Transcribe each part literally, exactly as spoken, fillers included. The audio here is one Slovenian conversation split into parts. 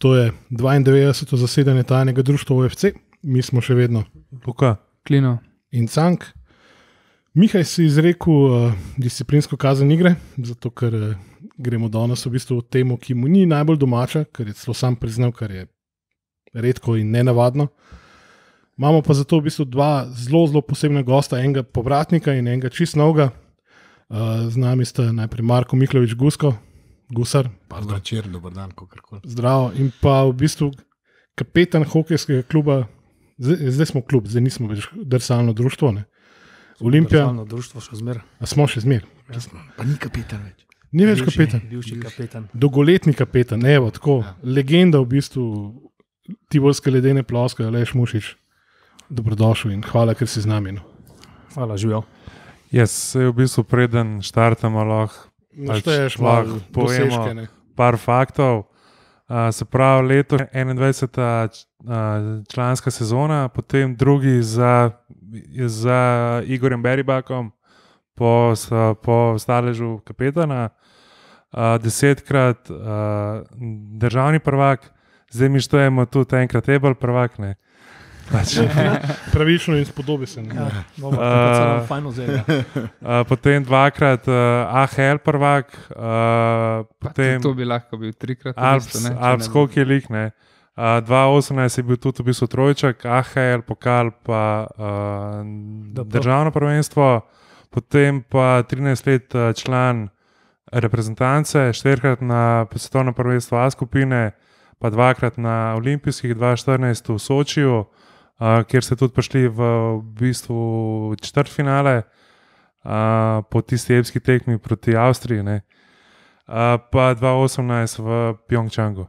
to je dvaindevetdeseto zasedanje tajnega društva U F C, mi smo še vedno Luka, Klino in Cank. Mihaj si izrekel uh, disciplinsko kazen igre, zato ker uh, gremo danes v bistvu v temo, ki mu ni najbolj domača, ker je celo sam priznal, kar je redko in nenavadno. Imamo pa zato v bistvu dva zelo, zelo posebna gosta, enega povratnika in enega čist novega. Uh, z nami sta najprej Marko Miklovič Gusko, Gusar. Dobar večer, dobar dan, kakorkoli. Zdravo. In pa v bistvu kapetan hokejskega kluba, zdaj, zdaj smo klub, zdaj nismo več drsalno društvo, ne? Olimpija. Drsalno društvo še zmer. A smo še zmer? Pa ni kapetan več. Ni več Bivši- kapetan. Bivši kapetan. Dolgoletni kapetan, evo, tako. Ja. Legenda v bistvu tivolske ledene ploske, Aleš Mušič. Dobrodošel in hvala, ker si z nami. No. Hvala, živel. jaz se v bistvu preden štartamo lahko Našteješ lahko malo povemo dosežke, ne. par faktov. Uh, se pravi, leto enaindvajseta uh, članska sezona, potem drugi za, za Igorjem Beribakom po, s- po staležu kapetana, uh, desetkrat uh, državni prvak, zdaj mi štejemo tudi enkrat Ebel prvak. Ne? Pač, Pravično in spodobi se. Ne. Ja, bomo Uh, uh, celo fajn vzeli. uh, potem dvakrat uh, A H L prvak, uh, Potem, potem to bi lahko bil trikrat. v Alps, bistvu, ne, če Alps ne bi- Hockey League, ne. Uh, dva tisoč osemnajst je bil tudi v bistvu trojček, A H L, pokal pa uh, Dobro. državno prvenstvo, potem pa trinajst let uh, član reprezentance, štirikrat na svetovno prvenstvo A skupine, pa dvakrat na olimpijskih, dva tisoč štirinajst v Sočiju, uh, kjer ste tudi prišli v, v bistvu četrtfinale uh, po tisti epski tekmi proti Avstriji, ne. Uh, pa dva tisoč osemnajst v Pjongčangu.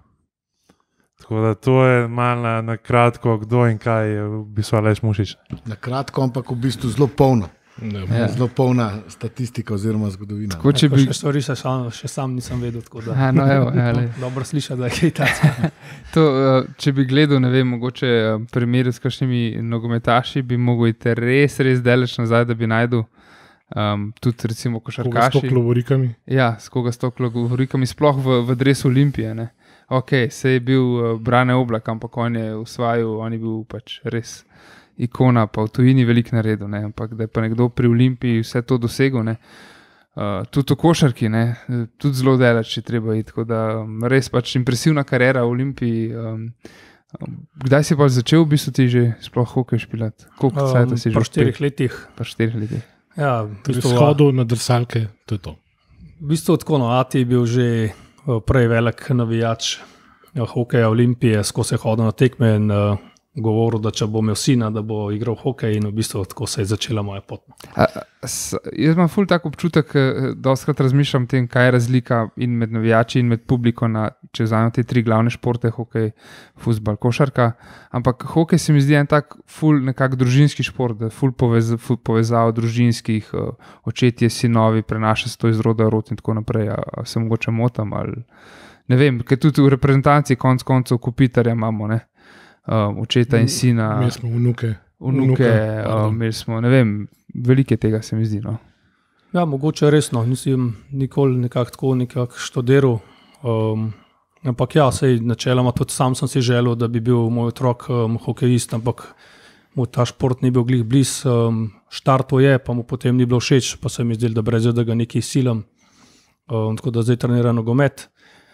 Tako da to je malo na, na kratko, kdo in kaj je v bistvu Aleš Mušič. Na kratko, ampak v bistvu zelo polno. Ne. Ja. Zelo polna statistika oziroma zgodovina. Tako, če Ko bi, še stvari še sam, še sam nisem vedel, tako da Aha, no, evo, ja, lej. dobro slišati, da je kaj takega. to, uh, če bi gledal, ne vem, mogoče uh, primer s kakšnimi nogometaši, bi mogel iti res, res daleč nazaj, da bi najdel um, tudi recimo Koga s košarkaši. to klovorikami? Ja, s koga s to govorikami, sploh v, v dresu Olimpije. Ne? Ok, se je bil uh, Brane Oblak, ampak on je usvajal, on je bil pač res ikona, pa v tujini veliko naredil, ne? Ampak da je pa nekdo pri Olimpiji vse to dosegel, ne? Uh, tudi v košarki, ne? Tudi zelo daleč je treba iti, tako da um, res pač impresivna kariera v Olimpiji. Um, um, kdaj si pa začel v bistvu ti že sploh hokej špilati? Koliko časa si že Po špil? štirih letih. Pa štirih letih. Ja, v Pri bistvu, shodu na drsalke, to je to. v bistvu tako, no, Ati je bil že uh, prej velik navijač uh, hokeja Olimpije, skozi je hodil na tekme in uh, govoril, da če bo imel sina, da bo igral hokej in v bistvu tako se je začela moja pot. A, s, jaz imam ful tak občutek, da doskrat razmišljam o tem, kaj je razlika in med navijači in med publiko, na, če vzamem te tri glavne športe, hokej, fuzbal, košarka. Ampak hokej se mi zdi en tak ful nekak družinski šport, da ful, povez, ful povezav družinskih, uh, očetje, sinovi, prenaša se to iz roda v rod in tako naprej. A, a se mogoče motam ali ne vem, ker tudi v reprezentanci konc koncev Kopitarja imamo, ne. Uh, očeta in sina, Mi smo vnuke. vnuke, vnuka, uh, pardon. imeli smo, ne vem, velike tega se mi zdi. No. Ja, mogoče resno, nisem nikoli nekako tako nekako študiral. Um, ampak ja, sej načeloma tudi sam sem si želel, da bi bil moj otrok um, hokejist, ampak mu ta šport ni bil glih bliz. Um, štartov je, pa mu potem ni bilo všeč, pa se mi zdi, da brez da ga nekaj silam. Um, tako da zdaj trenira nogomet.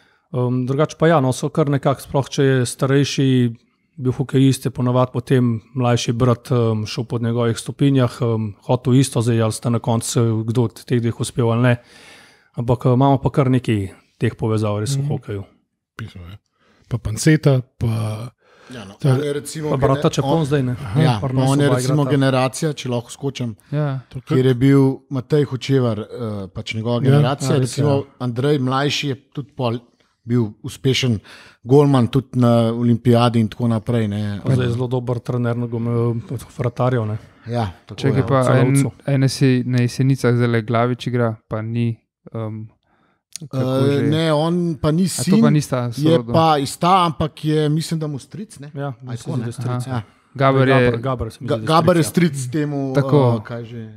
Um, drugače pa ja, no, so kar nekako, sploh če je starejši, bil hokejist, je ponavadi potem mlajši brat um, šel po njegovih stopinjah, um, hotel isto, zdaj ali sta na koncu kdo od teh dveh uspel ali ne. Ampak um, imamo pa kar nekaj teh povezav res v hokeju. Pismo je. Pa Panceta, pa Ja, no, Ta- on je recimo, Pa brata gene- Čepon on- zdaj ne. Ja, Par pa nas on je oba recimo igrata. generacija, če lahko skočim, Ja. kjer je bil Matej Hočevar, uh, pač njegova Ja, generacija. ja, res, Recimo ja. Andrej Mlajši je tudi pol bil uspešen golman tudi na olimpijadi in tako naprej. Ne. Pa zdaj je zelo dober trener nogomet- vratarjev. Ne. Ja, tako Čekaj, je. pa en, celovcu. ene si na jesenicah zdaj Glavič igra, pa ni. Um, kako Uh, že? ne, on pa ni A to sin, pa nista je sorodno. pa ista, ampak je, mislim, da mu stric. Ne? Ja, A je mislim, tako, da ne? je stric. Ja. Gaber je, Gaber, Gaber, se mi Ga, zdi, da je Gaber je stric, stric temu, Tako. uh, kaj že,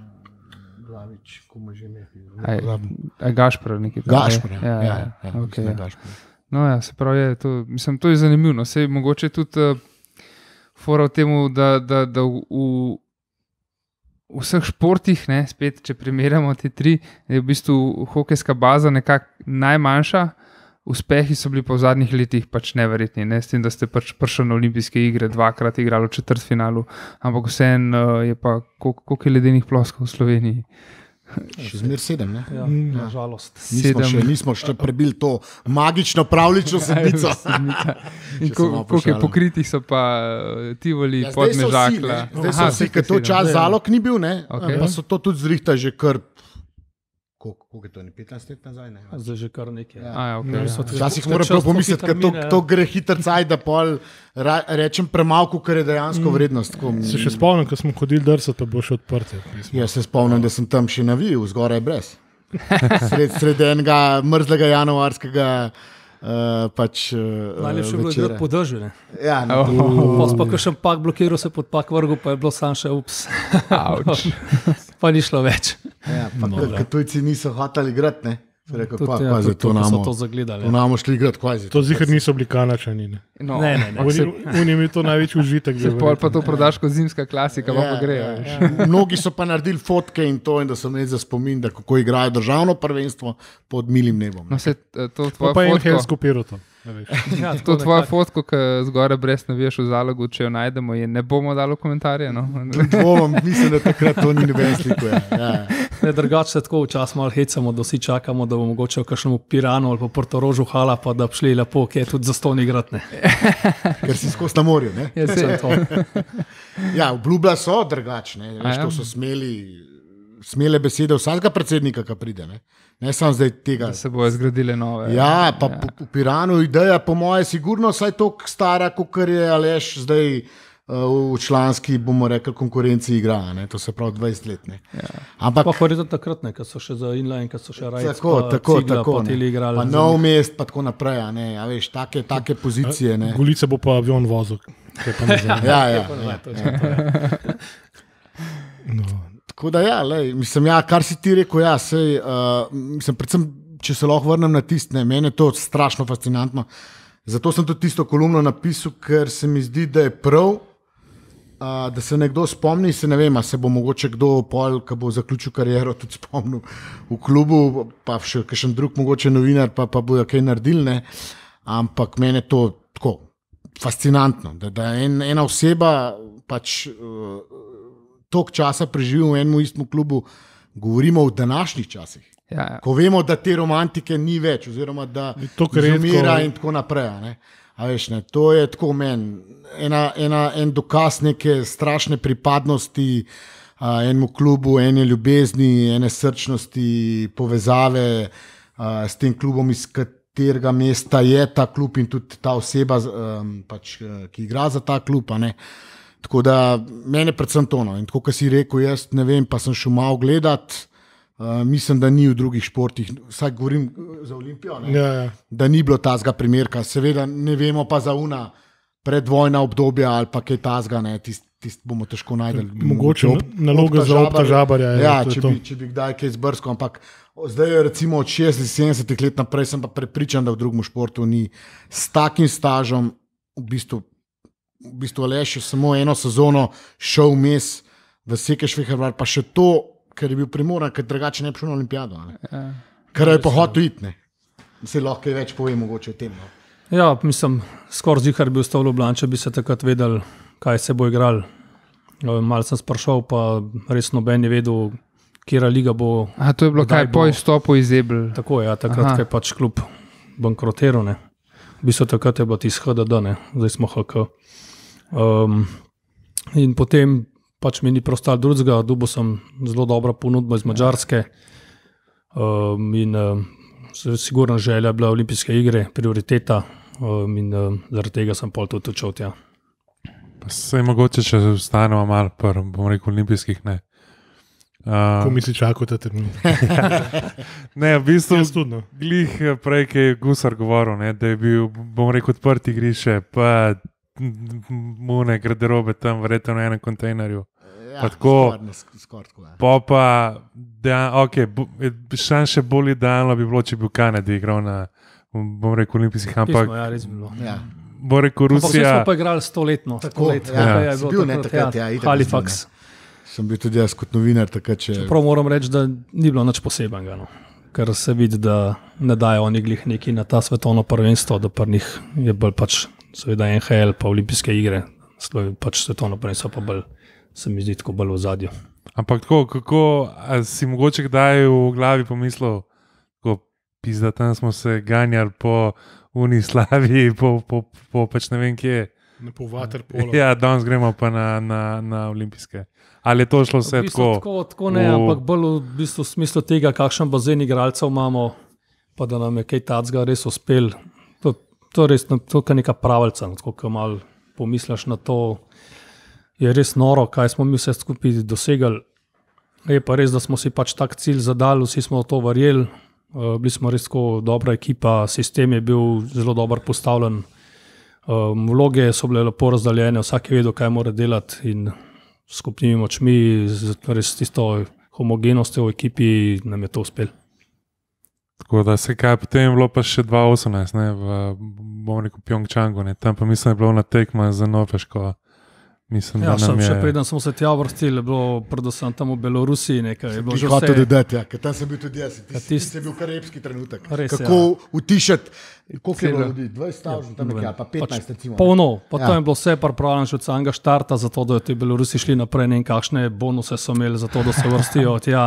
uh, Glavič, komu že ne. Aj, aj Gašpor nekaj. Gašpor, ja. ja, ja, ja, ja, okay, mislim, da ja. Gašpor. No, ja, se pravi, je, to, mislim, to je zanimivo. No. Sej, mogoče tudi uh, fora v tem, da, da, da v, v vseh športih, ne, spet, če primerjamo te tri, je v bistvu hokejska baza nekako najmanjša. Uspehi so bili pa v zadnjih letih pač neverjetni, ne? S tem, da ste pač prišli na olimpijske igre, dvakrat igrali v četrtfinalu, ampak vseeno uh, je pa koliko je ledenih ploskov v Sloveniji. Še zmer sedem, ne? Ja, ja. Nažalost. Nismo še, nismo še prebili to magično pravlično sedmico. In koliko je pokritih so pa Tivoli, ja, Podmežakla. Zdaj so vsi, ker to čas zalog ni bil, ne? Okay. Pa so to tudi zrihta že kar, koliko je to, ne petnajst let nazaj, ne? Zdaj že kar nekaj. Ja. A, okay, ja. Včasih moram prav pomisliti, ker to, to gre hitr caj, da pol ra, rečem premalko, ker je dejansko mm. vrednost. Ko, se še spomnim, ko smo hodili drsati, pa bo še odprte. Ja, se spomnim, da sem tam še navil, zgoraj brez. Sred, sred enega mrzlega januarskega Uh, pač, uh, najlepše je bilo igrati po dežju. Ja, no, oh. Pa ko še pak blokiral, se pod pak vrgu, pa je bilo sam še ups. Pa ni šlo več. Ja, pa no, ker tujci niso hoteli igrati, ne? Rekel, tudi, pa, ja, pa, tudi, to namo, so to zagledali. To namo šli igrati, kaj je. To zihar niso bili Kanačani. Ne, no, ne, ne. ne. Oni, oni mi to največji užitek. Se pol pa to prodaš kot zimska klasika, ja, pa gre. Ja, ja. Mnogi so pa naredili fotke in to, in da so imeli za spomin, da kako igrajo državno prvenstvo pod milim nebom. No, se, to tvoja pa fotko, en hel skupiral to. Ja, to tvoja fotko, ki zgoraj brez naviješ v zalogu, če jo najdemo, je ne bomo dali komentarje. No? Dvomam, mislim, da takrat to ni noben sliku. Ja. Ja. Drugače se tako včasih malo hecamo, da vsi čakamo, da bo mogoče v kakšnemu Piranu ali pa Portorožu hala, pa da bi šli lepo, ki je tudi za ston igratne. Ker si skozi na morju. Ne? Ja, se je to. Ja, obljublja so drugačne. Veš, to so smeli, smele besede vsakega predsednika, ki pride. Ne? Ne samo zdaj tega. Da se bojo zgradile nove. Ja, pa ja. V Piranu ideja, po moje, sigurno vsaj toliko stara, kot je Aleš zdaj uh, v članski, bomo rekli, konkurenci igra. Ne? To se pravi dvajset let. Ne? Ja. Ampak, pa hori to takrat, ne, ko so še za inline, ko so še rajci. Tako, pa, tako, cigla, tako. Pa tili igrali. Pa nov mest, pa tako naprej. Ne? A veš, take, take pozicije. Ne? Golice bo pa avion vozil. Ja, ja. ja, ja, ja. No. Tako da, ja, lej, mislim, ja, kar si ti rekel, ja, sej, uh, mislim, predvsem, če se lahko vrnem na tiste, meni je to strašno fascinantno. Zato sem tudi tisto kolumno napisal, ker se mi zdi, da je prav, uh, da se nekdo spomni, se ne vem, a se bo mogoče kdo pol, ki bo zaključil kariero, tudi spomnil v klubu, pa še kakšen drug mogoče novinar, pa, pa bojo kaj naredili, ne. Ampak meni je to tako fascinantno, da, da en, ena oseba pač uh, toliko časa preživel v enem istem klubu, govorimo v današnjih časih. Ja, ja. Ko vemo, da te romantike ni več, oziroma da izumira in tako naprej. Ne? A veš, ne? To je tako meni, ena, ena, en dokaz neke strašne pripadnosti a, enemu klubu, ene ljubezni, ene srčnosti, povezave a, s tem klubom, iz katerega mesta je ta klub in tudi ta oseba, a, pač, ki igra za ta klub. A ne? Tako da meni je predvsem to. No. In tako, kot si rekel, jaz ne vem, pa sem šel malo gledati. Uh, mislim, da ni v drugih športih, vsaj govorim za Olimpijo, ja, ja. Da ni bilo tazga primerka. Seveda ne vemo pa za una predvojna obdobja ali pa kaj tazga, tist, tist bomo težko najdeli. Mogoče ob, naloga za Opta Žabarja. Ja, če bi, če bi kdaj kaj zbrskal, ampak zdaj je recimo od šestdesetih, sedemdesetih let naprej sem pa prepričan, da v drugem športu ni s takim stažom v bistvu v bistvu Aleš je samo eno sezono šel vmes v Sekešveher, pa še to, ker je bil primoran, ker drugače ne bi šel na olimpijado. Ja. Ker je pa hotel iti. Se lahko več pove mogoče o tem. No. Ja, mislim, skoraj zihar bi ostal v Ljubljani, če bi se takrat vedel, kaj se bo igral. Malo sem sprašal, pa res noben je vedel, kjera liga bo. A to je bilo kaj po izstopu iz Ebel? Tako je, ja, takrat, kaj pač klub bankrotiral. Ne. V bistvu takrat je bilo tisto H D D, ne. Zdaj smo H K. Um, in potem pač mi ni preostalo drugega, dobil sem zelo dobro ponudbo iz Madžarske um, in um, sigurno želja bila olimpijske igre, prioriteta um, in um, zaradi tega sem pol tudi odšel tja. Pa se je mogoče, če ostanemo malo pri, bom rekel, olimpijskih, ne. Uh, Ko misli čakal ta termin? Ne, v bistvu ja, glih prej, ki je Gusar govoril, ne, da je bil, bom rekel, odprti igrišče, pa mune, garderobe tam, verjetno na enem kontejnerju. Ja, tako, skor, skor, pa pa, da, ok, šan še bolj idealno bi bilo, če bi v Kanadi igral na bom rekel, olimpijskih, ampak Pismo, ja, res bi bilo. Ja. bom rekel, Ampak vsi Rusija. smo pa igrali stoletno. Tako, stolet, ja. kaj je Si bilo bil, ne, takrat, takrat, ja, itak Halifax. Sem bil tudi jaz kot novinar. Takrat, če... Prav moram reči, da ni bilo nič posebenega. No. Ker se vidi, da ne dajo oni glih neki na ta svetovno prvenstvo, da pri njih je bolj pač seveda N H L pa olimpijske igre, pač svetovno prvenstvo pa bolj, se mi zdi tako bolj v zadju. Ampak tako, kako a si mogoče kdaj v glavi pomislil, ko pizda tam smo se ganjali po Unislaviji, po, po, po pač ne vem kje. Ne po waterpolu. Ja, danes gremo pa na, na, na olimpijske. Ali je to šlo vse V bistvu, tako? tako? Tako ne, v... ampak bolj v bistvu v smislu tega, kakšen bazen igralcev imamo, pa da nam je kaj tacga res uspel. To, to je res to, kar neka pravica, tako ko malo pomisliš na to, je res noro, kaj smo mi vse skupaj dosegali. Je pa res, da smo si pač tak cilj zadali, vsi smo v to verjeli, uh, bili smo res tako dobra ekipa, sistem je bil zelo dobro postavljen, um, vloge so bile lepo razdaljene, vsak je vedel, kaj mora delati in skupnimi močmi, z res tisto homogenostjo v ekipi nam je to uspelo. Tako da se kaj potem je bilo pa še dva tisoč osemnajst, ne, v, bom rekel, Pjongčangu, ne, tam pa mislim, da je bilo na tekma za Norveško. Mislim, Ja, da sem, nam še je... preden smo se tja vrstili, je bilo predvsem tam v Belorusiji nekaj. Je bilo Že že hotel vse, dodati, ja, ker tam sem bil tudi jaz. Ja, Ti tist- si bil kar epski trenutek. Res, Kako ja. utišati, koliko je bilo Celo. ljudi, dvajset tisoč tam nekaj, ali pa petnajst recimo. polno, pa Ja. to je bilo vse pripravljeno že od samega štarta, zato da ti Belorusi šli naprej, ne vem kakšne bonuse so imeli za to, da se vrstijo tja.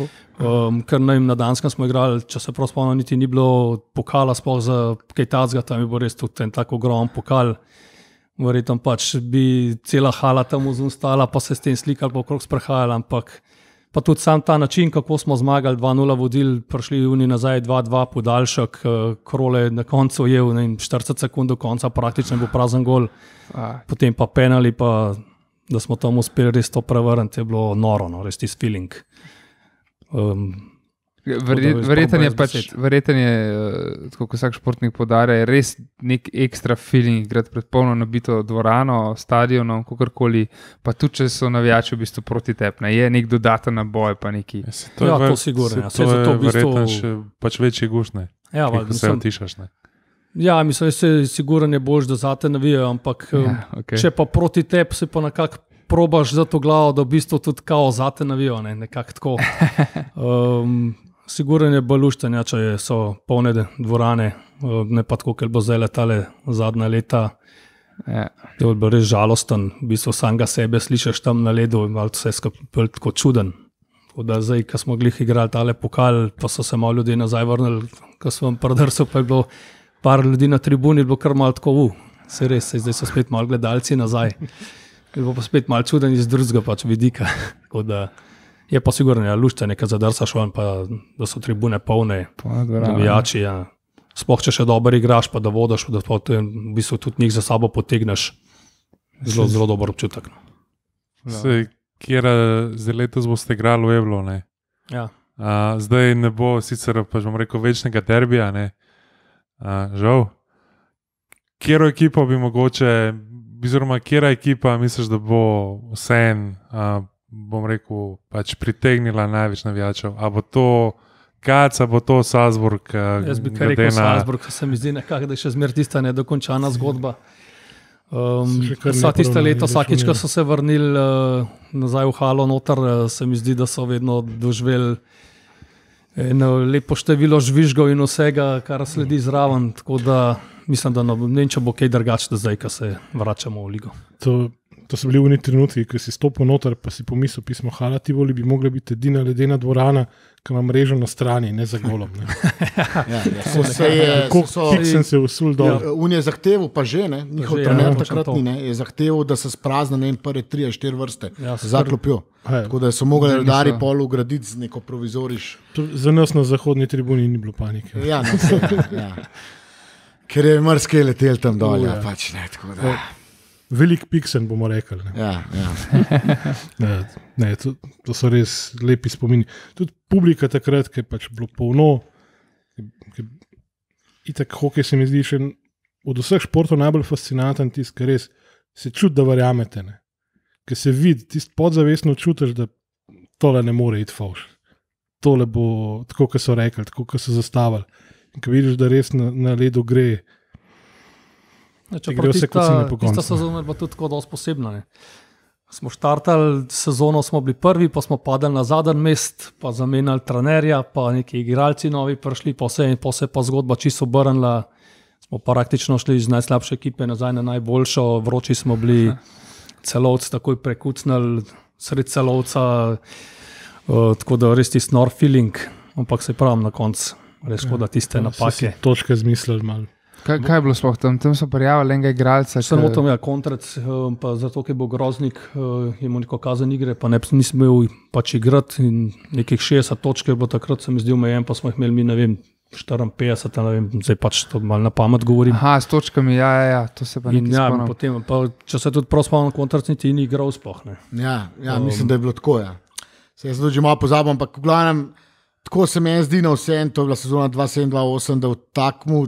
Um, ker ne vem, na Danskem smo igrali, če se prav spomnim, niti ni bilo pokala sploh za kaj tacga, tam je bil res tudi en tak ogromen pokal. Verjetno pač bi cela hala tam vzustala, pa se s tem slikali, pa okrog sprehajali, ampak pa tudi sam ta način, kako smo zmagali, dva nula vodili, prišli juni nazaj dva dva podaljšek, Krole na koncu je v štirideset sekund do konca, praktično je bil prazen gol, A, potem pa penali, pa da smo tam uspeli res to prevrniti, je bilo noro, no, res tisti feeling. Um, verje- res Verjeten je brez pač, besed. verjeten je, eh, tako kot vsak športnik podarja, je res nek ekstra feeling igrati pred polno nabito dvorano, stadionom, kakorkoli, pa tudi če so navijači v bistvu proti tebi, ne, je nek dodaten naboj, pa neki. Ja, se Ja, je to ver- sigurno, se ja. To Saj zato je v bistvu- verjetno še pač večji guš, ne, ja, ko val, se mislim, utišaš, ne. ja, mislim, da se sigurno je boljš, da zate navijajo, ampak um, Ja, okay. če pa proti tebi se pa nekako probaš za to glavo, da v bistvu tudi kao zate navijo, ne, nekako tako. Um, sigurno je bolj luštanja, če je- so polne dvorane, uh, ne pa tako, ker bo zdaj letale zadnja leta. Ja. Je bil res žalosten, v bistvu samega sebe slišiš tam na ledu in malo vse skupaj tako čuden. Tako da zdaj, ko smo glih igrali tale pokal, pa so se malo ljudi nazaj vrnili, ko smo prodrsali, pa je bilo par ljudi na tribuni, je bilo kar malo tako, uh, se res, saj zdaj so spet malo gledalci nazaj. Je bilo pa spet malo čuden iz drugega pač vidika. Tako da je pa sigurno, ja, luštanje, ko zadrsaš ven, pa da so tribune polne, Polna dvorana. navijači, ja. Sploh če še dobro igraš, pa da vodiš, da pa to je, v bistvu tudi njih za sabo potegneš. Zelo, zelo dober občutek. Se, kjer za letos boste igrali v Eblo, ne. Ja. A, zdaj ne bo sicer, pač bom rekel, večnega derbija, ne. A, žal. Kjero ekipo bi mogoče, oziroma kjera ekipa misliš, da bo vsem, bom rekel, pač pritegnila največ navijačev? A bo to Kac, a bo to Salzburg? a, Jaz bi kar glede rekel na- Salzburg, se mi zdi nekako, da je še zmeraj tista nedokončana zgodba. Um, So že kar vsa tista neporavnani leta, vsakič, ko računi. so se vrnili uh, nazaj v halo noter, uh, se mi zdi, da so vedno doživeli eno lepo število žvižgov in vsega, kar sledi zraven. Tako da mislim, da no, ne vem, če bo kaj drugače zdaj, ko se vračamo v ligo. To, to so bili oni trenutki, ko si stopil noter, pa si pomislil, pismo Hala Tivoli bi mogla biti edina ledena dvorana, ki ima mrežo na strani, ne za golom. Ne. Ja, ja, so, se je, Kako so, pik sem se usul dol. Ja. Un je zahteval, pa že ne, njihov že, ja, trener točno to. takratni, ne, je zahteval, da se sprazna ne vem, prve tri, štiri vrste Ja, so za klopjo. Ja. Tako da so mogli Zdaj redari niso- pol ugraditi z neko provizoriš. To, za nas na zahodni tribuni ni bilo panike. Ja, no, se, ja. Ker je mrske letel tam dol, O, ja, ja. pač ne, tako da. Velik piksen bomo rekli. Ne. Ja, ja. Ne, ne, to, to so res lepi spomini. Tudi publika takrat, ki je pač bilo polno. Itak hokej se mi zdi še od vseh športov najbolj fascinanten tisti, ker res se čuti, da verjamete. Ne. Ker se vidi, tisti podzavestno čutiš, da tole ne more iti fauš. Tole bo tako, kot so rekli, tako, kot so zastavili. ko vidiš, da res na, na ledu gre. Čeprav tista, tista sezona je bila tudi tako dosti posebna. Ne. Smo štartali sezono, smo bili prvi, pa smo padali na zadnji mest, pa zamenjali trenerja, pa neki igralci novi prišli, pa se je pa zgodba čisto obrnila. Smo praktično šli iz najslabše ekipe nazaj na najboljšo, vroči smo bili, celovci takoj prekucnili, sred celovca, uh, tako da res ti snor feeling, ampak se pravim na koncu, res škoda tiste napake. Točke zmislili malo. Kaj, kaj je bilo sploh tam? Tam so prijavili enega igralca. Samo tam je kontrac, pa zato, ker je bil Groznik, je mu neko kazan igre, pa ne, nisem imel pač igrati in nekih šestdeset točk je bilo takrat, se mi zdi omejen, pa smo jih imeli mi, ne vem, štiriinpetdeset, ne vem, zdaj pač to malo na pamet govorim. Aha, s točkami, ja, ja, ja, to se pa nekaj ja, spomnim. Potem, pa, če se tudi prav spomnim, kontrac niti ni igral sploh, ne. Ja, ja um, mislim, da je bilo tako, ja. Se jaz tudi že malo pozabim, ampak v glavnem, tako se meni zdi na vse, to je bila sezona dva sedem dva osem, da v takmu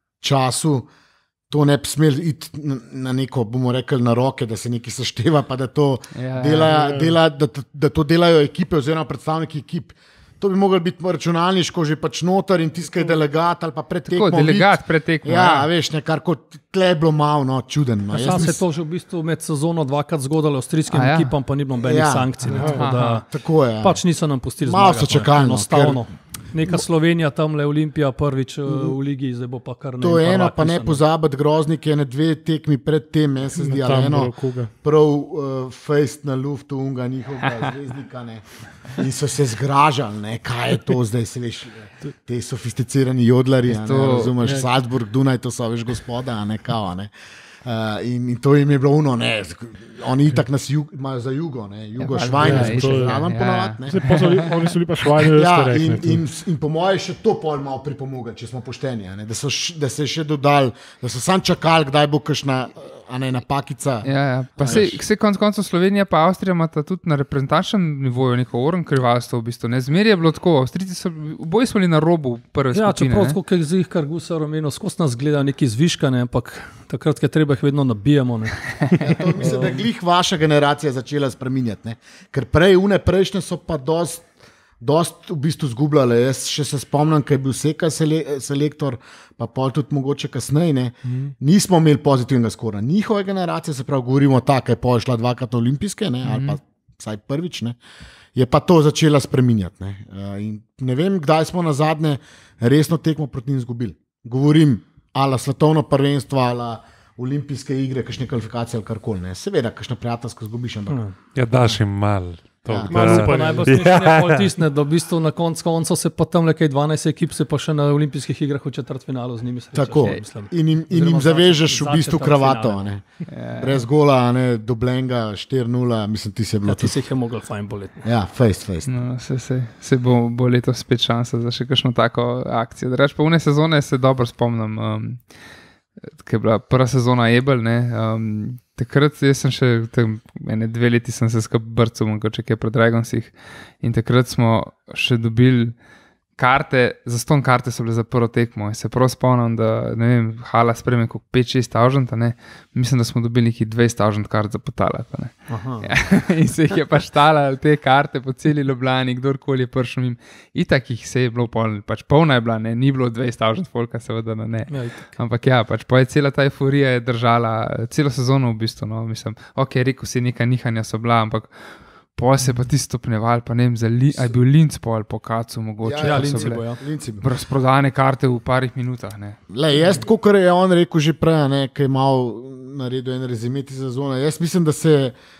času to ne bi smel iti na neko, bomo rekli, na roke, da se nekaj sešteva, pa da to, ja, dela, ja. Dela, da, da to delajo ekipe oziroma predstavniki ekip. To bi mogli biti računalniško že pač noter in tiskaj delegat ali pa pred tekmo. Tako, delegat pred tekmo. Ja, ja, veš, nekar kot tle je bilo malo, no, čuden. No. Sam se je to že v bistvu med sezono dvakrat zgodilo avstrijskim ja. ekipam, pa ni bilo nobenih ja. sankcij. Ne, tako, da, tako je. Pač niso nam pustili malo zmagati. Malo so čakali. Enostavno. Neka Slovenija, tam le Olimpija prvič v ligi, zdaj bo pa kar nekaj. To je eno, pa ne pozabiti, Groznik je na dve tekmi pred tem, meni se zdi, ali eno prav uh, fejst na luftu unga njihovega zvezdnika, ne. In so se zgražali, ne, kaj je to zdaj, se veš, te sofisticirani jodlari, to, ne, razumeš, Salzburg, Dunaj, to so, veš, gospoda, ne, kao, ne. Uh, in, in to jim je bilo uno, ne, oni itak nas jug, imajo za jugo, ne, jugo ja, švajne, ja, smo še zraven ja, ponovati, ne. Posoli, oni so li pa švajne, ja, ste rekli. In, in, in po moje še to pol malo pripomogli, če smo pošteni, ne, da, so, da se je še dodali, da so sam čakali, kdaj bo kakšna a ne napakica. Ja, ja. Pa se, se konc koncev Slovenija pa Avstrija imata tudi na reprezentančnem nivoju neko oren krivalstvo v bistvu. Ne, zmeraj je bilo tako, Avstrijci so, oboji smo bili na robu prve ja, skupine. Ja, čeprav tako, kaj zih, kar Gusa Romeno, skozi nas gleda neki zviška, ne, ampak takrat, kaj treba, jih vedno nabijamo. Ne. Ja, to mislim, da je glih vaša generacija začela spreminjati, ne. Ker prej, une prejšnje so pa dost Dost v bistvu zgubljale. Jaz še se spomnim, kaj je bil Seka sele, selektor, pa pol tudi mogoče kasneje, ne. Mm. Nismo imeli pozitivnega skora. Njihove generacije, se pravi, govorimo tako, je pol šla dvakrat olimpijske, ne, mm. ali pa vsaj prvič, ne, je pa to začela spreminjati. Ne. Uh, in ne vem, kdaj smo na zadnje resno tekmo proti njim izgubili. Govorim, ala svetovno prvenstvo, ala olimpijske igre, kakšne kvalifikacije ali karkoli. Ne. Seveda, kakšna prijateljska zgubiš, ampak... Mm. Ja, daš jim mal. Ja, malo se pa najbolj smišljeno ja. Potisne, da v bistvu na koncu konca se pa tam nekaj dvanajst ekip se pa še na olimpijskih igrah v četrtfinalu z njimi srečaš. Tako, in jim, in jim zavežeš v bistvu kravato, ne. Yeah. Brez gola, ne, doblenga, štiri nula, mislim, ti se je bilo. Ja, ti se jih je mogel fajn boleti. Ja, fejst, fejst. No, se, se, se bo, bo letos spet šansa za še kakšno tako akcijo. Da reč, pa une sezone se dobro spomnim, um, ker je bila prva sezona Ebel, ne, um, takrat jaz sem še, tam, ene dve leti sem se skupaj brcal, mogoče kaj pri Dragonsih in takrat smo še dobili karte, zastonj karte so bile za prvo tekmo in se prav spomnim, da ne vem, hala spreme kot pet šest tavžent, ne, mislim, da smo dobili nekih dvajset tavžent kart za potala, pa ne. Ja, in se jih je pa štala te karte po celi Ljubljani, kdorkoli je prišel mim, itak jih se je bilo polno, pač polna je bila, ne, ni bilo dvajset tavžent folka, seveda, ne, ja, ampak ja, pač pa je cela ta euforija je držala, celo sezono v bistvu, no, mislim, ok, rekel si, neka nihanja so bila, ampak po se pa ti stopneval, pa ne vem, za li, aj bil Linz po ali po Kacu mogoče. Ja, ja, Linci bo, ja. Razprodane karte v parih minutah, ne. Le, jaz, kot je on rekel že prej, ne, kaj je mal naredil en rezimeti sezone, jaz mislim, da se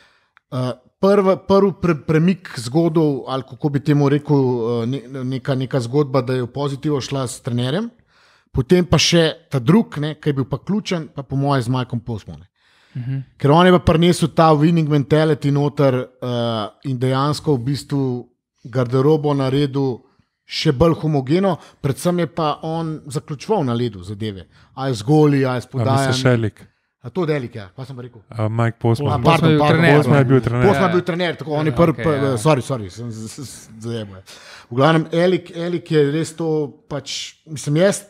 uh, prvi prv pre, premik zgodov, ali kako bi temu rekel, uh, ne, neka, neka zgodba, da je v pozitivo šla s trenerjem, potem pa še ta drug, ne, kaj je bil pa ključen, pa po moje z Majkom Posmone. Uh-huh. Ker on je pa prinesel ta winning mentality noter uh, in dejansko v bistvu garderobo naredil še bolj homogeno, predvsem je pa on zaključoval na ledu zadeve. A je z goli, a je s podajanjem. A misliš Šelik? A to Delik, ja, kaj sem pa rekel? A Mike Postman. Postman je bil trener. Postman je bil trener, tako on je prvi, okay, ja. sorry, sorry, sem zajebal. V glavnem, Elik, Elik je res to pač, mislim, jaz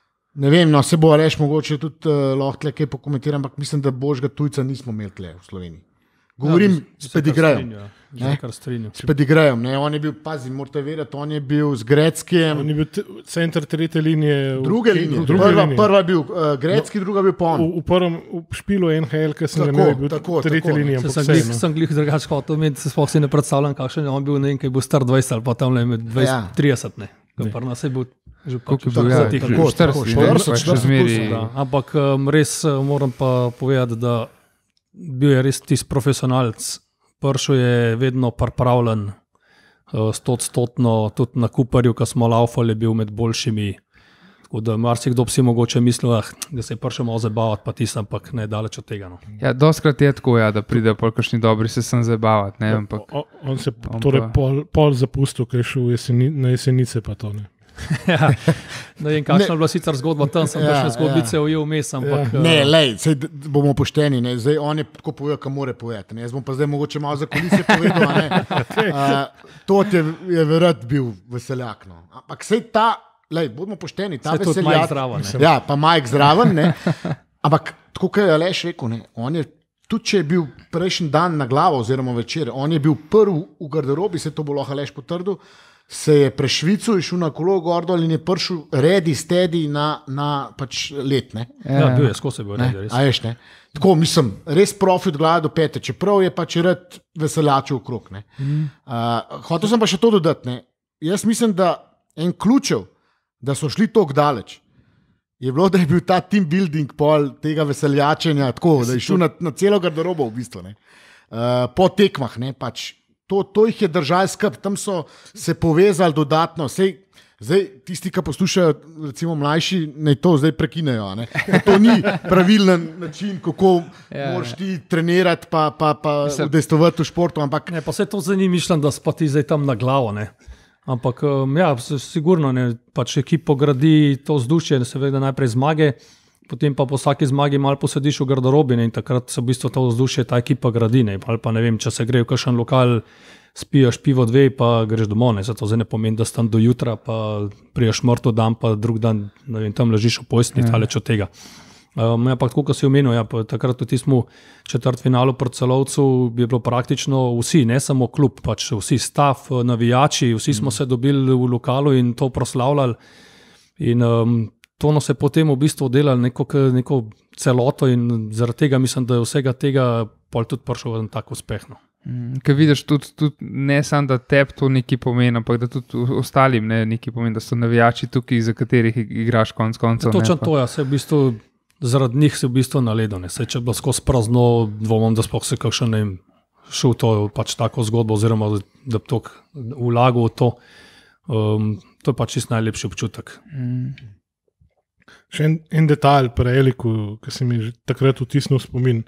ne vem, no, se bo reč, mogoče tudi uh, lahko tle kaj pokomentiram, ampak mislim, da božga tujca nismo imeli tle v Sloveniji. Govorim Ja, s pedigrejem. Ne, kar strinjam. S pedigrejem, ne, on je bil, pazi, morate vedeti, on je bil z Greckim. On je bil t- center tretje linije. v- Druge linije. druge Prva, linije. prva je bil uh, Grecki, no, druga je bil Pon. V, v prvem v špilu N H L, ki sem ga Tako, imel, je bil tako, tretja tako. linija. Če ampak sem glih, vseeno. sem glih drugače hotel imeti, se sploh si ne predstavljam, kakšen je on bil, ne vem, kaj bo star dvajset ali pa tam le med dvajset, Ja. trideset, ne. Kar nas je bil že Koliko je pač bil, za ja, teh tako, let. tako, štirideset, štirideset, pa še štirideset zmeri- plus, Da, ampak um, res uh, moram pa povedati, da bil je res tisti profesionalc. Pršel je vedno pripravljen, uh, stotstotno, tudi na Kuparju, ko smo laufali, je bil med boljšimi. Tako da marsikdo bi si mogoče mislil, ah, da se je prišel malo zabavati, pa tisti, ampak ne daleč od tega. No. Ja, doskrat je tako, ja, da pride pol kakšni dobri se sem zabavati. Ne, ampak, O, on se on torej pa- pol, pol zapustil, ker je šel jeseni, na jesenice. Pa to, ne. Ja, ne vem, kakšna je bila sicer zgodba tam, sem Ja, ja, še zgodbice ja. ja. ujel vmes, ampak Ja. Ne, uh, lej, sej, d- bomo pošteni, ne. Zdaj on je tako povedal, kam more povedati. Ne. Jaz bom pa zdaj mogoče malo za kulise povedal. a Ne. Uh, to je, je verjet bil veseljak. No. Ampak sej ta, lej, bodimo pošteni, ta se tudi veseljak. Mike zraven. ne. Ja, pa Mike zraven. Ne. Ampak tako, kot je Aleš rekel, ne, on je, tudi če je bil prejšnji dan na glavo, oziroma večer, on je bil prvi v garderobi, se to bo lahko Aleš potrdil. Se je prešvical, je šel na kolo gor dol in je prišel redi, stedi na, na pač let. Ne. Ja, bil je, skozi je bil red, res. A veš, ne? Tako, mislim, res profit gleda do pete, čeprav je pač rad veseljačev okrog. Mm. Uh, hotel sem pa še to dodati. Ne? Jaz mislim, da en ključev, da so šli tako daleč, je bilo, da je bil ta team building pol tega veseljačenja, tako da je šel na, na celo garderobo v bistvu. Ne? Uh, po tekmah, ne, pač. To, to jih je držal skrb, tam so se povezali dodatno. Sej, zdaj, tisti, ki poslušajo, recimo mlajši, naj to zdaj prekinejo. Ne? To ni pravilen način, kako Ja, moraš ti trenirati, pa, pa, pa Mislim- udejstvovati v športu. Ampak Ne, pa se to zdaj ni mišljeno, da spati zdaj tam na glavo. Ne. Ampak um, ja, se- sigurno ne, pač ekipo gradi to vzdušje, seveda najprej zmage, potem pa po vsaki zmagi malo posediš v garderobi ne, in takrat se v bistvu to vzdušje ta ekipa gradi. Ne. Ali pa ne vem, če se gre v kakšen lokal, spiješ pivo dve, pa greš domov. Ne. Zato zdaj ne pomeni, da si tam do jutra, pa priješ mrtev dan, pa drug dan ne vem, tam ležiš v postelji, ja. Daleč od tega. Um, ja, pa tako, kot si omenil, ja, pa takrat tudi smo v četrtfinalu proti Celovcu, bi bilo praktično vsi, ne samo klub, pač vsi stav, navijači, vsi smo se dobili v lokalu in to proslavljali. In um, to nas je potem v bistvu delalo neko, k- neko celoto in zaradi tega mislim, da je vsega tega pol tudi prišel en tak uspeh. No. Ker vidiš, tudi, tudi ne samo, da tebi to nekaj pomeni, ampak da tudi o- ostalim ne, nekaj pomeni, da so navijači tukaj, za katerih ig- igraš konc koncev. Točno ne, pa- to, ja, se v bistvu, zaradi njih se v bistvu naledal. Če je bilo skozi prazno, dvomim, da sploh se kakšen ne vem, šel to pač tako zgodbo, oziroma da bi to vlagal v to. Um, to je pač čist najlepši občutek. Mm. Še en, en detalj pri Eliku, ki se mi je že takrat vtisnil v spomin.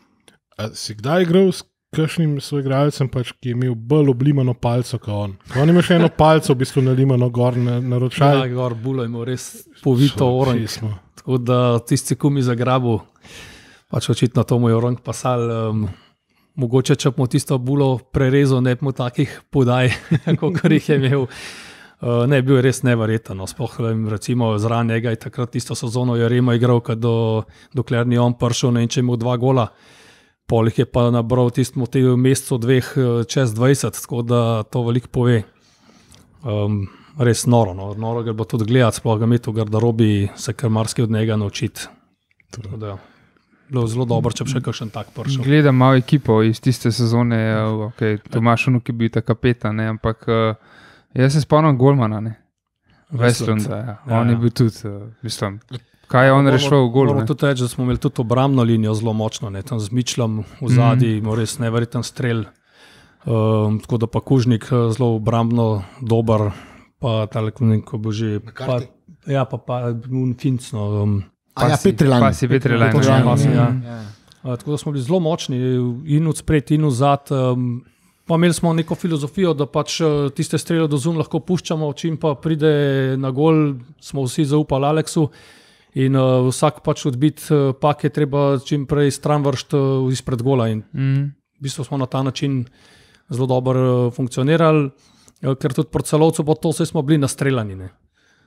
A si kdaj igral s kakšnim soigralcem, pač, ki je imel bolj oblimano palco kot on? On ima še eno palco, v bistvu nalimano gor na, na ročaj. Ja, gor bulo ima res povito oranž. Pismo. Tako da tisti, ki mi zagrabil, pač očitno to mu je orang pasal. Um, mogoče, če bi mu tisto bulo prerezal, ne bi mu takih podaj, kot jih je imel. Uh, ne, bil je res neverjeten. No. Sploh vem, recimo zraven njega je takrat tisto sezono Jerema igral, do, dokler ni on prišel, ne vem, če je imel dva gola. Polih je pa nabral tistemu v mesecu dveh eh, čez dvajset, tako da to veliko pove. Um, res noro, no. Noro ga bo tudi gledati, sploh ga imeti v garderobi, se kar marsikaj od njega naučiti. Tako da, bilo zelo dobro, če bi še kakšen tak prišel. Gledam malo ekipo iz tiste sezone, okay, Tomaš Unuk je bil ta kapetan, ne, ampak uh, jaz se spomnim Golmana, ne. Westlunda, ja. Ja, On je ja. bil tudi, uh, mislim, kaj je on rešil v golu. Moramo ne. tudi reči, da smo imeli tudi obrambno linijo zelo močno, ne. Tam z Mičlom v zadnji, mm. res neverjeten strel. Um, tako da pa Kužnik eh, zelo obrambno dober, pa tale, ko bo že... Pa, McCarthy. ja, pa, pa Fincno. Um, A ja, Petrelajn. Pa si Petrelajn. Točno, ja. Pasi, ja. Ja. Uh, tako da smo bili zelo močni, in od spred, in od zad. Um, pa imeli smo neko filozofijo, da pač uh, tiste strele do zunaj lahko puščamo, čim pa pride na gol, smo vsi zaupali Aleksu. In uh, vsak pač odbit uh, pak je treba čim prej stran vršiti uh, izpred gola. In Mm. v bistvu smo na ta način zelo dobro uh, funkcionirali, uh, ker tudi proti Celovcu po to vse smo bili nastreljani. Ne.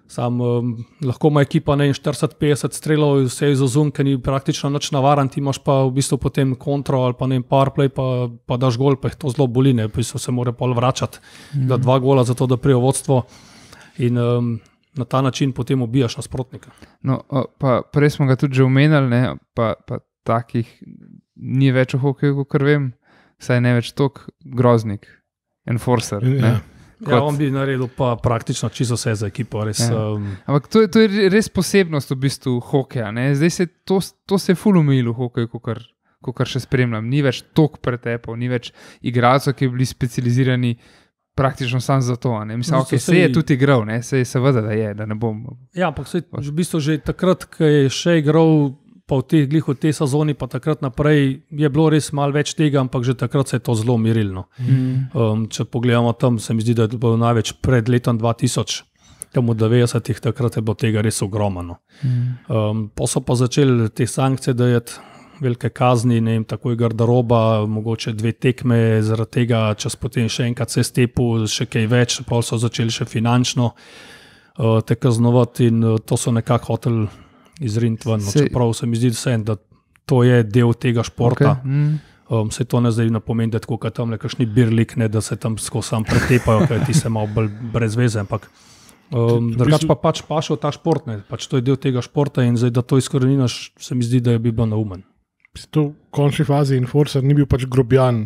Sam, um, lahko ima ekipa ne, štirideset petdeset strelov, vse iz ozun, ki ni praktično nič navaran, ti imaš pa v bistvu potem kontro ali pa ne powerplay, pa, pa daš gol, pa jih to zelo boli, ne, pa se mora pol vračati, mm. da dva gola za to, da prije vodstvo in um, na ta način potem ubijaš nasprotnika. No, pa prej smo ga tudi že omenjali, ne, pa, pa takih ni več v hokeju, kot vem, saj ne več tok groznik, enforcer, ne. Ja, on bi naredil pa praktično čisto vse za ekipo. Res, ja. um... Ampak to je, to je res posebnost v bistvu hokeja. Ne? Zdaj se to, to se je ful umilo v hokeju, kakor še spremljam. Ni več tok pretepov, ni več igralcev, ki bi bili specializirani praktično sam za to. Ne? Mislim, okay, se je tudi igral, ne? Se je seveda, da je, da ne bom. Ja, ampak se v bistvu že takrat, ko je še igral, pa v teh glih v tej sezoni, pa takrat naprej je bilo res malo več tega, ampak že takrat se je to zelo mirilno. Mm. Um, če pogledamo tam, se mi zdi, da je bilo največ pred letom dva tisoč, tam v devetdesetih, takrat je bilo tega res ogromno. Mm. Um, pa so pa začeli te sankcije dajati, velike kazni, ne vem, tako je garderoba, mogoče dve tekme, zaradi tega, čas potem še enkrat se stepu, še kaj več, pa so začeli še finančno uh, te kaznovati in uh, to so nekako hoteli izriniti ven. No, čeprav se mi zdi vse, da to je del tega športa. Okay. Mm. Um, se to ne zdaj ne pomeni, da tako kot tam nekakšni birlik, ne, da se tam skozi sam pretepajo, ker ti se malo bolj brez veze, ampak um, drugač pa pač paše v ta šport, ne, pač to je del tega športa in zdaj, da to izkoreninaš, se mi zdi, da je bi bil naumen. To v končni fazi enforcer ni bil pač grobjan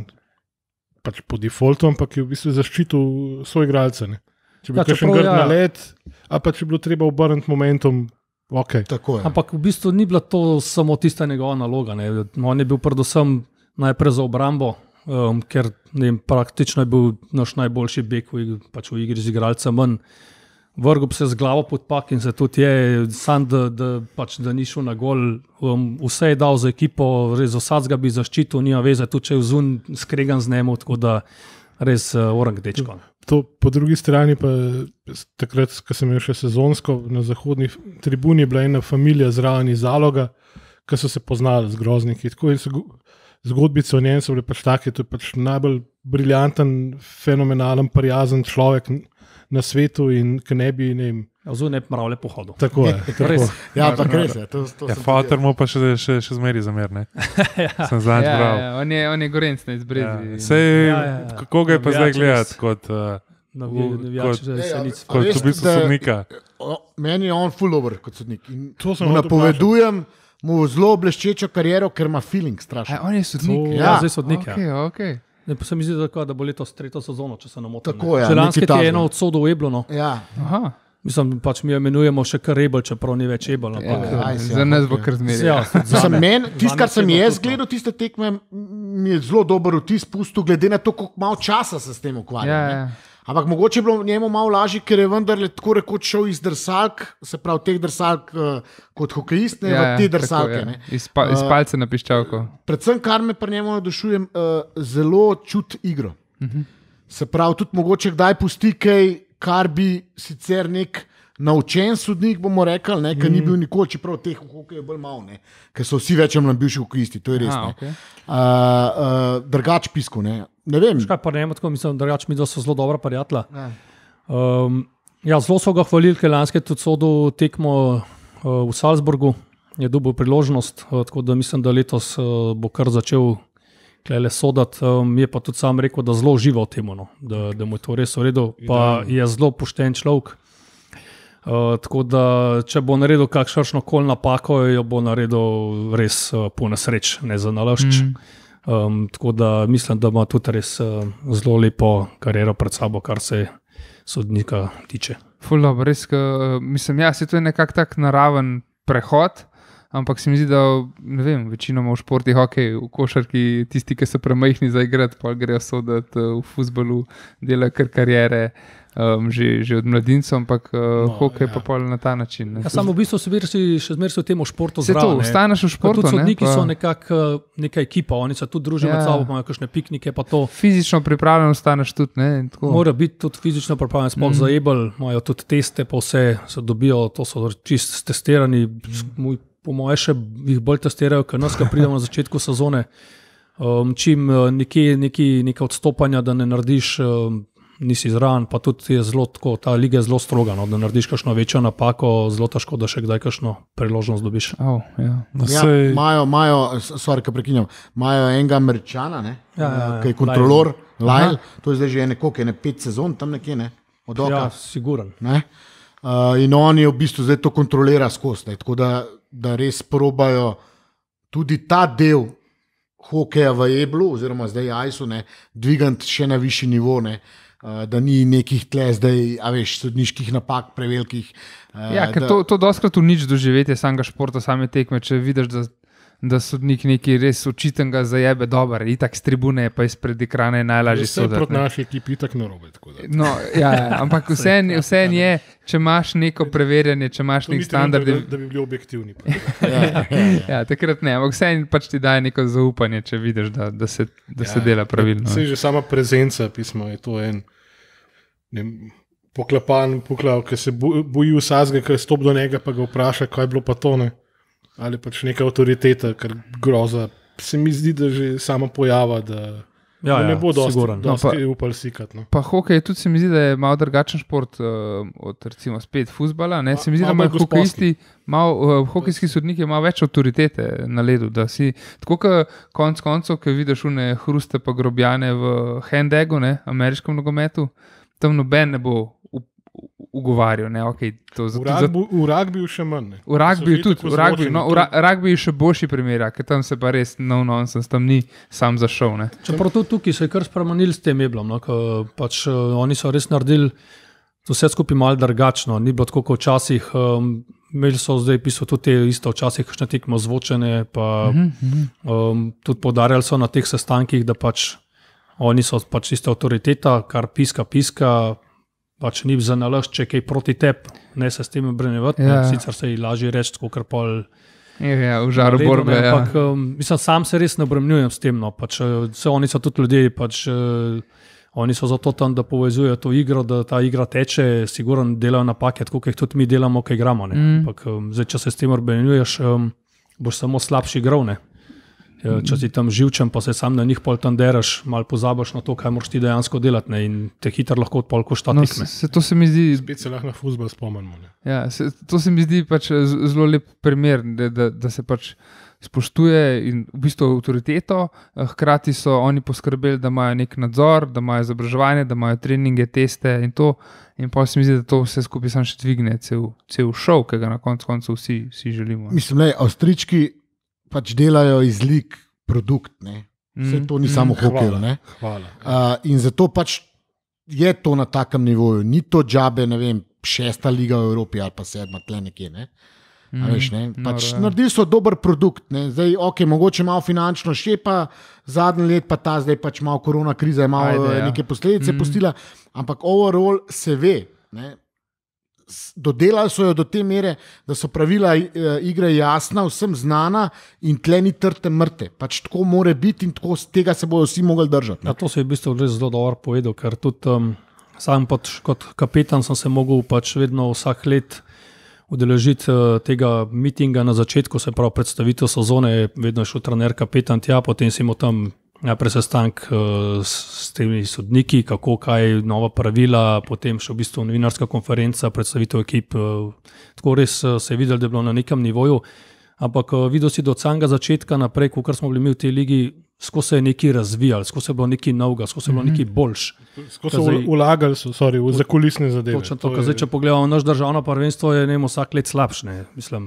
pač po defaultu, ampak je v bistvu zaščitil svoje igralce. Ne. Če bi ja, kakšen grd ja. na let, a pa če bi bilo treba obrniti momentum. Okay. Ampak v bistvu ni bila to samo tista njegova naloga. Ne. On je bil predvsem najprej za obrambo, um, ker ne vem, praktično je bil naš najboljši bek v, pač v igri z igralcem manj. Vrgel se z glavo pod pak in se tudi je, sam da, da, pač, da ni šel na gol. Um, vse je dal za ekipo, res vsak ga bi zaščitil, nima veze, tudi če je vzun skregan z njemu, tako da res uh, orang dečko. To po drugi strani pa takrat, ko sem imel še sezonsko na zahodni tribuni, je bila ena familija zraven iz Zaloga, ki so se poznali z grozniki. Tako je zgodbice o njem so bile pač take, to je pač najbolj briljanten, fenomenalen, prijazen človek na svetu in ki ne bi, ne vem, Zunaj je mravlje po hodu. Tako je. Tako. Res. Ja, pa res je. To, to ja, Fater mu pa še, še, še zmeri zamer, ne? ja. Sem zadnjič ja, bral. Ja, on je, on je gorenc, ne izbrezi. Ja. Sej, ja, ja, ja. Kako ga je pa zdaj gledati kot, uh, Navi, navijač, kot, ja, kot, kot v bistvu sodnika? Meni je on full over kot sodnik. In napovedujem mu zelo bleščečo kariero, ker ima feeling strašno. A, on je sodnik? To, ja, zdaj sodnik, okay, ja. Okay. Ne, pa se mi zdi, da bo letos tretjo sezono, če se ne motim. Tako je. Že lanske ti je eno od sodov v Eblo. Ja. Aha. Mislim, pač mi jo imenujemo še kar Ebel, čeprav ni več Ebel. Ja, za nas bo kar zmeraj. Ja, Tisto, kar sem jaz gledal, tiste tekme, mi je zelo dober vtis pustil, glede na to, koliko malo časa se s tem ukvarja. Ja, ja. Ampak mogoče je bilo njemu malo lažje, ker je vendarle tako rekoč šel iz drsalk, se pravi teh drsalk uh, kot hokejist, ne ja, v te drsalke. Tako, ja. iz, pa, iz palce na piščalko. Uh, predvsem, kar me pri njemu navdušuje, uh, zelo čut igro. Uh-huh. Se pravi, tudi mogoče kdaj pusti kaj, kar bi sicer nek naučen sodnik, bomo rekli, ne, ker mm. ni bil nikoli, čeprav teh v hokeju je bolj malo, ne, ker so vsi več ali manj bivši hokejisti, to je res. Aha, okay. uh, uh, Drgač pisku, ne, ne vem. Škaj pa ne, tako mislim, Drgač mi, da so zelo dobra prijatelja. Ja. Um, ja, zelo so ga hvalili, ker lanske tudi sodil tekmo uh, v Salzburgu, je dobil priložnost, uh, tako da mislim, da letos uh, bo kar začel klele sodati. Um, je pa tudi sam rekel, da zelo uživa v tem, no, da, da mu je to res v redu, pa je zelo pošten človek. Uh, tako da, če bo naredil kakšno koli napako, jo bo naredil res uh, po nesreč, ne za nalašč. Mm. Um, tako da mislim, da ima tudi res uh, zelo lepo kariero pred sabo, kar se sodnika tiče. Ful dobro, res, ka, mislim, ja, se to je nekak tak naraven prehod, ampak se mi zdi, da ne vem, večinoma v športi, hokej, v košarki, tisti, ki so premajhni za igrati, pa grejo sodati uh, v fuzbalu, delajo kar kariere. Um, že, že od mladincev, ampak uh, no, hokej ja. pa pol na ta način. Ja, samo v bistvu si še zmeraj v tem športu zraven. Se to, ostaneš v športu. Tudi sodniki ne, so nekak, neka ekipa, oni se tudi družijo ja. med sabo, imajo kakšne piknike, pa to. Fizično pripravljen ostaneš tudi, ne? Mora biti tudi fizično pripravljen, sploh mm. za Ebel, imajo tudi teste, pa vse se dobijo, to so čist testirani, mm. po moje še jih bolj testirajo, ker nas, ko pridemo na začetku sezone, um, čim nekje, nekje, nekaj odstopanja, da ne narediš um, nisi zraven, pa tudi je zelo tako, ta liga je zelo stroga, no, da narediš kakšno večjo napako, zelo težko, da še kdaj kakšno priložnost dobiš. Oh, ja. No, Ja, sej, imajo, imajo, sorry, ki prekinjam, imajo enega Američana, ne, Ja, ja, ja. ki je kontrolor, Lyle, to je zdaj že ene koliko, ene pet sezon tam nekje, ne, od oka. Ja, siguren. Ne? Uh, in oni v bistvu zdaj to kontrolira skozi, ne? Tako da, da res probajo tudi ta del hokeja v Eblu, oziroma zdaj Ajsu, dvigati še na višji nivo, ne? Uh, da ni nekih tle zdaj, a veš, sodniških napak prevelikih. Uh, Ja, ker da, to, to doskrat unič doživetje samega športa, same tekme, če vidiš, da, da sodnik neki res očitenega zajebe dober, itak z tribune, pa izpred ekrana je najlažje Vse proti soditi. naši ekipi tako narobe. tako da. No, ja, ja, ampak vse je, če imaš neko preverjanje, če imaš To ni nek trenutek, standard. Da, da bi bili objektivni. ja, ja, ja. Ja, takrat ne, ampak vse pač ti daje neko zaupanje, če vidiš, da, da, se, da se Ja, dela pravilno. Sej že sama prezenca pisma je to en ne vem, poklepan, poklav, ki se bo- boji vsazga, ki stop do njega, pa ga vpraša, kaj je bilo pa to, ne? Ali pač neka avtoriteta, ker groza. Se mi zdi, da že sama pojava, da, Ja, da ne ja, bo dosti, siguren. No, dosti pa- upal sikati. No. Pa hokej tudi se mi zdi, da je malo drugačen šport uh, od recimo spet futbola. Ne? Ma- Se mi zdi, da malo imajo bolj hokejisti, malo, uh, hokejski sodniki imajo več avtoritete na ledu. Da si, tako kot konc koncev, ki vidiš une hruste pa grobjane v handegu, ne, ameriškem nogometu, tam noben ne bo u- u- ugovarjal. Ne? Okay, to, V zato- zato- ragbi, v ragbiju še manj. Ne. V ragbiju So že tudi, tako v ragbiju, zmočeni, no, v ra- ragbiju je še boljši primer, ja, ker tam se pa res no nonsense, tam ni sam zašel. Ne. Čeprav tudi tukaj se je kar spremenili s tem Eblom, no, ko pač uh, oni so res naredili vse skupaj malo drugačno, ni bilo tako kot včasih. Um, imeli so zdaj pisal tudi te isto včasih kakšne tekme zvočene, pa um, tudi podarjali so na teh sestankih, da pač oni so pač ista avtoriteta, kar piska, piska. Pač ni za nalašč, če je kaj proti tebi, ne se s tem obremenjevati. Ja. Ja. Sicer se je lažje reči, kot kar pol. Ja, ja, v žaru Naredil, borbe. ne, Ja. Ampak um, mislim, sam se res ne obremenjujem s tem. No, pač, uh, vse oni so tudi ljudje, pač, uh, oni so zato tam, da povezujejo to igro, da ta igra teče, sigurno delajo napake, tako kot jih tudi mi delamo, ko igramo. Ne. Mm. Ampak um, zdaj, če se s tem obremenjuješ, um, boš samo slabši igral. Ne. Ja, če si tam živčen, pa se sam na njih pol tam deraš, malo pozabiš na to, kaj moraš ti dejansko delati, ne, in te hitro lahko odpol košta No, tekme. se, to se mi zdi, Spet se lahko na fuzbol spomnimo. Ne. ja, se, to se mi zdi pač z- zelo lep primer, da, da, da se pač spoštuje in v bistvu avtoriteto, eh, hkrati so oni poskrbeli, da imajo nek nadzor, da imajo izobraževanje, da imajo treninge, teste in to. In pa se mi zdi, da to vse skupaj samo še dvigne cel, cel šov, ki ga na koncu koncev vsi, vsi želimo. Mislim, da Avstrijčki pač delajo iz lig produkt, ne. Vse Mm, to ni mm, samo hokej. Hvala. Ne. Hvala. Uh, in zato pač je to na takem nivoju, ni to džabe, ne vem, šesta liga v Evropi ali pa sedma, tle nekje. Ne? A veš, ne? Pač noro, ja. naredili so dober produkt, ne? Zdaj, ok, mogoče malo finančno šepa, zadnji let pa ta, zdaj pač malo korona kriza je malo Ajde, Ajde, ja. neke posledice Mm. mm. pustila, ampak overall se ve. Ne? S- Dodelali so jo do te mere, da so pravila eh, igre jasna, vsem znana in tle ni trte mrte. Pač tako more biti in tako z tega se bodo vsi mogli držati. Ja, to se je v bistvu res zelo dobro povedal, ker tudi um, sam pač, kot kapetan sem se mogel pač vedno vsak let udeležiti uh, tega mitinga na začetku, se pravi predstavitev sezone, vedno je šel trener kapetan tja, potem si imel tam najprej sestank uh, s, s temi sodniki, kako kaj, nova pravila, potem še v bistvu novinarska konferenca, predstavitev ekip. Uh, tako res uh, se je videlo, da je bilo na nekem nivoju. Ampak uh, videl si do samega začetka naprej, ko smo bili mi v tej ligi, skozi se je nekaj razvijalo, skozi je bilo nekaj novega, skozi je bilo nekaj boljš. Ko so zdaj- vlagali, so, sorry, v zakulisne zadeve. Točno to, To kar je- zdaj, če pogledamo naš državno prvenstvo, je ne vem, vsak let slabše. Mislim,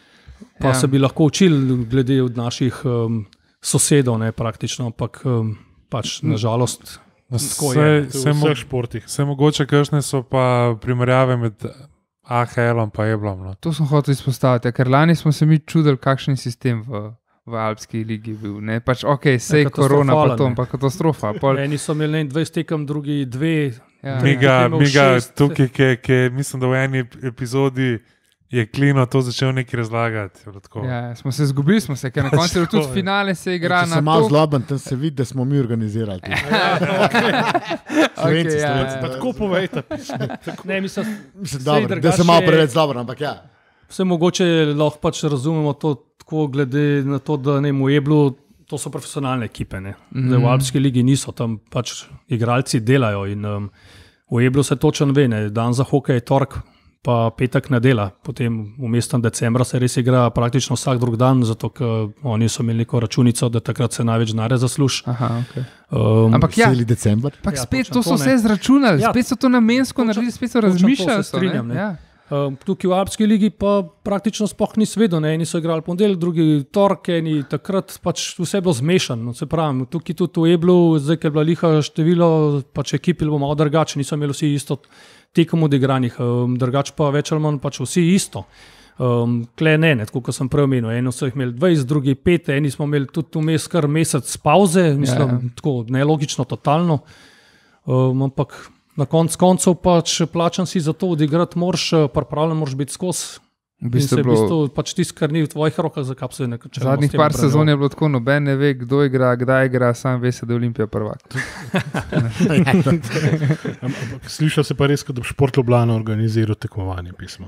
pa Ja. ja. se bi lahko učili glede od naših um, sosedov, ne praktično, ampak um, pač nažalost. Tako je, To je Se v mo- vseh športih. se mogoče kakšne so pa primerjave med A H L-om in Eblom. No. To sem hotel izpostaviti, ja, ker lani smo se mi čudili, kakšen sistem v, v Alpski ligi bil. Ne? Pač, ok, sej Ja, korona, pa katastrofalen, to, ne. pa katastrofa. Pol, Eni so imeli ne, dvajset tekem, drugi dve. ja, Mi ja. ga, Potem imel mi ga šest. tukaj, ki, ki mislim, da v eni epizodi je Klino to začel nekaj razlagati. je bilo tako. Ja, smo se izgubili, smo se, ker na koncu je tudi Tako je. finale se igra Če na sem malo to. zloben, tam se vidi, da smo mi organizirali. to. Slovenci, ja, Slovenci. ja. Pa tako povejte. Ne, mislim, Mislim, Sej dobro, da drugače sem malo je- preveč dober, ampak ja. vse mogoče lahko pač razumemo to tako, glede na to, da ne v Eblu. To so profesionalne ekipe. Mm. Zdaj, v Alpski ligi niso, tam pač igralci delajo. In, um, V Eblu se točno ve, ne, dan za hokej je torek, pa petek nedela, potem v mestem decembra se res igra praktično vsak drug dan, zato ker oni so imeli neko računico, da takrat se največ denarja zasluži. Aha, okay. Um, Ampak ja, Veseli december. ampak Ja, spet točno to so to, vse ne. zračunali, Ja, spet so to namensko točno- naredili, spet so točno to se razmišljali. so, strinjam, ne. Ja. Um, tukaj v Alpski ligi pa praktično sploh ni svedo, ne. Eni so igrali ponedeljek, drugi torek, eni takrat pač vse je bilo zmešano. Se pravi, tukaj tudi v Eblu, zdaj, ker je bila liha število, pač ekipi bo malo drugače, niso imeli vsi isto tekom odigranih, um, drugače pa več ali manj pač vsi isto. Um, Kle ne, ne, tako kot sem prej omenil, eno so jih imeli dvajset, drugi pet, eni smo imeli tudi vmes kar mesec pauze, mislim, Ja, ja. tako nelogično, totalno. Um, ampak na koncu koncev pač plačan si za to odigrati, moraš, pripravljen moraš biti skozi. V In bistvu se je v bilo, bistvu pač tisto, kar ni v tvojih rokah, za kap se ne kače. zadnjih par sezon je bilo tako, noben ne ve, kdo igra, kdaj igra, sam ve se, da je Olimpija prvak. Ampak sliša se pa res, kot da bi Šport Ljubljana organiziral tekmovanje pismo.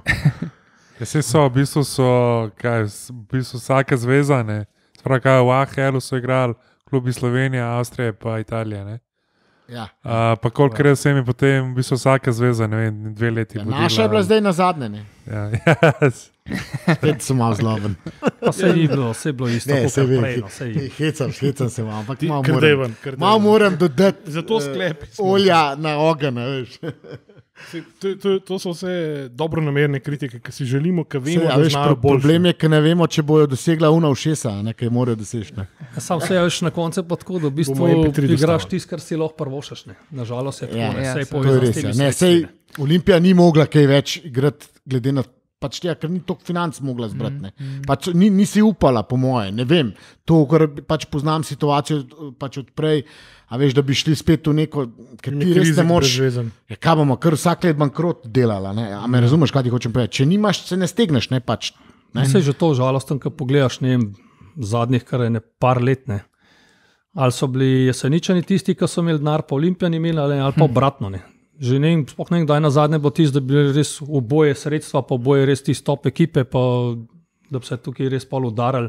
Ja, saj so, v bistvu so, kaj, s- v bistvu vsaka zveza, ne. Sprav, kaj v A H L-u so igrali, klubi Slovenije, Avstrije pa Italije, ne. Ja. Uh, pa koliko res je mi potem, v bistvu vsaka zveza, ne vem, dve leti. Ja, vodila. naša je bila zdaj na zadnje, ne? Ja, yes. Spet sem malo zloben. Pa se ni bilo, vse je bilo isto. Ne, kakor se ve, prej, no, saj- hecam, hecam se vam, ampak Ti, malo kar moram, devan, kar malo devan. moram dodati Zato eh, sklepi smo. olja na ogen, a veš. Saj, To, to, to so vse dobro namerne kritike, ki si želimo, ki vemo, Sej, a da veš, znajo pro, boljše. problem je, ker ne vemo, če bojo dosegla una všesa, ne, kaj morajo doseči. ne. Sam se veš na koncu pa tako, da v bistvu Bomo M P tri igraš dostavili. tisto, kar si lahko prvošaš. Ne. Nažalost je tako, Ja, ne. ja, Saj je saj To je povezano s res. temi Ja. Ne, sredstvi, sej, ne. Olimpija ni mogla kaj več igrati, glede na pač tega, ker ni toliko financ mogla zbrati. ne. Pač ni, nisi upala, po moje, ne vem. To, ker pač poznam situacijo pač od prej, a veš, da bi šli spet v neko, ker ti res ne moreš. Ja, kaj bomo, kar vsak let bankrot delala, ne? A me razumeš, kaj ti hočem povedati? Če nimaš, se ne stegneš, ne pač. Ne? Vse je že to žalosten, ko pogledaš, ne vem, zadnjih kar je ne par let. Ne. Ali so bili jeseničani tisti, ki so imeli denar, pa olimpijani imeli, ali, ali pa obratno. Ne. Že ne vem, sploh ne vem, kdaj na zadnje bo tisto, da bi bili res oboje sredstva, pa oboje res tisti top ekipe, pa da bi se tukaj res pol udarali.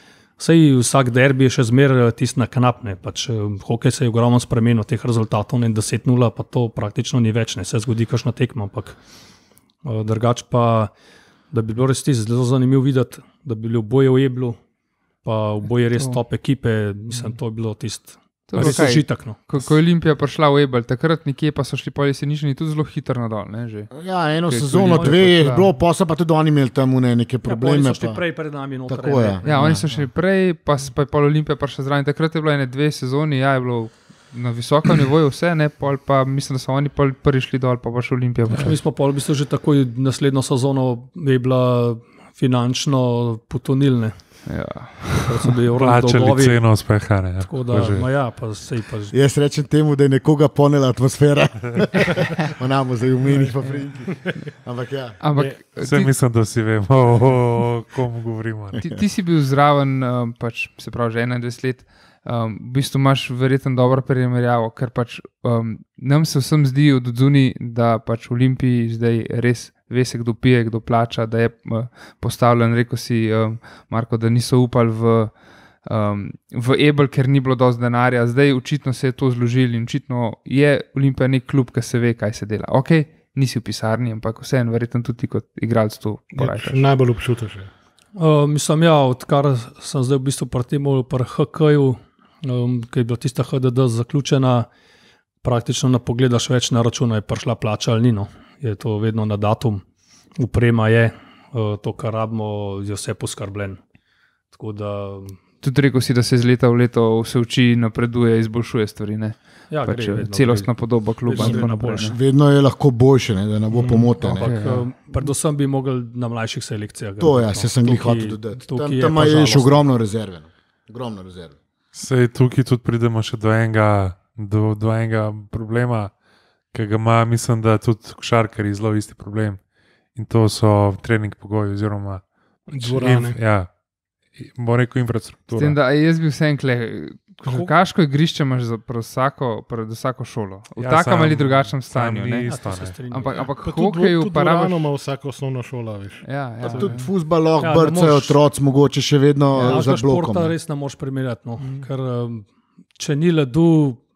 Sej vsak derbi je še zmeraj tisti na kanapne, pač eh, hokej se je ogromno spremenil, teh rezultatov ne deset nula, pa to praktično ni več, ne se zgodi kakšna tekma, ampak eh, drugače pa, da bi bilo res tisto zelo zanimivo videti, da bi bili oboje v Eblu, pa oboje res To. top ekipe, mislim, to je bilo tisto. To je bilo Res kaj? užitek. No. Ko, ko je Olimpija prišla v Ebel, takrat nekje pa so šli po jesenični tudi zelo hitro nadol. Ne, že. Ja, eno Kaj je sezono, Olimpija dve je prišla? bilo, pa so pa tudi oni imeli tam une neke Ja, pa probleme. oni so šli pa- prej pred nami noter. Tako je. Ja, oni so šli prej, pa, s- pa je pol Olimpija prišla zraven. Takrat je bilo ene dve sezoni, ja, je bilo na visokem nivoju vse, ne, pol pa mislim, da so oni pol prvi šli dol, pa pa še Olimpija. Ja, mi smo pol v bistvu že takoj naslednjo sezono je bila finančno potonilne. Ja. Ker so bili ogromni Plačali dolgovi. ceno uspeha. Ne, Tako to da, že- ma ja, pa sej pa že. Jaz rečem temu, da je nekoga ponela atmosfera. Onamo zdaj umenih pa frinki. Ampak ja. Ampak Vse ti, mislim, da si vemo, o, o, o komu govorimo. ne. ti, ti si bil zraven, um, pač, se pravi, že enaindvajset let. Um, v bistvu imaš verjetno dobro primerjavo, ker pač um, nam se vsem zdi od zunaj, da pač v Olimpiji zdaj res ve se, kdo pije, kdo plača, da je uh, postavljen, rekel si, um, Marko, da niso upali v, um, v Ebel, ker ni bilo dosti denarja. Zdaj očitno se je to zložili in očitno je Olimpija nek klub, ki se ve, kaj se dela. Ok, nisi v pisarni, ampak vseeno, verjetno tudi ti kot igralec to porajtaš. Najbolj občutiš. je. Uh, mislim, ja, odkar sem zdaj v bistvu pri tem, pri H K-ju, um, ki je bila tista H D D zaključena, praktično ne pogledaš več na račun, je prišla plača ali ni. No. Je to vedno na datum, uprema je, uh, to, kar rabimo, je vse poskrbljeno. Tako da, Tudi rekel si, da se iz leta v leto vse uči, napreduje, izboljšuje stvari. Ne? ja, Pač, gre vedno, celostna podoba kluba. vedno in tako gre na naprej, boljše. ne. Vedno je lahko boljše, ne, da ne bo pomote. Ampak Ne. Ja, ja. um, predvsem bi mogli na mlajših selekcijah. To graditi, ja, no. se sem jih Tukaj- hotel dodati. tukaj Tam, je tam pa je še žalostno. ogromno rezerve. no. Ogromno rezerve. Sej tukaj tudi pridemo še do enega, do, do enega problema, ki ga ima, mislim, da tudi košarkarji zelo isti problem. In to so trening pogoji, oziroma Dvorane. Inf, ja, bo rekel S infrastruktura. tem, da jaz bi vse enkle. Košarkaško igrišče imaš za pred vsako, pred vsako šolo. V Ja, takem sam- ali drugačnem sam stanju. ni ne. Ja, isto, to se ne. strinjam. Ampak, ampak Pa tudi, hokeju tudi pa dvorano rabiš. ima vsaka osnovna šola. Veš. Ja, ja, Pa ja. tudi futbal lahko Ja, ne brcajo moreš- otroci, mogoče še vedno Ja, za športa blokom. ne. res ne moreš primerjati. No. Ker um, če ni ledu,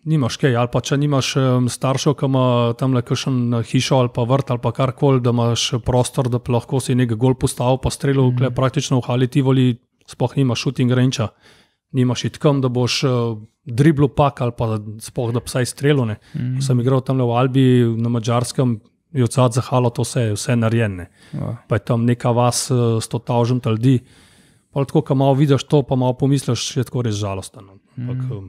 nimaš kaj, ali pa če nimaš um, staršev, ki ima tam le kakšen hišo ali pa vrt ali pa karkoli, da imaš prostor, da lahko si nekaj gol postavil, pa strelil, mm. kle praktično v hali Tivoli, sploh nimaš shooting range, nimaš itkam, da boš uh, driblu pak ali pa sploh da psaj strelil. Mm. Sem igral tam le v Albi na Mađarskem, je odsad za halo to vse, vse narejene. Ja. Pa je tam neka vas uh, sto tisoč ljudi. Pa tako, ko malo vidiš to, pa malo pomisliš, je tako res žalosten. Ampak, mm.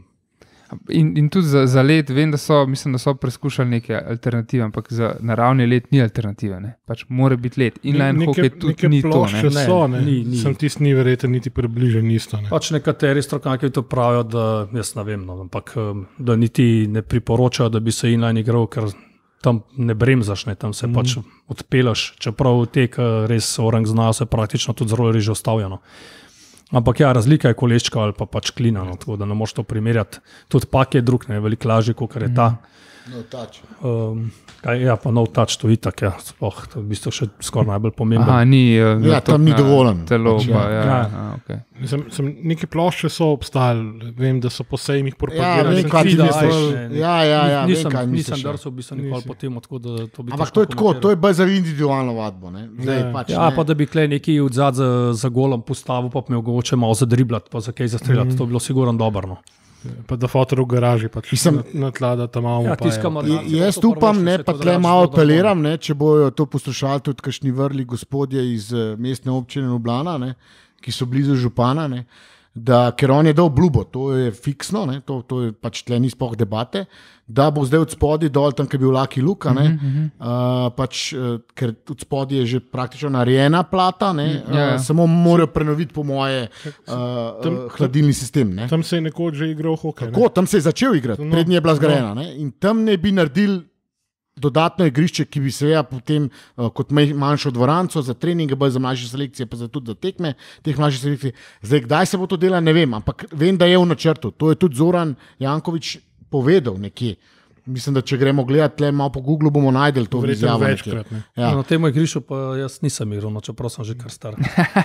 in, in tudi za, za let, vem, da so, mislim, da so preskušali neke alternative, ampak za naravni let ni alternative. Ne? Pač mora biti let. Inline hokej tudi ni to. Ne? Ne, so, ne. Ni, ni. Sem tisti ni verjeten, niti približen isto. Ne? Pač nekateri strokovnjaki to pravijo, da jaz ne vem, no, ampak da niti ne priporočajo, da bi se inline igral, ker tam ne bremzaš, ne? Tam se mm. pač odpelaš, čeprav tek res orang znajo se praktično tudi zelo reže ostavljeno. Ampak ja, razlika je koleščka ali pa pač klina, no, tako da ne moš to primerjati. Tudi pak je drug, ne, veliko lažje, kot je ta. No touch. Um, kaj, ja, pa no touch, to itak, ja, sploh, to je v bistvu še skoraj najbolj pomembno. Aha, ni, uh, ja, tam ni dovoljen. Telo, pač, pa, ja. ja. Ja. Aha, okay. Sem, sem, neke plošče so obstajali, vem, da so po sejmih Ja, propagirali. vem, kaj ti da, misliš. aj, ne, ne. Ja, ja, ja, nisem, vem, kaj nisem misliš. drsel, bi se nikoli Nisi. potem tako, da to bi Ampak to je tako, to je bolj za individualno vadbo. Ne? Zdaj, Ja. pač, Ja, ne. pa da bi klej neki odzad za, za golom postavil, pa bi me mogoče malo zadriblati, pa za kaj zastreljati, mm. to bi bilo sigurno dobro. No. Pa da fotor v garaži, pač Mislim- na, na tla, da tam imamo. Ja, pa je- tiskamo- J- Jaz upam, ne, pa tle malo apeliram, ne, če bojo to poslušali tudi kakšni vrli gospodje iz eh, mestne občine Ljubljana, ne, ki so blizu župana, ne, da, ker on je dal obljubo, to je fiksno, ne, to, to je pač tle ni sploh debate, da bo zdaj od spodaj dol, tam, kjer je bil Laki Luka, ne, Mhm, uh, pač, uh, ker od spodaj je že praktično narejena plata, ne, uh, Ja, ja. samo morajo prenoviti, po moje, uh, Tam- uh, hladilni sistem. Ne. Tam se je nekoč že igral hokej. ne. Tako, tam se je začel igrati, No, prednji je bila zgrajena. Ne? In tam ne bi naredili dodatno igrišče, ki bi seveda potem uh, kot maj- manjšo dvoranco za treninge, bolj za mlajše selekcije, pa za tudi za tekme teh mlajših selekcij. Zdaj, kdaj se bo to delalo, ne vem, ampak vem, da je v načrtu. To je tudi Zoran Janković povedal nekje. Mislim, da če gremo gledati, tle malo po Googlu bomo najdel to Verjetno izjavo. nekje. večkrat. Ne. Ja. Na tem igrišču pa jaz nisem igral, no, čeprav sem že kar star.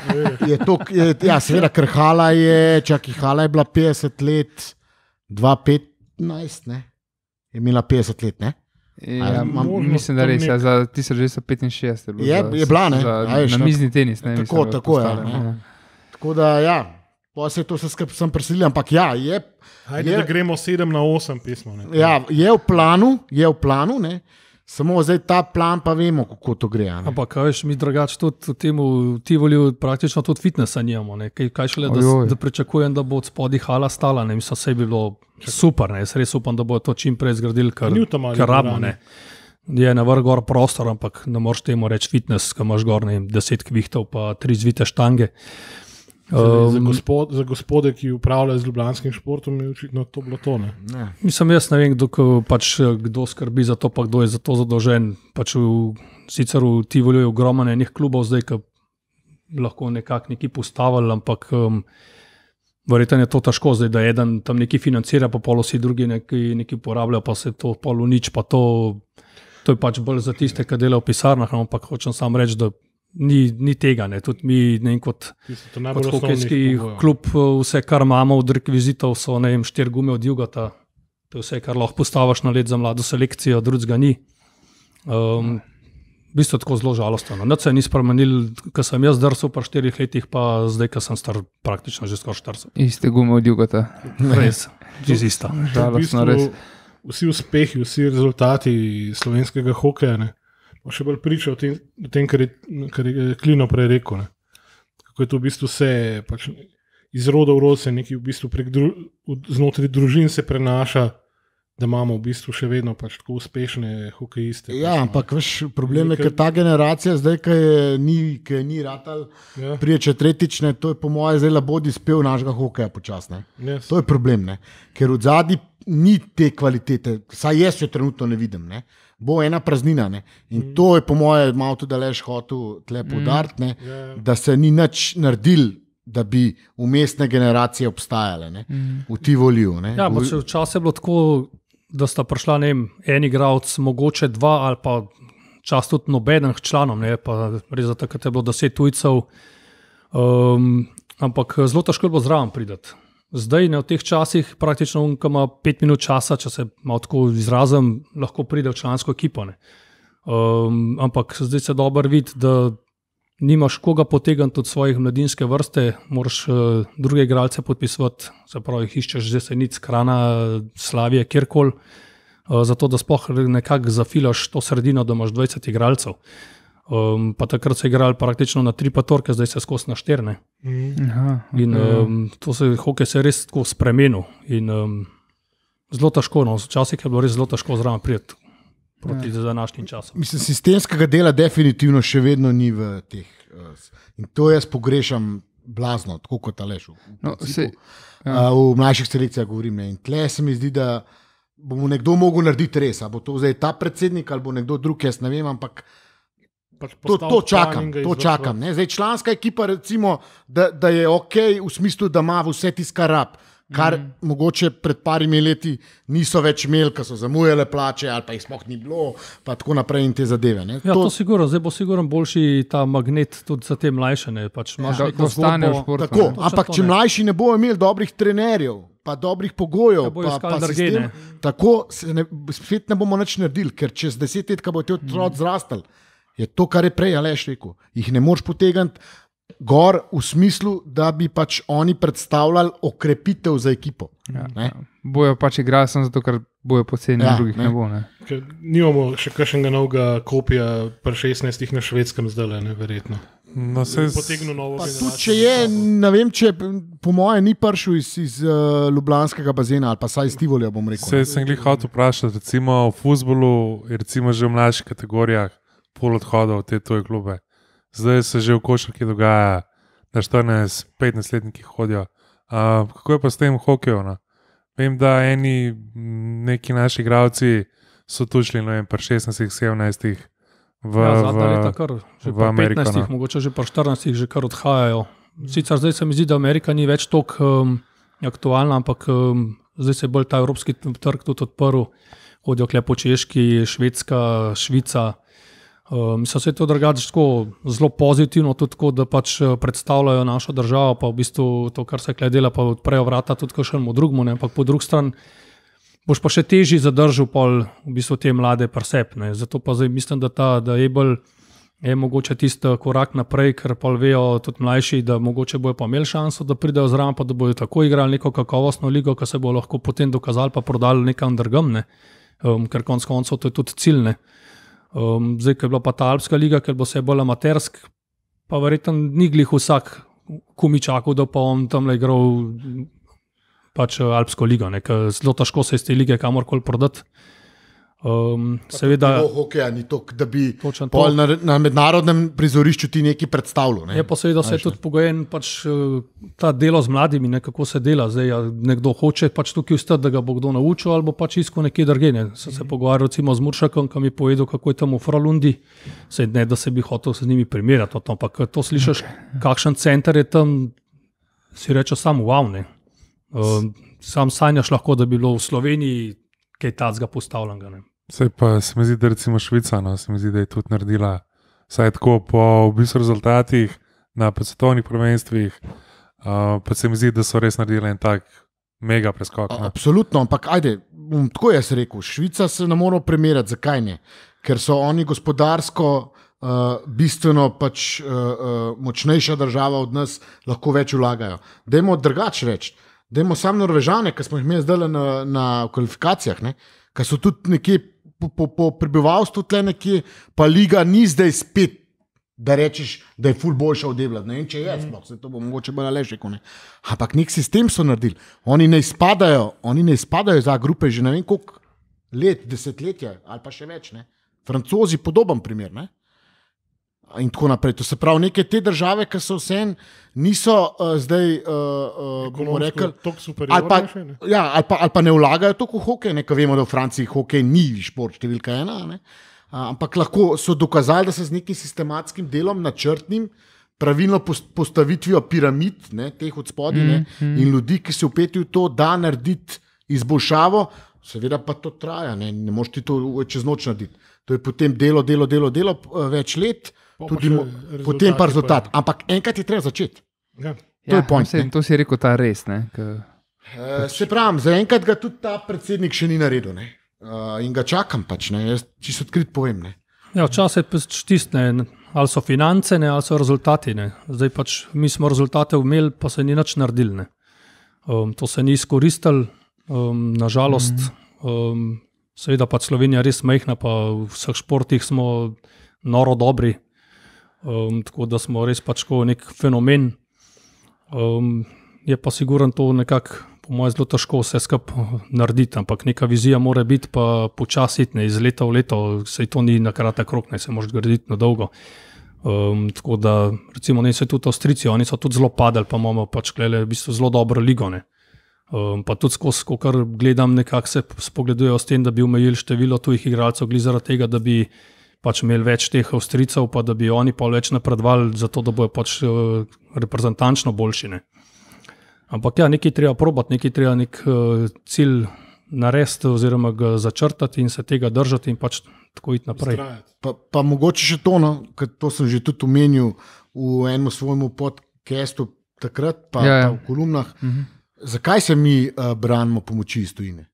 Je to, je, ja, seveda, ker Hala je, čakaj, Hala je bila petdeset let, dva tisoč petnajst, ne? Je imela petdeset let, ne? Ja, Ali mam, možno mislim, da tam res, ja, nek- za tisoč devetsto petinšestdeset. bilo Je- za- je bila, ne? za- A veš, Na ne? mizni tenis. Ne, Tako, mislim, tako, ja, postale, ne. Tako da, ja, pa se je to vse skupaj sem preselil, ampak ja, je, Ajde, Je- da gremo sedem na osem pismo. Ne. ja, je v planu, je v planu, ne? Samo zdaj ta plan pa vemo, kako to gre. a ne. Ampak, kaj veš, mi drugače tudi v tem v Tivoliju praktično tudi fitnesa nimamo. Ne? Kaj, kaj šele, da, Ojoj. s- da pričakujem, da bo od spodaj hala stala. Ne? Mislim, vse bi bilo super. Ne? Jaz res upam, da bo to čim prej zgradili, kar, Ni v tam mali kar rabimo. dvorani. Ne? Je na vrh gor prostor, ampak ne moreš temu reči fitness, ko imaš gor ne, vem, deset kvihtov pa tri zvite štange. Za, za, Um, gospod, za gospode, ki upravljajo z ljubljanskim športom, je očitno to bilo to. Ne. Ne. Mislim, jaz ne vem, kdo, ko- pač, kdo skrbi za to, pa kdo je za to zadolžen. Pač v, sicer v Tivoliju je ogromno enih klubov, zdaj, ki lahko nekako neki postavili, ampak um, verjetno je to težko, zdaj, da eden tam neki financira, pa pol vsi drugi neki, neki uporabljajo, pa se to pol v nič. Pa to, to je pač bolj za tiste, ki delajo v pisarnah, ampak hočem samo reči, da ni, ni tega. Ne. Tudi mi, ne vem, kot. Tisto, to Kot najbolj hokejski osnovnih pogojev. klub, vse, kar imamo od rekvizitov, so ne vem, štiri gume od Jugata. To je vse, kar lahko postaviš na let za mlado selekcijo, drugega ni. Um, v bistvu je tako zelo žalostno. Nič se ni spremenil, ko sem jaz drsel pa štirih letih, pa zdaj, ko sem star praktično že skoraj štirideset. Iste gume od Jugota. Res, čisto ista. V Žalostno, res. bistvu, vsi uspehi, vsi rezultati slovenskega hokeja, ne, pa še bolj priča o tem, o tem kar, je, kar je Klino prej rekel. Ne. Kako je to v bistvu vse pač iz roda v rod, se nekaj v bistvu prek dru, znotraj družin se prenaša, da imamo v bistvu še vedno pač tako uspešne hokejiste. Ja, pač, ampak veš, problem je, Nekaj- ker ta generacija, zdaj, ki je ni, ki je ni ratal, Ja, prije če tretjič, ne, to je po mojem zdaj labodi spev našega hokeja počasne. yes. To je problem, ne? Ker v zadnji ni te kvalitete, saj jaz jo trenutno ne vidim. Ne? Bo ena praznina. Ne? In to je po mojem malo tudi Aleš hotel tle poudariti, ne? Ja, ja. Da se ni nič naredil, da bi umestne generacije obstajale ne? v Tivoliju. ne. Ja, pa V- če včasih je bilo tako, da sta prišla ne vem, en igralec, mogoče dva ali pa čas tudi nobenih članov, ne, pa res za takrat je bilo deset tujcev, um, ampak zelo težko je bilo zraven prideti. Zdaj, ne, v teh časih, praktično, ko ima pet minut časa, če se malo tako izrazim, lahko pride v člansko ekipo. Um, ampak zdaj se dobro vidi, da nimaš koga potegniti od svojih mladinske vrste, moraš uh, druge igralce podpisovati, se pravi, iščeš že se nic, Krana, Slavije, kjerkoli, uh, zato da sploh nekako zafilaš to sredino, da imaš dvajset igralcev. Um, pa takrat so igrali praktično na tri patorke, zdaj se skozi na šterne. Mm. Aha, okay. In um, to se, hokej se je res tako spremenil. In um, zelo težko, no, včasih je bilo res zelo težko zraven prijeti proti ja. današnjim časom. Mislim, sistemskega dela definitivno še vedno ni v teh. In to jaz pogrešam blazno, tako kot Aleš. V, no, se, ja. uh, v mlajših selekcijah govorim. Ne. In tle se mi zdi, da bo nekdo mogel narediti res. A bo to zdaj ta predsednik ali bo nekdo drug, jaz ne vem, ampak Pač to, to čakam, to čakam. Zdaj, članska ekipa, recimo, da, da je ok, v smislu, da ima vse tiskar rab, kar mm. mogoče pred parimi leti niso več imeli, ker so zamujale plače ali pa jih sploh ni bilo, pa tako naprej in te zadeve. Ne. Ja, to, to sigurno, zdaj bo sigurno boljši ta magnet tudi za te mlajše. Pač ja, da ostane v športu. Tako, ampak če mlajši ne bojo imeli dobrih trenerjev, pa dobrih pogojev, ja, pa, pa sistem, tako se ne, spet ne bomo nič naredili, ker čez deset let, ko bo te otrok mm. zrastel, je to, kar je prej Aleš rekel. Jih ne moreš potegniti gor v smislu, da bi pač oni predstavljali okrepitev za ekipo. Ja, ja. Bojo pač igrali samo zato, ker bojo poceni, ja, drugih ne, ne bo. Ne. Nimamo še kakšnega novega kopija pri šestnajstih na Švedskem zdaj, ne, verjetno. No, se potegnil novo generacijo. Če je, ne vem, če po moje ni prišel iz, iz uh, ljubljanskega bazena ali pa saj iz Tivolja, bom rekel. Se sem glih hotel vprašati, recimo v fuzbolu, recimo že v mlajših kategorijah, pol odhodov v te tuje klube. Zdaj se že v košarki dogaja, da štirinajst petnajstletniki hodijo. Uh, kako je pa s tem hokejem? No? Vem, da eni neki naši igralci so tu šli, ne vem, pri šestnajstih, sedemnajstih v, ja, v, leta kar, že v Ameriko. petnajstih, no? Mogoče že pri štirinajstih že kar odhajajo. Sicer zdaj se mi zdi, da Amerika ni več toliko um, aktualna, ampak um, zdaj se je bolj ta evropski trg tudi odprl. Hodijo kle po Češki, Švedska, Švica. Um, mislim, da je to drugače zelo pozitivno, tudi tako, da pač predstavljajo našo državo, pa v bistvu to, kar se kle dela, pa odprejo vrata tudi kakšnemu drugemu, ne? Ampak po drugi strani boš pa še težji zadržal pol v bistvu te mlade presep. Ne? Zato pa zdaj mislim, da ta da je bolj je mogoče tisti korak naprej, ker pol vejo tudi mlajši, da mogoče bojo pa imeli šanso, da pridejo zraven, pa da bojo tako igrali neko kakovostno ligo, ki se bo lahko potem dokazali, pa prodali nekam drugam, ne? um, ker konec koncev to je tudi cilj. Ne? Um, zdaj, ker je bila pa ta Alpska liga, ker bo se bolj amatersk, pa verjetno ni glih vsak komičakov, da pa on tam le igral pač Alpsko ligo, ker zelo težko se iz te lige kamorkoli prodati. Um, seveda, hokeja ni to, da bi pol na, na mednarodnem prizorišču ti nekaj predstavljal. Ne? Je pa seveda vse tudi pogojen pač ta delo z mladimi, ne, kako se dela. Zdaj, ja, nekdo hoče pač tukaj ustati, da ga bo kdo naučil, ali bo pač iskal nekje drugje. Ne. Sem se pogovarjal recimo z Muršakom, ki mi je povedal, kako je tam v Fralundi. Sej ne, da se bi hotel s njimi primerjati, ampak to slišiš, kakšen center je tam, si reče samo wow. Ne. Um, sam sanjaš lahko, da bi bilo v Sloveniji kaj tacga postavljenega. Sej pa se mi zdi, da recimo Švica, no, se mi zdi, da je tudi naredila vsaj tako po v bistvu rezultatih na svetovnih prvenstvih, uh, pa se mi zdi, da so res naredili en tak mega preskok. A, absolutno, ampak ajde, bom tako jaz rekel, Švica se ne mora primerjati, zakaj ne? Ker so oni gospodarsko uh, bistveno pač uh, uh, močnejša država od nas, lahko več vlagajo. Dajmo drugače reči. Dajmo sam Norvežane, ki smo jih imeli zdaj na, na kvalifikacijah, ki so tudi nekje po, po, po prebivalstvu tle nekje, pa liga ni zdaj spet, da rečeš, da je ful boljša od Evlad. Ne vem, če je, sploh, se to bo mogoče bolj Aleš rekel. Ampak nek sistem so naredili. Oni ne izpadajo, oni ne izpadajo za grupe že ne vem koliko let, desetletja ali pa še več. Ne? Francozi podoben primer. Ne? In tako naprej. To se pravi, neke te države, ki so vse niso uh, zdaj, uh, uh, bomo rekli, ali pa, ja, ali, pa, ali pa ne vlagajo toliko v hokej, ne, vemo, da v Franciji hokej ni šport številka ena, ne, uh, ampak lahko so dokazali, da se z nekim sistematskim delom, načrtnim, pravilno postavitvijo piramid, ne, teh od spodaj, mm, mm. in ljudi, ki se vpetijo v to, da narediti izboljšavo, seveda pa to traja, ne, ne moš ti to čez noč narediti. To je potem delo, delo, delo, delo, več let, tudi mo, potem pa rezultat. Ampak enkrat je treba začeti. Ja. To ja, je point. Vse, to si rekel, ta res. Ne, K... Uh, se pravi, zaenkrat ga tudi ta predsednik še ni naredil. Ne? Uh, in ga čakam, pač, ne? Jaz čisto odkrit povem. Ne? Ja, včasih je pač tisto, ali so finance, ne, ali so rezultati. Ne. Zdaj pač mi smo rezultate imeli, pa se ni nič naredili. Um, to se ni izkoristilo, um, nažalost. Um, seveda pa Slovenija res majhna, pa v vseh športih smo noro dobri. Um, tako da smo res pač nek fenomen. Um, je pa sigurno to nekako, po mojem, zelo težko vse skupaj narediti, ampak neka vizija mora biti pa počasiti, ne iz leta v leto, sej to ni na kratek rok, ne se može graditi na dolgo. Um, tako da, recimo, ne se tudi Avstrijci, oni so tudi zelo padali, pa imamo pač klele v bistvu zelo dobro ligo, ne. Um, pa tudi skozi, ko kar gledam, nekako se spogledujejo s tem, da bi omejili število tujih igralcev, glede zaradi tega, da bi pač imeli več teh Avstrijcev, pa da bi oni pa več napredovali, zato da bojo pač uh, reprezentančno boljši, ne. Ampak ja, nekaj treba probati, nekaj treba nek uh, cilj narediti oziroma ga začrtati in se tega držati in pač tako iti naprej. Pa, pa mogoče še to, no, ker to sem že tudi omenil v enem svojemu podcastu takrat, pa, Ja, ja. pa v kolumnah. Mhm. Zakaj se mi uh, branimo pomoči iz tujine?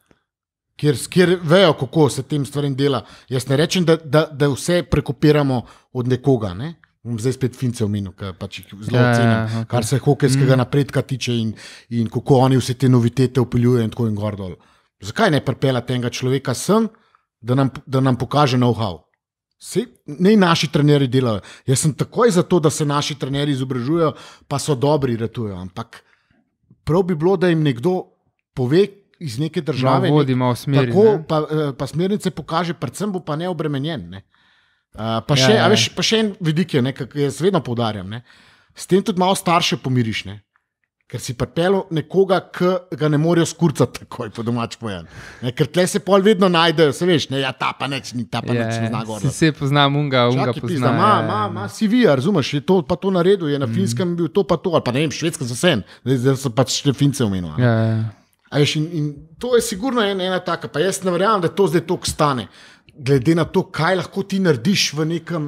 Kjer, kjer vejo, kako se tem stvarem dela. Jaz ne rečem, da, da, da vse prekopiramo od nekoga, ne? Bom zdaj spet Fince omenil, ker pač jih zelo Ja, ja, cenim, okay. kar se hokejskega mm. napredka tiče in, in kako oni vse te novitete vpeljujejo in tako in gor dol. Zakaj ne pripeljati enega človeka sem, da nam, da nam pokaže know-how? Sej, ne naši trenerji delajo. Jaz sem takoj za to, da se naši trenerji izobražujejo, pa so dobri, ratujejo. Ampak prav bi bilo, da jim nekdo pove iz neke države, Malo vodi, malo smeri, tako, ne. pa, pa smernice pokaže, predvsem bo pa neobremenjen. Ne? Uh, pa, še, Ja, ja. a veš, pa še en vidik je, kar jaz vedno poudarjam. Ne? S tem tudi malo starše pomiriš. Ne? Ker si pripeljal nekoga, ki ga ne morejo skurcati, takoj po domač pojem. Ne? Ker tle se pol vedno najdejo, se veš, ne, ja, ta pa neč, ni ta pa Ja, neč, ne zna gor. si se poznam, unga, unga Čakaj, pozna. pizda, ma, ja, ma, ja. ma C V, razumeš, je to pa to naredil, je na mm. Finskem bil to pa to, ali pa ne vem, Švedskem za sen, zdaj so pač še Fince omenil. Ja, ja. A veš, in, in to je sigurno ena, ena taka, pa jaz ne verjamem, da to zdaj toliko stane. Glede na to, kaj lahko ti narediš v nekem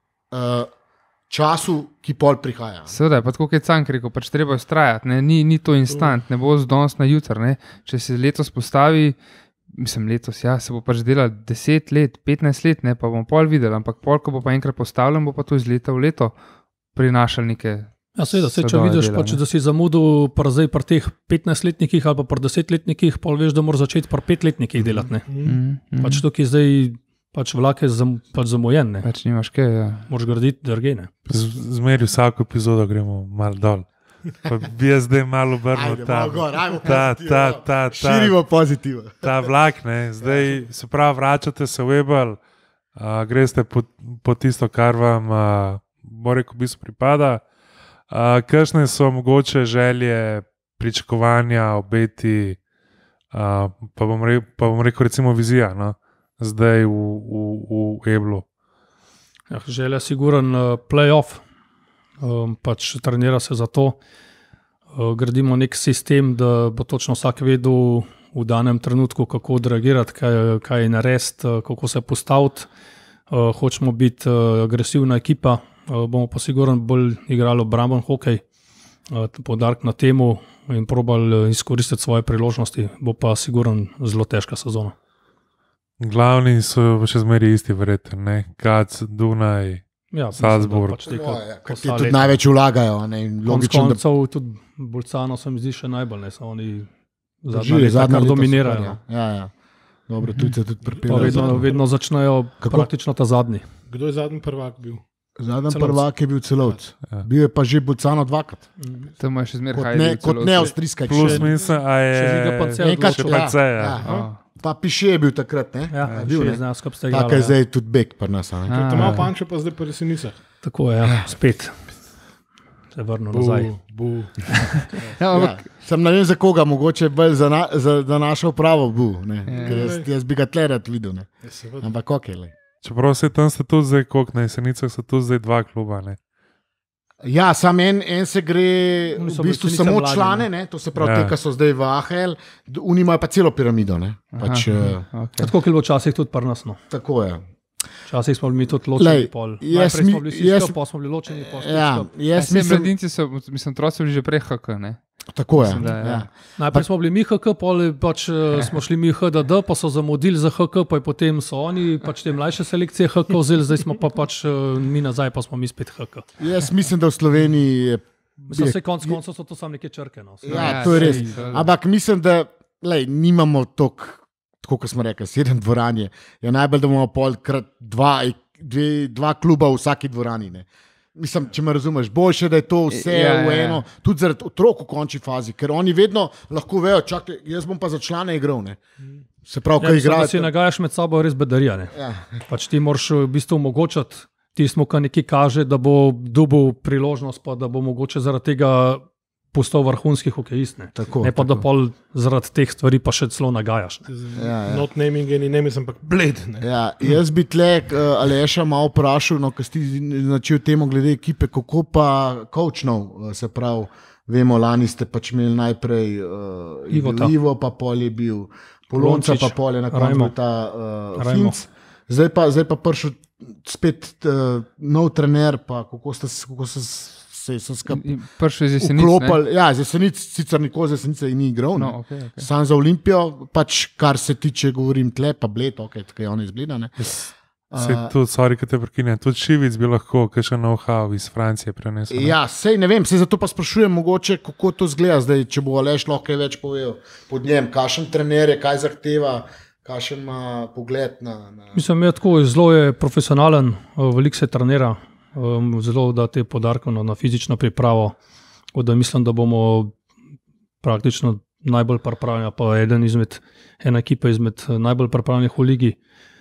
uh, času, ki pol prihaja. Seveda, pa tako je Cank rekel, pač treba ustrajati, ne? Ni, ni to instant, ne bo z danes na jutr. Ne? Če se letos postavi, mislim letos, ja, se bo pač delal deset let, petnajst let, ne? Pa bomo pol videli, ampak pol, ko bo pa enkrat postavljen, bo pa to iz leta v leto prinašal neke. Ja, seveda, se, če sadove vidiš, dela, pač, ne. da si zamudil pri zdaj pri teh petnajstletnikih ali pa pri desetletnikih, pa veš, da moraš začeti pri petletnikih delati. Ne. Mm, mm. Pač tukaj zdaj pač vlak je zam, pač zamujen, ne. Pač nimaš kaj, ja. Moraš graditi drgene. Z- Zmeri vsako epizodo gremo malo dol. Pa bi jaz zdaj malo obrnil Ajde, ta, malo gor, ajmo ta, pozitivno, ta, no. ta, ta, Širimo pozitivno. ta vlak. Ne. Zdaj se pravi, vračate se v Ebel, uh, greste po, po tisto, kar vam, uh, bo rekel, v bistvu pripada. Uh, kakšne so mogoče želje, pričakovanja, obeti, uh, pa, bom re, pa bom rekel, recimo, vizija, no? Zdaj v, v, v Eblu. Ja, želja siguren uh, play-off, um, pač trenira se za to. Uh, gradimo nek sistem, da bo točno vsak vedel v danem trenutku, kako odreagirati, kaj, kaj narediti, uh, kako se postaviti. Uh, hočemo biti uh, agresivna ekipa, uh, bomo pa sigurno bolj igrali obramben hokej, uh, poudarek na temu in probali uh, izkoristiti svoje priložnosti. Bo pa sigurno zelo težka sezona. Glavni so še zmeraj isti, verjetno, ne? Kac, Dunaj. Ja, Salzburg. Pač teka, Ja, ko ker ti sta tudi leta. največ vlagajo. Ne, in Konec logično, da koncev tudi Bolcano se mi zdi še najbolj, ne, so oni zadnja držijo, leta zadnja kar leta dominirajo. super, No. Ja, ja. Dobro, tujce tudi Pa pripeljejo. vedno, vedno začnejo Kako? praktično ta zadnji. Kdo je zadnji prvak bil? Zadnji Celovc. prvak je bil Celovc. Ja. Bil je pa že Bolcano dvakrat. To mu je še zmeraj Kot hajde. ne, kot ne avstrijska Plus, ekipa. mislim, a je. Še Žiga Pacel Enkrat še odločil. pa C, ja. Ja. Pa Piše je bil takrat, ne? Ja, Je bil, bil, ne? ne, skupaj ste Tako je igrali. Ja. zdaj tudi Bek pri nas. a ne. A, Tomav ja. Pančo pa zdaj pa res nisem. Tako je, ja, spet se vrnil nazaj. Bu, bu. Ja, ampak, Ja, sem ne vem za koga, mogoče bolj za, na, za, za našo upravo bil. Ne? Ja. Ker Jaz, jaz bi ga tle rad videl. Ne? Ja, seveda. Ampak ok, le. Čeprav se tam sta tudi zdaj, koliko na Jesenicah so tudi zdaj dva kluba. Ne? Ja, sam en, en se gre Oni v so bistvu Jesenice samo mladi, člane, ne? To se pravi, Ja. te, ki so zdaj v A H L, oni imajo pa celo piramido. Ne? Pač, aha, uh, okay. Tako je bilo včasih tudi pri nas. No. tako je. Včasih smo bili mi tudi ločeni. Lej, Pol. jaz Najprej mi- smo bili vsi jaz- skupaj, pa smo bili ločeni. pol spet Ja, skupaj. jaz Jaz mislim, mislim, mladinci so, mislim, otroci so bili že prej H K, ne? Tako je. Mislim, da, ja. Ja. Najprej smo bili mi H K, pol pač uh, smo šli mi H D D, pa so zamudili za H K, pa potem so oni pač te mlajše selekcije H K vzeli, zdaj smo pa pač uh, mi nazaj, pa smo mi spet H K. Jaz mislim, da v Sloveniji je. Mislim, vse konc koncev so to samo neke črke. No. Ja, to je res. Ampak mislim, da lej, nimamo toliko, tako kot smo rekli, sedem dvoran je. Je najbolj, da imamo polkrat dva, dve, dva kluba v vsaki dvorani. Ne. Mislim, če me razumeš, boljše, da je to vse ja, v eno, ja. Tudi zaradi otrok v končni fazi, ker oni vedno lahko vejo, čakaj, jaz bom pa za člane igral. Ne. Se pravi, ja, kaj igrajo. Da si nagajaš med sabo, res bedarija. Ja. Pač ti moraš v bistvu omogočati tismo, kar nekaj kaže, da bo dobil priložnost, pa da bo mogoče zaradi tega postal vrhunski hokejist. Ne, tako, ne pa tako. da pol zaradi teh stvari pa še celo nagajaš. Ja, ja. Not naming in naming, ampak bled. Ja, jaz bi tle uh, Aleša malo vprašal, no, ker si začel temo glede ekipe, kako pa coachnov, se pravi, vemo, lani ste pač imeli najprej uh, Ivo, Ivo, pa pol je bil Polonca, pa pol je na koncu ta uh, Finc. Zdaj pa, zdaj pa prišel spet uh, nov trener, pa kako ste se Prvi je Jesenic. Ja, Jesenic, sicer nikoli Jesenice ni igral, no, okay, okay. Sam za Olimpijo, pač kar se tiče, govorim tle, pa bled, ok, tako je on izgleda. Se uh, tudi, sorry, ki te prekinem, tudi Šivic bi lahko kakšen know-how iz Francije prenesel. Ja, sej ne vem, sej zato pa sprašujem mogoče, kako to zgleda zdaj, če bo Aleš lahko kaj več povedal pod njem, kakšen trener je, kaj zahteva, kakšen ima pogled na... na... Mislim, je tako, zelo je profesionalen, veliko se trenira, zelo da te podarke na fizično pripravo, da mislim, da bomo praktično najbolj pripravljeni, pa eden izmed, ena ekipa izmed najbolj pripravljenih v ligi.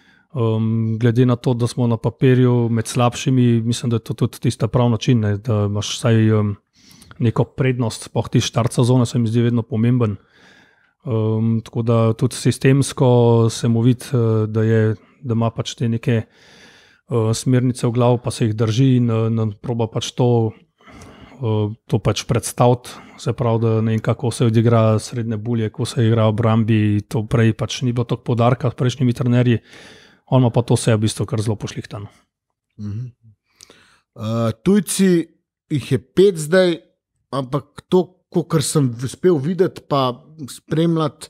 Um, glede na to, da smo na papirju med slabšimi, mislim, da je to tudi tista prav način, ne, da imaš vsaj um, neko prednost, pa ti štart sezone se mi zdi vedno pomemben. Um, tako da tudi sistemsko se mu vidi, da, je, da ima pač te neke uh, smernice v glavu, pa se jih drži in uh, proba pač to, uh, to pač predstaviti. Se pravi, da ne vem, kako se odigra srednje bulje, kako se igra v obrambi, to prej pač ni bilo toliko podarka s prejšnjimi trenerji. On ima pa to vse v bistvu kar zelo pošlihtano. Uh-huh. Uh, tujci jih je pet zdaj, ampak to, kar sem uspel videti pa spremljati,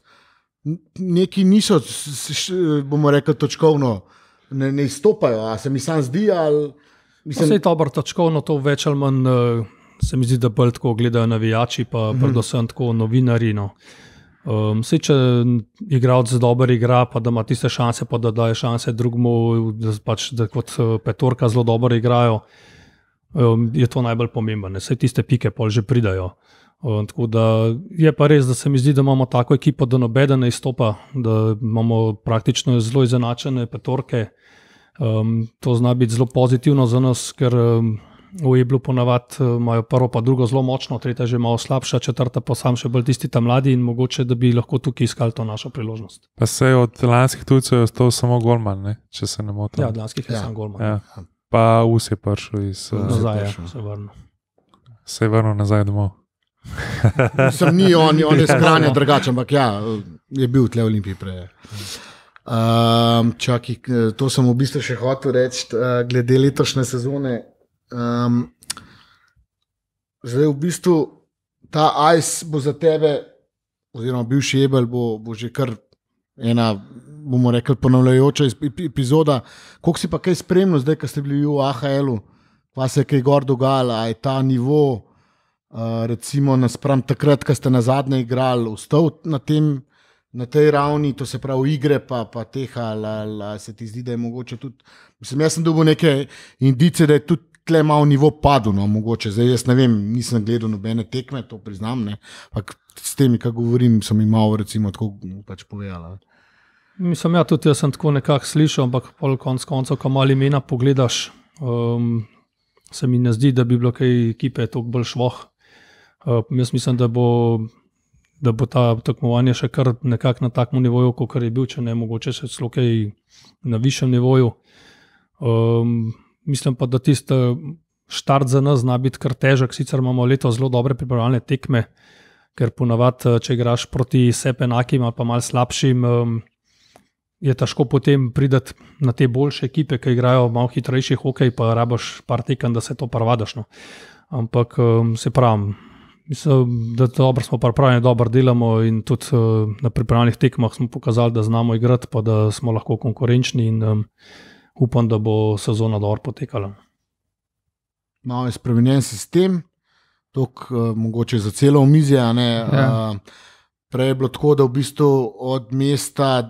neki niso, bomo rekli, točkovno, ne, ne izstopajo, a se mi sam zdi, ali... Mislim... Vse je dobro točkovno, to več ali manj se mi zdi, da bolj tako gledajo navijači, pa uh-huh. predvsem tako novinari, no. Um, Sej, če igralec dobro igra, pa da ima tiste šanse, pa da daje šanse drugmu, da, pač, da kot petorka zelo dobro igrajo, um, je to najbolj pomembno. Sej tiste pike pol že pridajo. Um, tako da je pa res, da se mi zdi, da imamo tako ekipo, da nobeden ne izstopa, da imamo praktično zelo izenačene petorke. Um, to zna biti zelo pozitivno za nas, ker um, v Eblu ponavadi imajo prvo pa drugo zelo močno, tretja že malo slabša, četrta pa sam še bolj tisti tam mladi in mogoče, da bi lahko tukaj iskali to našo priložnost. Pa se je od lanskih tujcev ostal samo golman, ne? Če se ne motim. Ja, od lanskih je ja. samo golman. Ja. Pa Us je prišel iz... Nazaj, ja, se je vrnil. Se je vrnil nazaj domov. Sem ni on, on je skrajno drugačen, ampak ja, je bil tle v Olimpiji prej. Um, čaki, to sem v bistvu še hotel reči, glede letošnje sezone. Um, zdaj v bistvu ta Ice bo za tebe, oziroma bivši Ebel, bo, bo že kar ena, bomo rekli, ponavljajoča epizoda. Koliko si pa kaj spremljal zdaj, ko ste bili v A H L-u, pa se je kaj gor dogajalo, a je ta nivo, uh, recimo naspram takrat, ko ste na zadnje igrali, ostal na tem, na tej ravni, to se pravi igre, pa, pa teha, la, la, se ti zdi, da je mogoče tudi, mislim, jaz sem dobil neke indice, da je tudi tle malo nivo padel, no, mogoče, zdaj jaz ne vem, nisem gledal nobene tekme, to priznam, ne, ampak s temi, kaj govorim, sem jim malo, recimo, tako pač povedala. Mislim, ja, tudi jaz sem tako nekako slišal, ampak pol konc koncev, ko malo imena pogledaš, um, se mi ne zdi, da bi bilo kaj ekipe toliko bolj švoh. Uh, jaz mislim, da bo, da bo ta tekmovanje še kar nekako na takem nivoju, kot je bil, če ne mogoče še celo kaj na višjem nivoju. Um, Mislim pa, da tisti štart za nas zna biti kar težek, sicer imamo leto zelo dobre pripravljalne tekme, ker ponavadi, če igraš proti sebi enakim ali pa malo slabšim, je težko potem priti na te boljše ekipe, ki igrajo malo hitrejši hokej, pa rabaš par tekem, da se to prevadaš. No. Ampak se pravim, Mislim, da dobro smo pripravljeni, dobro delamo in tudi uh, na pripravljenih tekmah smo pokazali, da znamo igrati, pa da smo lahko konkurenčni in um, upam, da bo sezona dobro potekala. Malo je spremenjen sistem, tok, uh, mogoče za celo omizje. Ja. Uh, prej je bilo tako, da v bistvu od mesta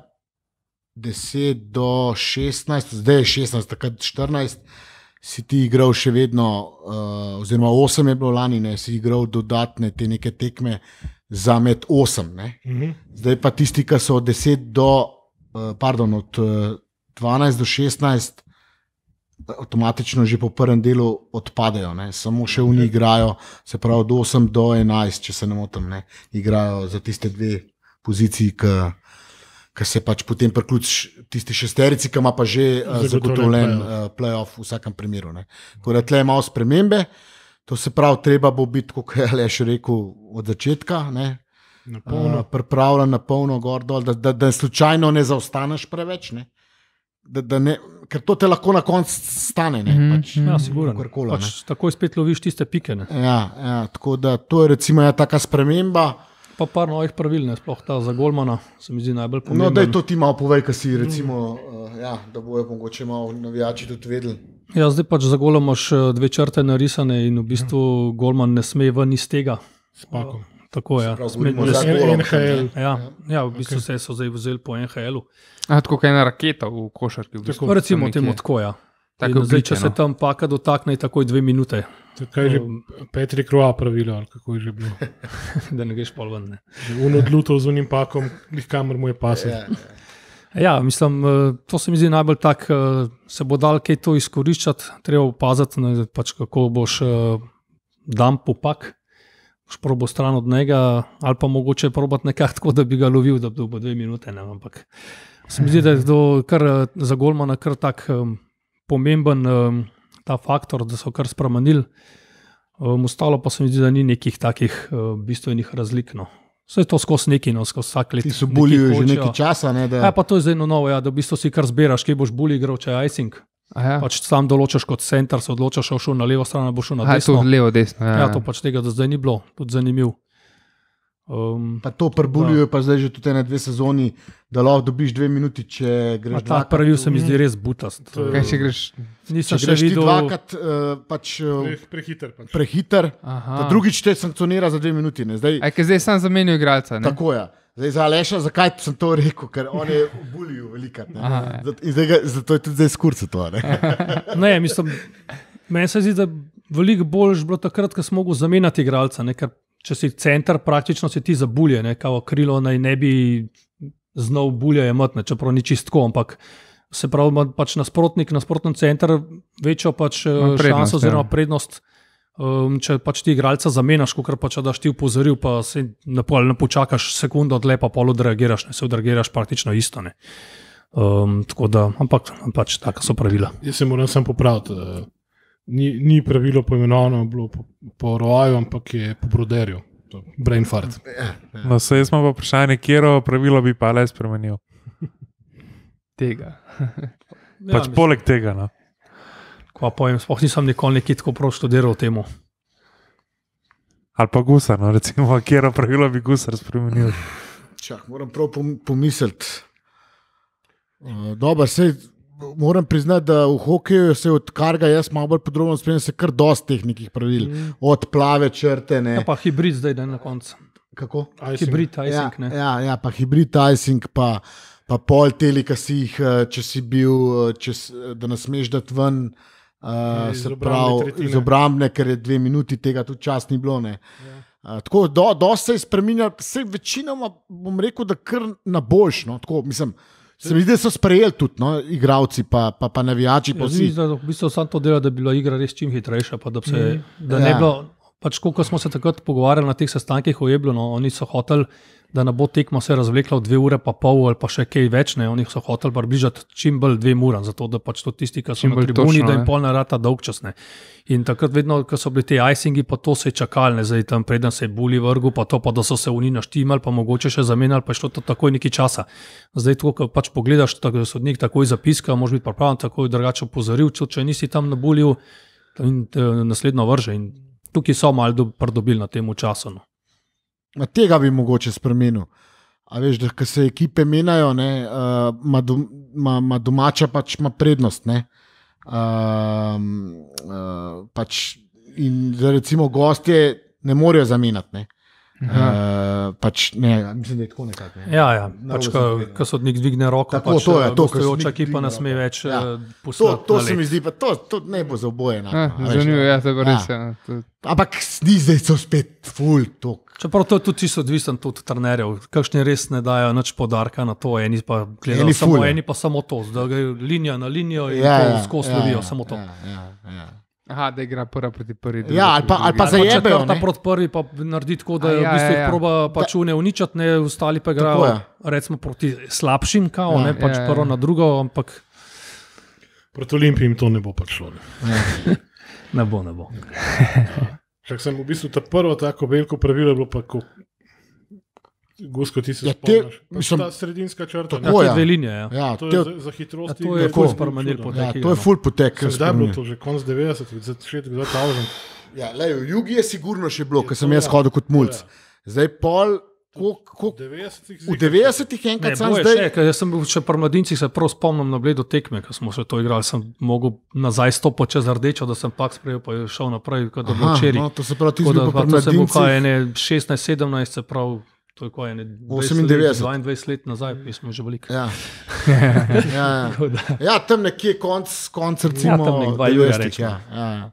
deset do šestnajst, zdaj je šestnajst, takrat štirinajst, si ti igral še vedno, uh, oziroma osem je bilo lani, ne, si igral dodatne te neke tekme za med osem. Mhm. Zdaj pa tisti, ki so od deset do, uh, pardon, od uh, dvanajst do šestnajst, avtomatično že po prvem delu odpadejo, ne. Samo še oni igrajo, se pravi od osem do enajst, če se ne motim, ne, igrajo za tiste dve poziciji, ki ker se pač potem priključiš tisti šesterici, ki ima pa že uh, zagotovljen uh, play-off v vsakem primeru. Tako da tle je malo spremembe, to se pravi, treba bo biti, kot je Aleš rekel, od začetka, ne, uh, pripravljen na polno gor dol, da, da, da slučajno ne zaostaneš preveč, ne, da, da ne, ker to te lahko na koncu stane. Ne, mm, pač, ja, sigurno. Pač takoj spet loviš tiste pike. Ne. Ja, ja, tako da to je recimo ja, taka sprememba. Pa par novih pravil, ne, sploh ta za golmana, se mi zdi najbolj pomemben. No, daj to ti malo povej, kaj si recimo, uh, ja, da bojo mogoče malo navijači tudi vedeli. Ja, zdaj pač za golom imaš dve črte narisane in v bistvu golman ne sme ven iz tega. Spakom. Uh, tako je. Ja, N H L. Ja, ja, v bistvu okay. So zdaj vzeli po N H L-u. A, tako kot ena raketa v košarki. V bistvu. Recimo temu tako, ja. Zdaj, obliče, če se no. Tam paka dotakne, takoj dve minute. Kaj je že Petri Kroa pravilo, ali kako je že bilo? Da ne greš pol ven. Un odlutov z unim pakom, kamor mu je pasel. Ja, ja. Ja, mislim, to se mi zdi najbolj tak, se bo dal kaj to izkoriščati, treba opaziti, pač kako boš dam popak, boš probo stran od njega, ali pa mogoče probati nekako tako, da bi ga lovil, da bo dve minute. Ne, ampak se mi zdi, da je to kar za golmana kar tak pomemben ta faktor, da so kar spremenili. Um, ostalo pa se mi zdi, da ni nekih takih uh, bistvenih razlik. No. Vse je to skozi neki, no, skozi vsak let. Ti so bulijo že nekaj časa. Ne, da... Ja, pa to je zdaj novo, ja, da v bistvu si kar zbiraš, kje boš buli igral, če je icing. Ja. Pač sam določaš kot center, se odločaš, šel na levo stran, bo šel na Aha, desno. To levo, desno. Ja, ja, to pač tega do zdaj ni bilo, tudi zanimiv. Um, pa to prebulijo pa zdaj že tudi ene dve sezoni, da lahko dobiš dve minuti, če greš dvakrat. Ta prvi se mi zdi res butast. Kaj če greš? Nisem če še greš videl. Ti dvakrat uh, pač, uh, Pre, prehiter. Pač. Prehiter, da drugič te sankcionira za dve minuti. Zdaj, A, zdaj sem zamenil igralca. Ne? Tako je. Zdaj za Aleša, zakaj sem to rekel? Ker on je bulijo velikrat. In zdaj ga, zato je tudi zdaj skurce to. Ne, ne mislim, meni se zdi, da veliko bolj bilo takrat, ko smo mogli zamenjati igralca. Ne, ker če si center, praktično si ti za bulje, ne, kao krilo naj ne bi znal bulje imati, čeprav ni čistko, ampak se pravi, pač nasprotnik, nasprotni center večjo pač šanso oziroma ja. Prednost, um, če pač ti igralca zamenjaš, kot pač daš ti upozoril, pa se ne, ne počakaš sekundo odle, pa pol odreagiraš, ne, se odreagiraš praktično isto. Ne. Um, tako da, ampak pač taka so pravila. Jaz se moram sam popraviti. Uh... Ni, ni pravilo poimenovano bilo po, po roju, ampak je po broderju. Brain fart. Ja, ja. No, se jaz imam pa vprašanje, kjero pravilo bi pa le spremenil? Tega. Pač ja, poleg tega, no. Ko povem, sploh nisem nikoli nekaj tako prav študiral temu. Ali pa Gusar, no, recimo, kjero pravilo bi Gusar spremenil? Čak, moram prav pomisliti. Uh, Dobro, sej moram priznati, da v hokeju se odkar ga jaz malo bolj podrobno spremljam, se kar dosti teh nekih pravil. Mm. Od plave črte. Ne. Ja, pa hibrid zdaj, da je na koncu. Kako? Icing. Hibrid, icing. Ja, ja, ja, pa hibrid, icing, pa, pa pol teli, ki si jih, če si bil, če, da ne smeš dati ven, uh, se pravi, iz obrambne, ker je dve minuti, tega tudi čas ni bilo. Ja. Uh, tako, do, dosti se je spreminjal, vse večinoma bom rekel, da kar na boljš, no, tako, mislim, se mi zdi, da so sprejeli tudi, no, igravci, pa, pa, pa navijači. Ja, zdi, da, v bistvu sam to dela, da bi bila igra res čim hitrejša, pa da, se, mm. da ne ja. Bilo, pač koliko smo se takrat pogovarjali na teh sestankih v Eblu, no, oni so hoteli, da ne bo tekma se razvlekla v dve ure pa pol ali pa še kaj več, ne, oni so hoteli približati čim bolj dve ura, zato da pač to tisti, ki so na tribuni, da jim pol narata dolgčas, ne. In takrat vedno, ko so bili te icingi, pa to se je čakalne, zdaj tam preden se je buli vrgu, pa to pa da so se oni naštimali, pa mogoče še zamenjali, pa je šlo to takoj nekaj časa. Zdaj to, ko pač pogledaš, tako sodnik takoj zapiska, može biti pripravljen, takoj drugače opozoril, če nisi tam nabulil in naslednjo vrže. In tukaj so malo do, pridobili na tem času. No. Tega bi mogoče spremenil. A veš, da ko se ekipe menjajo, ima uh, dom, domača pač ima prednost. Ne? Uh, uh, pač in da recimo gostje ne morejo zamenjati. Ne? Uh, pač ne, mislim, da je tako nekako. Ne. Ja, ja. Pač, ko sodnik dvigne roko, tako, pač, to je to, gostujoča ekipa ne sme več ja. poslati. To, to se mi zdi, pa to, to ne bo za oboje. Zanimivo, ja, to je res. Ja. Ja. Ampak ni zdaj so spet ful tok. Čeprav to je tudi čisto odvisen od trenerjev. Kakšni res ne dajo nič podarka na to, eni pa gledajo samo, eni pa samo to, da ga linija na linijo in ja, ja, skozi ja, lovijo, ja, samo to. Ja, ja, ja. Aha, da igra prva proti prvi. Ja, ali pa, ali pa zajebejo. Ta proti prvi pa naredi tako, da je ja, v bistvu ja, ja. proba pač une uničati, ne, ostali pa igrajo recimo proti slabšim, kao, ja, ne, pač ja, ja. prvo na drugo, ampak... Proti Olimpiji to ne bo prišlo. Ne, ne bo, ne bo. Čak sem v bistvu ta prvo tako veliko pravilo bilo pa ko... Gusko, ti se ja, spomniš. Mislim, ta sredinska črta. Ja, to je dve linije. Ja. Ja, to te, je za, za hitrost. Ja, to je ful spremenil potek. Ja, to je ful potek. Zdaj je bilo to že konc devetdesetih, začetek dva tisoč. Ja, lej, v jugi je sigurno še bilo, ker sem jaz hodil kot mulc. Zdaj pol... Kuk, kuk, v devetdesetih enkrat sem zdaj... Še, jaz sem bil še pri mladincih, se prav spomnim na Bledo tekme, ko smo še to igrali. Sem mogel nazaj stopiti čez rdečo, da sem pak sprejel, pa je šel naprej, kot da bo včeraj. No, to se pravi, ti zbil pa pri mladincih. To se bo kaj ene šestnajst sedemnajst, se pravi, to je kaj ene osemindevetdeset, dvaindvajset let nazaj, mi smo že veliki. Ja, ja, ja. ja tam nekje konc, konc recimo... Ja, tam nek dva julija reči. Ja, ja.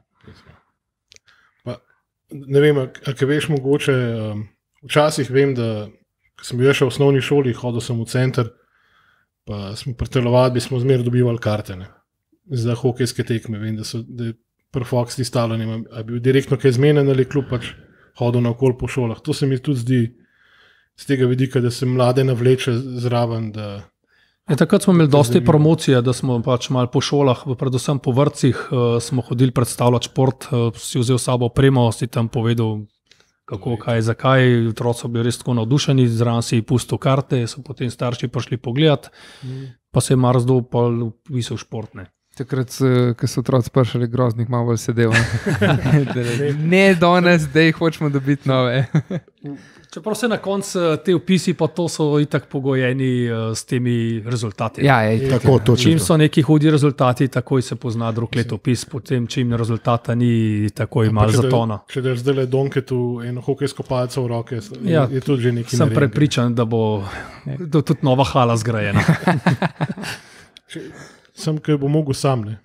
Pa, ne vem, a kaj veš mogoče... Um, Včasih vem, da sem bil še v osnovni šoli, hodil sem v center, pa smo pri telovadbi smo zmeraj dobivali karte. Ne. Za hokejske tekme vem, da so da je pri Fox ti stalo, ne vem, a je bil direktno kaj zmenjen ali klub pač hodil naokoli po šolah. To se mi tudi zdi z tega vidika, da se mlade navleče zraven. Da, ja, takrat smo imeli dosti promocije, da smo pač malo po šolah, predvsem po vrtcih, uh, smo hodili predstavljati šport, uh, si vzel sabo opremo, si tam povedal, kako, kaj, zakaj, otroci so bili res tako navdušeni, zraven si pustil karte, so potem starši prišli pogledat, mm. pa se je Marsdo pa visel športne. Takrat, ko so otroci prišli, groznih malo bolj sedel. Ne, ne danes, da jih hočemo dobiti nove. Čeprav se na koncu te vpisi, pa to so itak pogojeni uh, s temi rezultati. Ja, je, tako, to, čim so neki hudi rezultati, takoj se pozna drug letopis, potem čim rezultata ni, takoj malo zatona. Če daš zdaj le Donketu eno hokejsko palco v roke, ja, je tudi že neki sem prepričan, da bo da tudi nova hala zgrajena. Sem, kaj bo mogel sam, ne.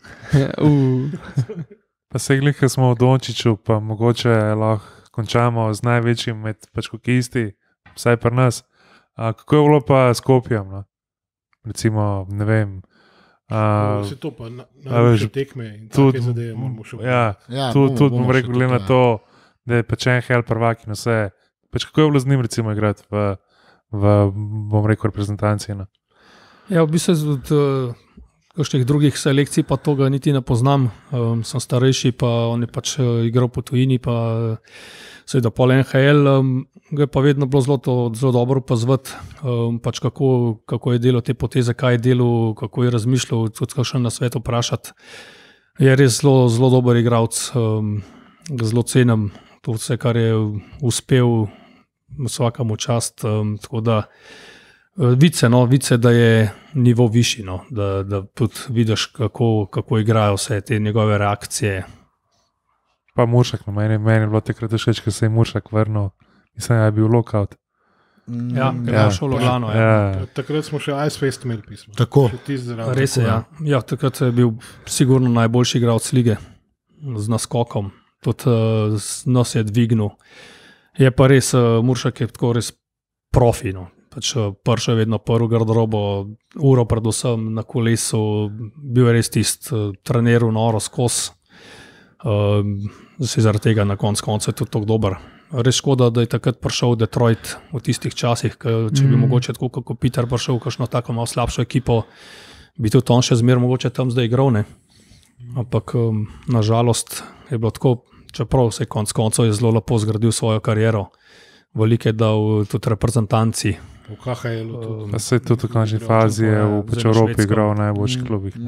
uh. Pa se glih, ko smo v Dončiću, pa mogoče lahko končamo z največjim med pač hokejisti, vsaj pri nas. A, kako je bilo pa s Skopjem? No? Recimo, ne vem. A, se to pa na, največje tekme in take zadeve moramo še ja, ja, tudi tud, bom rekel, glede na to, da je pač N H L prvak in vse. Pač kako je bilo z njim recimo igrati v, v bom rekel, reprezentanci? No? Ja, v bistvu od uh, kakšnih drugih selekcij pa toga niti ne poznam. Um, sem starejši, pa on je pač uh, igral po tujini, pa uh, seveda pol N H L, um, ga je pa vedno bilo zelo, to, zelo dobro opazovati, um, pač kako, kako je delal te poteze, kaj je delal, kako je razmišljal, tudi kakšen na svet vprašati. Je res zelo, zelo dober igralec, um, ga zelo cenim, to vse, kar je uspel, vsakemu čast, um, tako da Vice, no, vice, da je nivo višji, no, da, da tudi vidiš, kako, kako igrajo vse te njegove reakcije. Pa Muršak, no, meni, meni je bilo takrat všeč, ko se je Muršak vrnil, mislim, da je bil lockout. Ja, ja, je šlo Ljubljano. Ja. Ja. Takrat smo še Ice Fest imeli pismo. Tako. Res je, ja. Ja, takrat je bil sigurno najboljši igralec lige z naskokom, tudi uh, nos je dvignil. Je pa res, uh, Muršak je tako res profi, no. Pač pršel je vedno prvo garderobo, uro predvsem na kolesu, bil je res tist, uh, treniral noro skozi. Uh, zdaj zaradi tega na konc konca je tudi tako dober. Res škoda, da je takrat prišel v Detroit v tistih časih, če bi mm. mogoče tako kot Peter prišel v kakšno tako malo slabšo ekipo, bi tudi on še zmer mogoče tam zdaj igral, ne. Ampak um, nažalost je bilo tako, čeprav se konc koncev je zelo lepo zgradil svojo kariero. Veliko je dal tudi reprezentanci. V K H L-u tudi. Pa se je tudi v končni fazi v Evropi igral v najboljših klubih.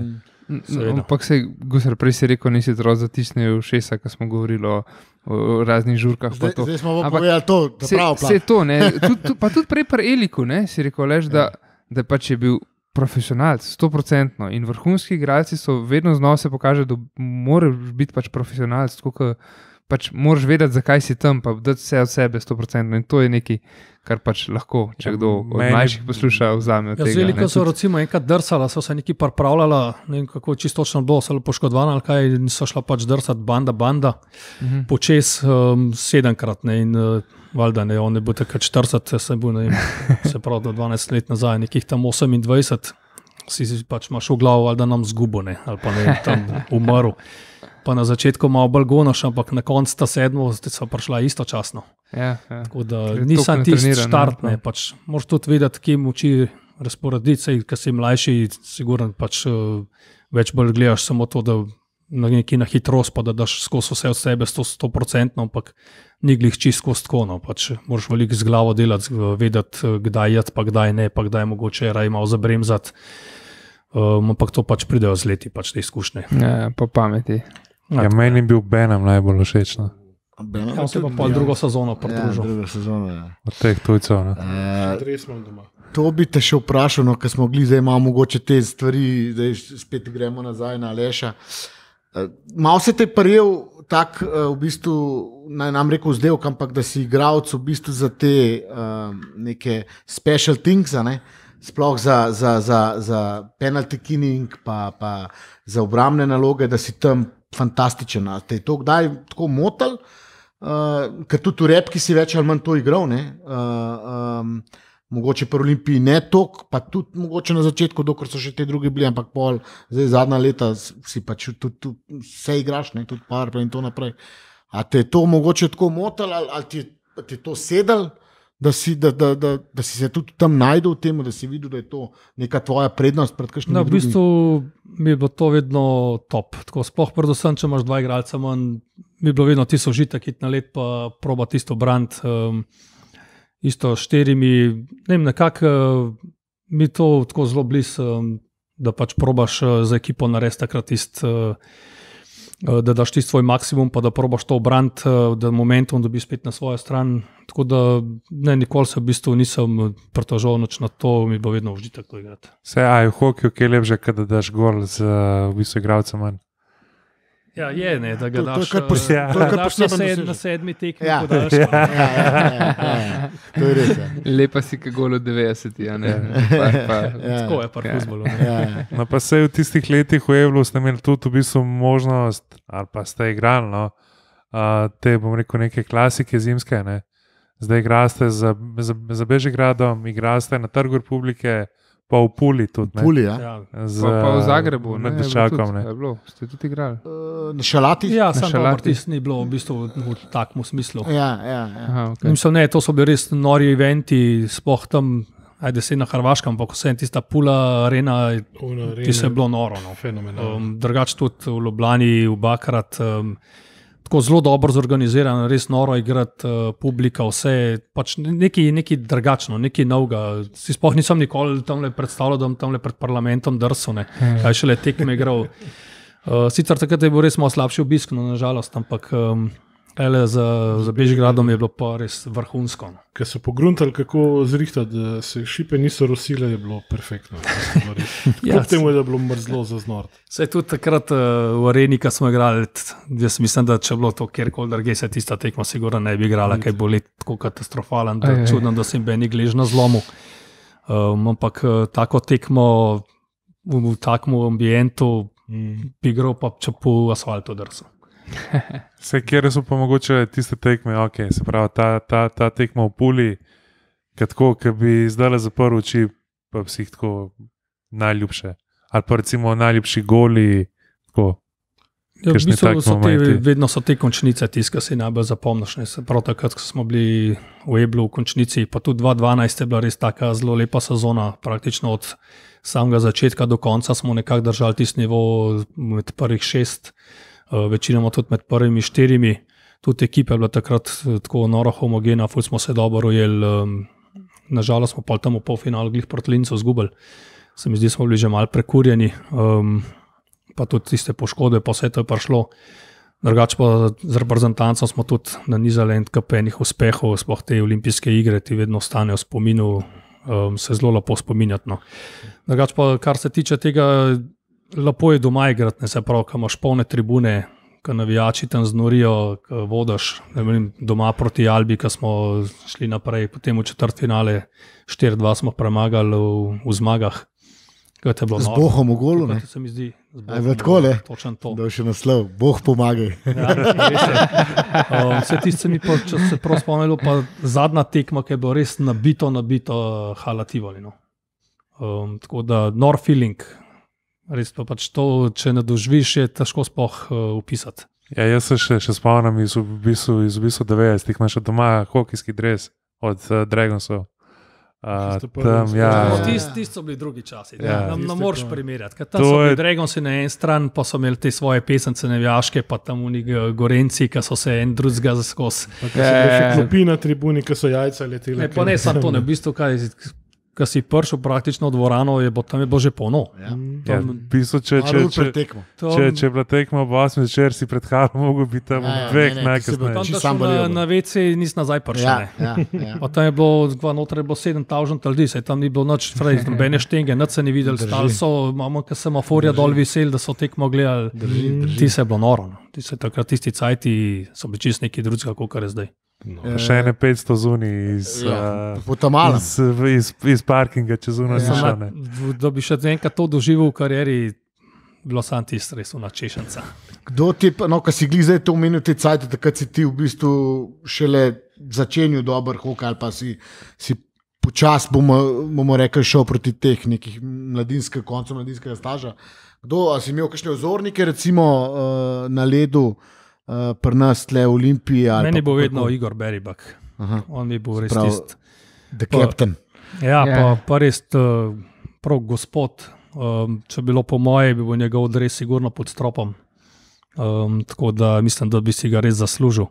Ampak se, Gusar, prej si rekel, nisi zelo zatisnil ušesa, ko smo govorili o, o raznih žurkah. Zdaj, zdaj smo pa povedali to, da pravo plav. Se to, ne, tud, tud, pa tudi prej pri Eliku, ne, si rekel, leš, da, da pač je bil profesionalc, sto procentno. In vrhunski igralci so vedno znova se pokaže, da moraš biti pač profesionalc, tako kot pač moraš vedeti, zakaj si tam, pa dati vse od sebe sto procentno. In to je nekaj, kar pač lahko, če kdo od mlajših posluša, vzame od ja, tega. Veliko so recimo enkrat drsala, so se neki pripravljala, ne vem kako čisto točno bilo, so poškodovana ali kaj, in so šla pač drsati banda, banda, uh-huh. počes um, sedemkrat, ne, in uh, valjda ne, on ne bo takrat štirideset, se bo, ne vem, se pravi, da dvanajst let nazaj, nekih tam osemindvajset, si, si pač imaš v glavo, valjda nam zgubo, ne, ali pa ne, tam umrl. Pa na začetku malo bolj gonoš, ampak na koncu ta sedmo so prišla istočasno. Ja, ja. Tako da nisem tisti štart, ne, pač moraš tudi vedeti, kje moči razporediti, sej, ker si mlajši, sigurno pač uh, več bolj gledaš samo to, da na neki na hitrost, pa da daš skozi vse od sebe sto procentno, ampak ni glih čisto skozi tako, no, pač moraš veliko z glavo delati, vedeti, kdaj jeti, pa kdaj ne, pa kdaj mogoče raj malo zabremzati, um, ampak to pač pridejo z leti, pač te izkušnje. Ja, po pameti. Ja, meni je bil Benham najbolj všeč. No. Benham ja, se pa pol drugo sezono pridružil. Ja, drugo sezono, ja. Od teh tujcev. Uh, to bi te še vprašal, no, ker smo gli, zdaj imamo mogoče te stvari, zdaj spet gremo nazaj na Aleša. Uh, malo se te prijel tak, uh, v bistvu, naj nam rekel zdevk, ampak da si igralec v bistvu za te uh, neke special things, ne? Sploh za, za, za, za penalty killing, pa, pa za obrambne naloge, da si tam fantastičen. Te je to kdaj tako motal, uh, ker tudi v repki si več ali manj to igral, ne? Uh, um, mogoče pri Olimpiji ne toliko, pa tudi mogoče na začetku, dokler so še te drugi bili, ampak pol, zdaj zadnja leta si pač tudi, tudi vse igraš, ne? Tudi par in to naprej. A te je to mogoče tako motal, ali, ali ti, ti je to sedel? Da si, da, da, da, da si se tudi tam najdel v tem, da si videl, da je to neka tvoja prednost pred kakšnimi no, drugimi? V bistvu mi je bilo to vedno top. Tako, sploh predvsem, če imaš dva igralca manj, mi je bilo vedno tisto užitek, iti na let pa proba tisto brand. Um, isto štirimi, ne vem, nekako uh, mi to tako zelo blizu, um, da pač probaš uh, za ekipo narediti takrat tisto, uh, da daš ti svoj maksimum, pa da probaš to obrant, da momentum dobi spet na svojo stran. Tako da ne, nikoli se v bistvu nisem pritožil noč na to, mi bo vedno užitek to igrati. Vse, a je v hokeju, ki je lepše, kad da daš gol z v bistvu igralcem manj. Ja, je, ne, da ga to, daš, to je pos, ja. to je daš na, sed, na sedmi tekmi, ja. podaš. Ja, ja, ja, ja, ja. To je res. Ja. Lepa si, kaj gol v devetdesetih, ja, ne. Pa, pa. Ja. Tako je pa v fuzbolu. Ja, ja. No, pa se v tistih letih v Evlu ste imeli tudi v bistvu možnost, ali pa ste igrali, no, uh, te, bom rekel, neke klasike zimske, ne. Zdaj igraste za, za, za Bežigradom, igraste na Trgu Republike, pa v Puli tudi. V Puli, ja. Ja. Z, Pa, pa v Zagrebu, ne, med Dečakom, ne. Je bilo, ste tudi igrali. Uh, na Šalati? Ja, sam pa Šalati. Martis ni bilo v bistvu v takem smislu. Ja, ja, ja. Aha, okay. Mislim, ne, to so bili res nori eventi, sploh tam, ajde se na Hrvaškem, ampak vse tista Pula arena, ti se je bilo noro. No. Fenomenalno. Um, drugače tudi v Ljubljani, v Bakrat, um, tako zelo dobro zorganiziran, res noro igrati, uh, publika, vse, pač nekaj, nekaj drugačno, nekaj novega. Si sploh nisem nikoli tamle predstavljal, da bom tamle pred parlamentom drsil, ne, kaj šele tekme igral. Uh, sicer takrat je bil res malo slabši obisk, no, nažalost, ampak um, ele, za, za Bežigradom je bilo pa res vrhunsko. No. Ker so pogruntali, kako zrihtati, da se šipe niso rosile, je bilo perfektno. Ja, Kljub temu je, da je bilo mrzlo za znort. Se tudi takrat uh, v areni, ko smo igrali, jaz mislim, da če bilo to kjerkoli drugje, se tista tekma sigurno ne bi igrala, kaj bo let tako katastrofalen, da je čudno, da se jim ni glež na zlomu. Um, ampak uh, tako tekmo v, v takem ambientu mm. bi igral pa če po asfaltu drso. Vse, kjer so pa mogoče tiste tekme, ok, se pravi, ta, ta, ta tekma v Puli, ki bi zdaj zaprl oči, pa vseh tako najljubše. Ali pa recimo najljubši goli, tako. Ja, v bistvu so te, vedno so te končnice, tisti, ki si najbolj zapomniš. Prav takrat, ko smo bili v Eblu v končnici, pa tudi dva tisoč dvanajst je bila res taka zelo lepa sezona, praktično od samega začetka do konca smo nekako držali tisti nivo med prvih šest, večinoma tudi med prvimi štirimi. Tudi ekipa je bila takrat tako noro homogena, ful smo se dobro ujeli. Nažalost smo pa tam v polfinalu glih proti Lincu zgubili. Se mi zdi, smo bili že malo prekurjeni. Um, pa tudi tiste poškodbe, pa vse to je prišlo. Drugače pa z reprezentanco smo tudi nanizali enih uspehov, sploh te olimpijske igre, ti vedno ostanejo v spominu, um, se zelo lepo spominjati. No. Drugače pa, kar se tiče tega, lepo je doma igrati, ne se pravi, ko imaš polne tribune, ko navijači tam znorijo, ko vodiš, ne vem, doma proti Albi, ko smo šli naprej, potem v četrtfinale štiri dva smo premagali v, v zmagah. Z Bohom v golu, ne? Se mi zdi. Je bilo tako, ne? Točno to. Da je še naslov, Bog pomagaj. Ja, um, vse tiste mi pa, če se prav spomnilo, pa zadnja tekma, ki je bilo res nabito, nabito halativali. No. Um, tako da, nor feeling, res pa pač to, če ne doživiš, je težko sploh uh, upisati. Ja, jaz se še, še spomnim iz v bistvu, iz v bistvu devetdesetih, imaš doma hokejski dres od uh, Dragonsov. Uh, tam, ja, Tisti tist so bili drugi časi, ja, nam ne moreš primerjati. Tam to so bili je... Dragonsi na en stran, pa so imeli te svoje pesence nevijaške, pa tam v njih Gorenci, ki so se en drugega zaskos. Pa so bili še klopi na tribuni, ki so jajca leteli. Ne, pa ne samo to, ne, v bistvu, kaj, ko si prišel praktično v dvorano, je bo tam je bilo že polno. Ja. Ja, v bistvu, če, če, če, če, če, če je bila tekma ob osmih zvečer, si pred halom mogel biti tam ja, dveh ja, najkasneje. Tam, da šel na, na ve ce, nisi nazaj prišel. Ja, ja, ja. Pa tam je bilo, noter je bilo sedem tisoč ljudi, se tam ni bilo noč, frej, nobene štenge, nič se ni videli, stali so, imamo ka semaforja dol viseli, da so tekmo gledali. Drži, drži. Ti se je bilo noro. Ti se takrat tisti cajti so bili čist neki drugega, kot je zdaj. No. Pa še ene petsto zunij iz, Ja, uh, po tamalem. iz, iz, iz parkinga, čez zunaj Ja. si šel. Na, ne. da bi še enkrat to doživel v karieri, bilo sam tisti res na češenca. Kdo ti, pa- no, ko si glih zdaj to omenil, te cajte, takrat si ti v bistvu šele začenil dober hokej ali pa si, si počas, bomo, bomo rekli, šel proti teh nekih mladinskih koncev mladinskega staža. Kdo, a si imel kakšne vzornike recimo uh, na ledu, Uh, pri nas tle v Olimpiji. Meni pa, bo vedno kako? Igor Beribak. Aha. On mi bo res Prav, tisti. The Pa- Captain. Ja, Ja. pa, pa res uh, prav gospod. Um, če bi bilo po moje, bi bil njegov dres sigurno pod stropom. Um, tako da mislim, da bi si ga res zaslužil.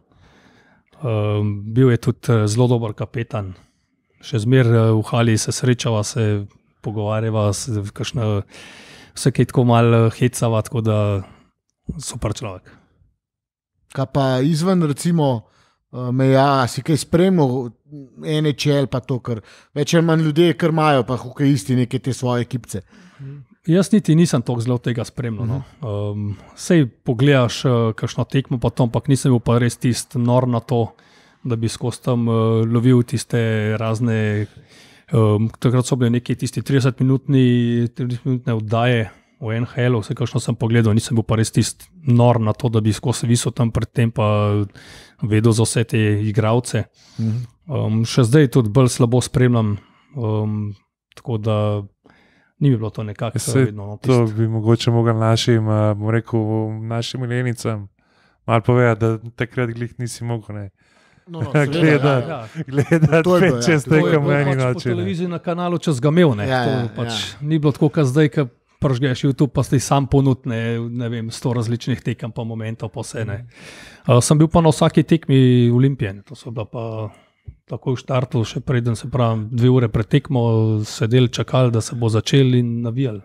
Um, bil je tudi uh, zelo dober kapetan. Še zmeraj uh, v hali se srečava, se pogovarjava, se kakšne, vse kaj tako malo hecava, tako da super človek. Kaj pa izven, recimo, uh, meja, si kaj spremljal, N H L pa to, ker več ali manj ljudje, kar imajo, pa hokejisti neke te svoje ekipce. Jaz niti nisem tako zelo tega spremljal. No. Um, sej pogledaš, uh, kakšno tekmo, pa to, ampak nisem bil pa res tisti nor na to, da bi skozi tam uh, lovil tiste razne. Um, takrat so bile neke tiste tridesetminutne oddaje v N H L-u, vse kakšno sem pogledal, nisem bil pa res tisti nor na to, da bi skozi visel tam predtem pa vedel za vse te igralce. Um, še zdaj tudi bolj slabo spremljam, um, tako da ni mi bilo to nekako Saj vedno. No, To tisto. bi mogoče mogel našim, uh, bom rekel, našim milenicam malo povedati, da takrat glih nisi mogel. Ne. No, no, Gleda. ja, ja. Gledati To je bilo, pet, ja, šest to je To je tekem bilo eni pač po noči. ne. televiziji na kanalu čez Gamel. Ne. Ja, To ja, pač ja. ni bilo tako, kot zdaj, ko pržgeš YouTube, pa si sam ponudne, ne vem, sto različnih tekem, pa momentov, pa vse. Ne. Uh, sem bil pa na vsaki tekmi Olimpije. To so bila pa tako v štartu, še preden se pravi, dve ure pred tekmo, sedeli, čakali, da se bo začel in navijali.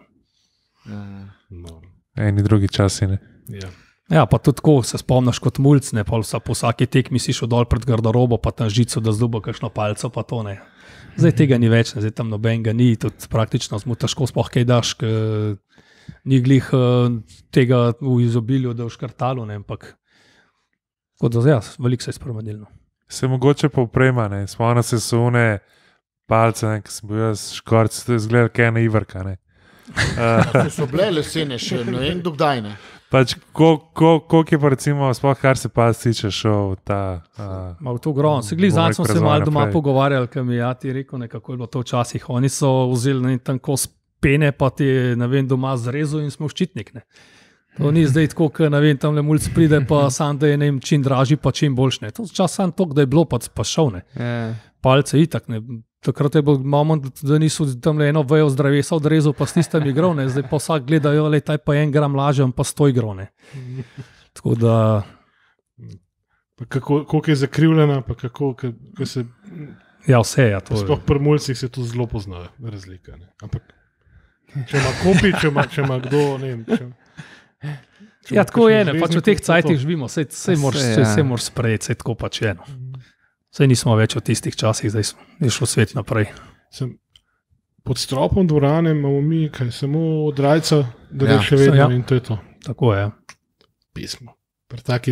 No. Eni drugi časi. Ne. Ja. Ja, pa tudi tako se spomniš kot mulc, ne, pa vsa- po vsaki tekmi si šel dol pred garderobo, pa tam žico, da zdubo kakšno palco, pa to ne. Zdaj tega ni več, ne, zdaj tam nobenega ni, tudi praktično smo težko sploh kaj daš, ker ni glih uh, tega v izobilju, da v škrtalu, ne, ampak tako da zdaj, ja, veliko se je spremenilo. Se mogoče pa uprema, ne. Spomnim se sune palce, ne, ki sem bil jaz škorc, to je izgledal kaj ena iverka. Ne. Uh, So bile lesene še, ne vem, dokdaj ne. pač, koliko ko, ko je pa recimo, sploh kar se pa tiče šel ta... Uh, Malo to grozno. Se glih, Bom zdaj rekel, smo se razvoj malo doma naprej. pogovarjali, ker mi je ti rekel, ne, kako je bilo to včasih. Oni so vzeli ne, tam kos pene, pa ti ne vem, doma zrezal in smo ščitnik. Ne. To ni zdaj tako, ker ne vem, tam le mulj pride, pa sam da je ne vem, čim dražji, pa čim boljši. To čas sam to, da je bilo, pa, pa šel. Ne. Ja. Palce itak. Ne. Takrat je bil moment, da niso tam le eno vejo zdravesa odrezal, pa s tistem igral, ne. Zdaj pa vsak gleda, jo, le, taj pa en gram lažje, pa sto igral. Ne. Tako da, Pa kako, koliko je zakrivljena, pa kako ka, ka se. ja, vse je. To je. Sploh pri mulcih se to zelo pozna, razlika. Ne. Ampak če ima kopi, če ima, če ima kdo, ne vem. Če, Ja, tako je, ne, pač v teh cajtih živimo, vse ja. moraš sprejeti, vse tako pač je. Vse nismo več v tistih časih, zdaj je šlo svet naprej. Sem pod stropom dvorane imamo mi, kaj samo od Rajca, da ja, še vedno ja. In to je to. Tako je. Pismo. Pri taki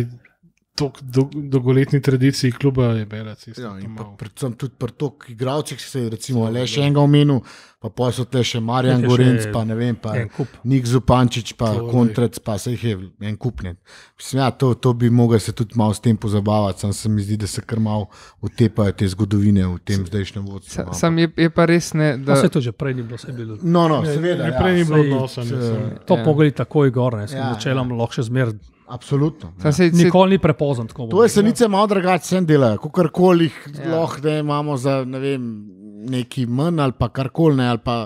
dolgoletni tradiciji kluba je Belac. Ja, predvsem tudi pri toliko igralcih se je recimo le še enega omenil, pa pol so te še Marjan Gorenc, pa ne vem, pa Nik Zupančič, pa Kontrec, pa se jih je en kupnet. Mislim, ja, to, to bi mogel se tudi malo s tem pozabavati, sam se mi zdi, da se kar malo utepajo te zgodovine v tem zdajšnjem vodstvu. Sam je, je pa res ne, da... Pa se to že prej ni bilo, se je bilo. No, no, seveda, ja. Prej ni bilo odnosa. To pogledali takoj gor, ne, sem načelam lahko še zmer. Absolutno. Ja. Se, se, Nikoli ni prepozno. To je Senice malo drugače sem delajo, kakorkoli ja. Lahko da imamo za ne vem, neki manj ali pa karkoli ne, ali pa,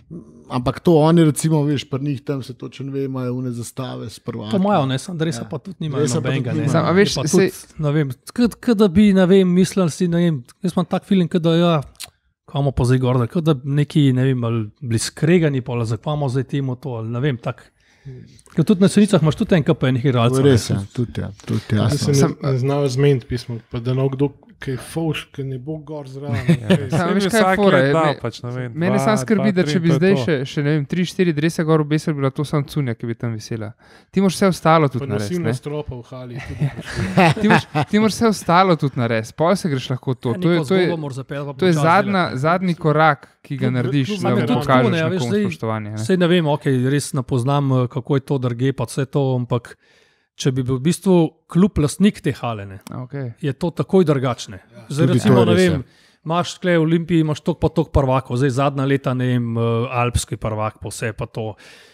ampak to oni recimo, veš, pri njih tam se točno ve, imajo une zastave s prvaki. To imajo, ne, sem dresa ja. Pa tudi nimajo nobenega. Ne, Sam, a veš, tudi, se... ne vem, kada bi, ne vem, mislili si, ne vem, jaz imam tak feeling, kada ja, kamo pa zdaj gor, kada neki, ne vem, ali bili skregani, pa ali zakvamo zdaj temu to, ali ne vem, tak. Ker tudi na Senicah imaš tudi enkrat enih igralcev. Res je, tudi, ja, tudi ja. jasno. Se ne, ne znajo zmeniti pismo, pa da no kdo kaj fauš, ker ne bo gor zraven. Sam veš kaj fora, pač, mene sam skrbi, da če bi zdaj še, še ne vem, tri, štiri drese gor obesel, bila to sam cunja, ki bi tam visela. Ti moraš vse ostalo tudi narediti. Pa nasilno stropa v hali. ti, moraš, ti moraš vse ostalo tudi narediti, pol se greš lahko to. Ja, to je, to je, zapel, to je zadnja, zadnji korak, ki ga narediš, da pokažeš nekomu spoštovanje. Sej ne vem, ok, res ne poznam, kako je to drge, pa vse to, ampak če bi bil v bistvu klub lastnik te hale, okay. Je to takoj drugačne. Ja. Zdaj recimo, ne vem, imaš tukaj v Olimpiji, imaš tok pa tok prvakov, zdaj zadnja leta, ne vem, alpski prvak, pa vse pa to.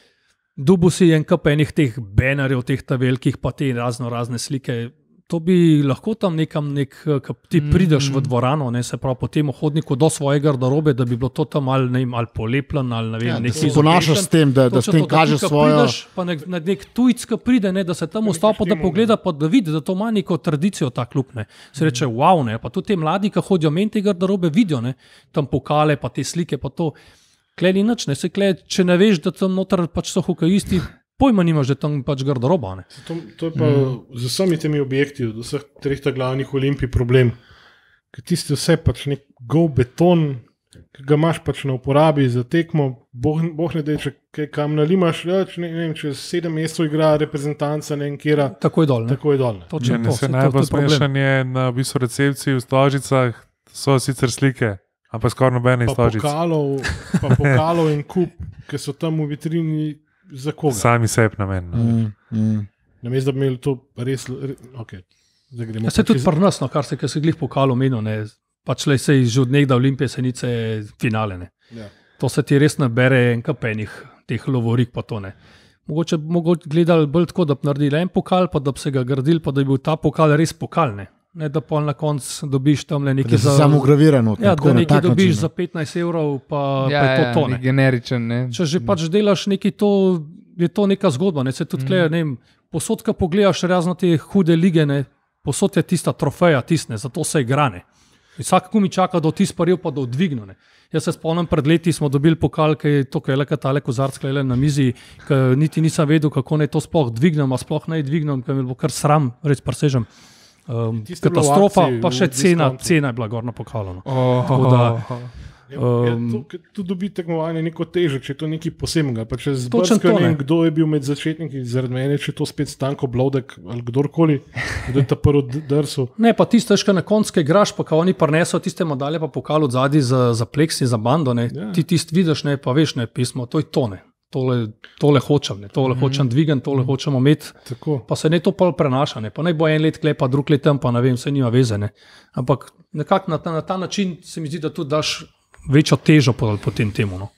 Dubu si en kup enih teh banerjev, teh ta velikih, pa te razno razne slike. To bi lahko tam nekam, nek, ti prideš v dvorano, ne, se pravi po tem hodniku do svoje garderobe, da bi bilo to tam ali, ne vem, ali polepljeno, ali ne vem, ja, nekaj. Ponašaš s tem, da, da s tem to, kažeš da svojo... Prideš, pa nek, nek tujc, ki pride, ne, da se tam vstopa, da pogleda, pa da vidi, da to ima neko tradicijo ta klub, ne. Se reče, wow, ne, pa tudi te mladi, ki hodijo men te garderobe, vidijo, ne, tam pokale, pa te slike, pa to. Kle ni nič, ne, se kle, če ne veš, da tam noter pač so hokejisti, pojma nimaš, da tam pač garderoba. To, to je pa mm. z vsemi temi objekti, od vseh treh glavnih Olimpij problem. Ker tisti vse pač nek gov beton, ki ga imaš pač na uporabi za tekmo, boh, boh ne deče, kaj kam nalimaš, več, ne, ne vem, čez sedem mesecev igra reprezentanca, ne vem, kjera. Tako je dol, ne? Tako je dol. Ne? Ja, ne, se najbolj smešanje na v bistvu recepciji v Stožicah so sicer slike, ampak skoraj nobene iz Stožic. Pa pokalov, pa pokalov in kup, ki so tam v vitrini. Za koga? Sami sebi namen. Mm, mm. Namesto, da bi imeli to res... Okay. Ja, se tudi pri nas, no, kar se, se glih pokalo menil, ne, pač le se že od nekdaj Olimpije Senice finale. Ne. Ja. To se ti res nabere en kapenih teh lovorik, pa to ne. Mogoče bi gledali bolj tako, da bi naredili en pokal, pa da bi se ga gradili, pa da bi bil ta pokal res pokal, ne. Ne, da pa na koncu dobiš tam le nekaj za... Samo ugravirano. Ja, da nekaj dobiš način, za petnajst evrov, pa, ja, pa je to to. Ne. Generičen, ne. Če že pač delaš nekaj, to je to neka zgodba. Ne. Se tudi mm. kleje, ne vem, posod, ko pogledaš razno te hude lige, ne, posod je tista trofeja, tisne, zato se igra, ne. Vsak kumi čaka, da tis paril, pa da odvigno, ne. Jaz se spomnim, pred leti smo dobili pokal, ki je to, ki je le katale kozarc, ki je le na mizi, ki niti nisem vedel, kako naj to sploh dvignem, a sploh naj dvignem, ker mi bo kar sram, res presežem. Um, katastrofa, pa še cena, cena je bila gorna pokala. No. Oh, Tako da, um, ja, to, to dobi tekmovanje neko težo, če je to nekaj posebnega. Pa če zbrskam, ne vem, kdo je bil med začetniki, zaradi mene, če je to spet Stanko Blodek ali kdorkoli, kdo je ta prvi drsu. Ne, pa tiste, ška na konske igraš, pa kao oni parneso tiste modalje, pa pokal od zadnji za, za pleksi, za bando, ne. Ja. Ti tist vidiš, ne, pa veš, ne, pismo, to je to, ne. Tole, tole hočem, ne, tole mm. hočem dvigan, tole mm. hočem imeti, pa se ne to pol prenaša, ne, pa naj bo en let klepa, drug let tam, pa ne vem, vse nima veze, ne. Ampak nekako na, na ta način se mi zdi, da tudi daš večjo težo po, po tem temu, no.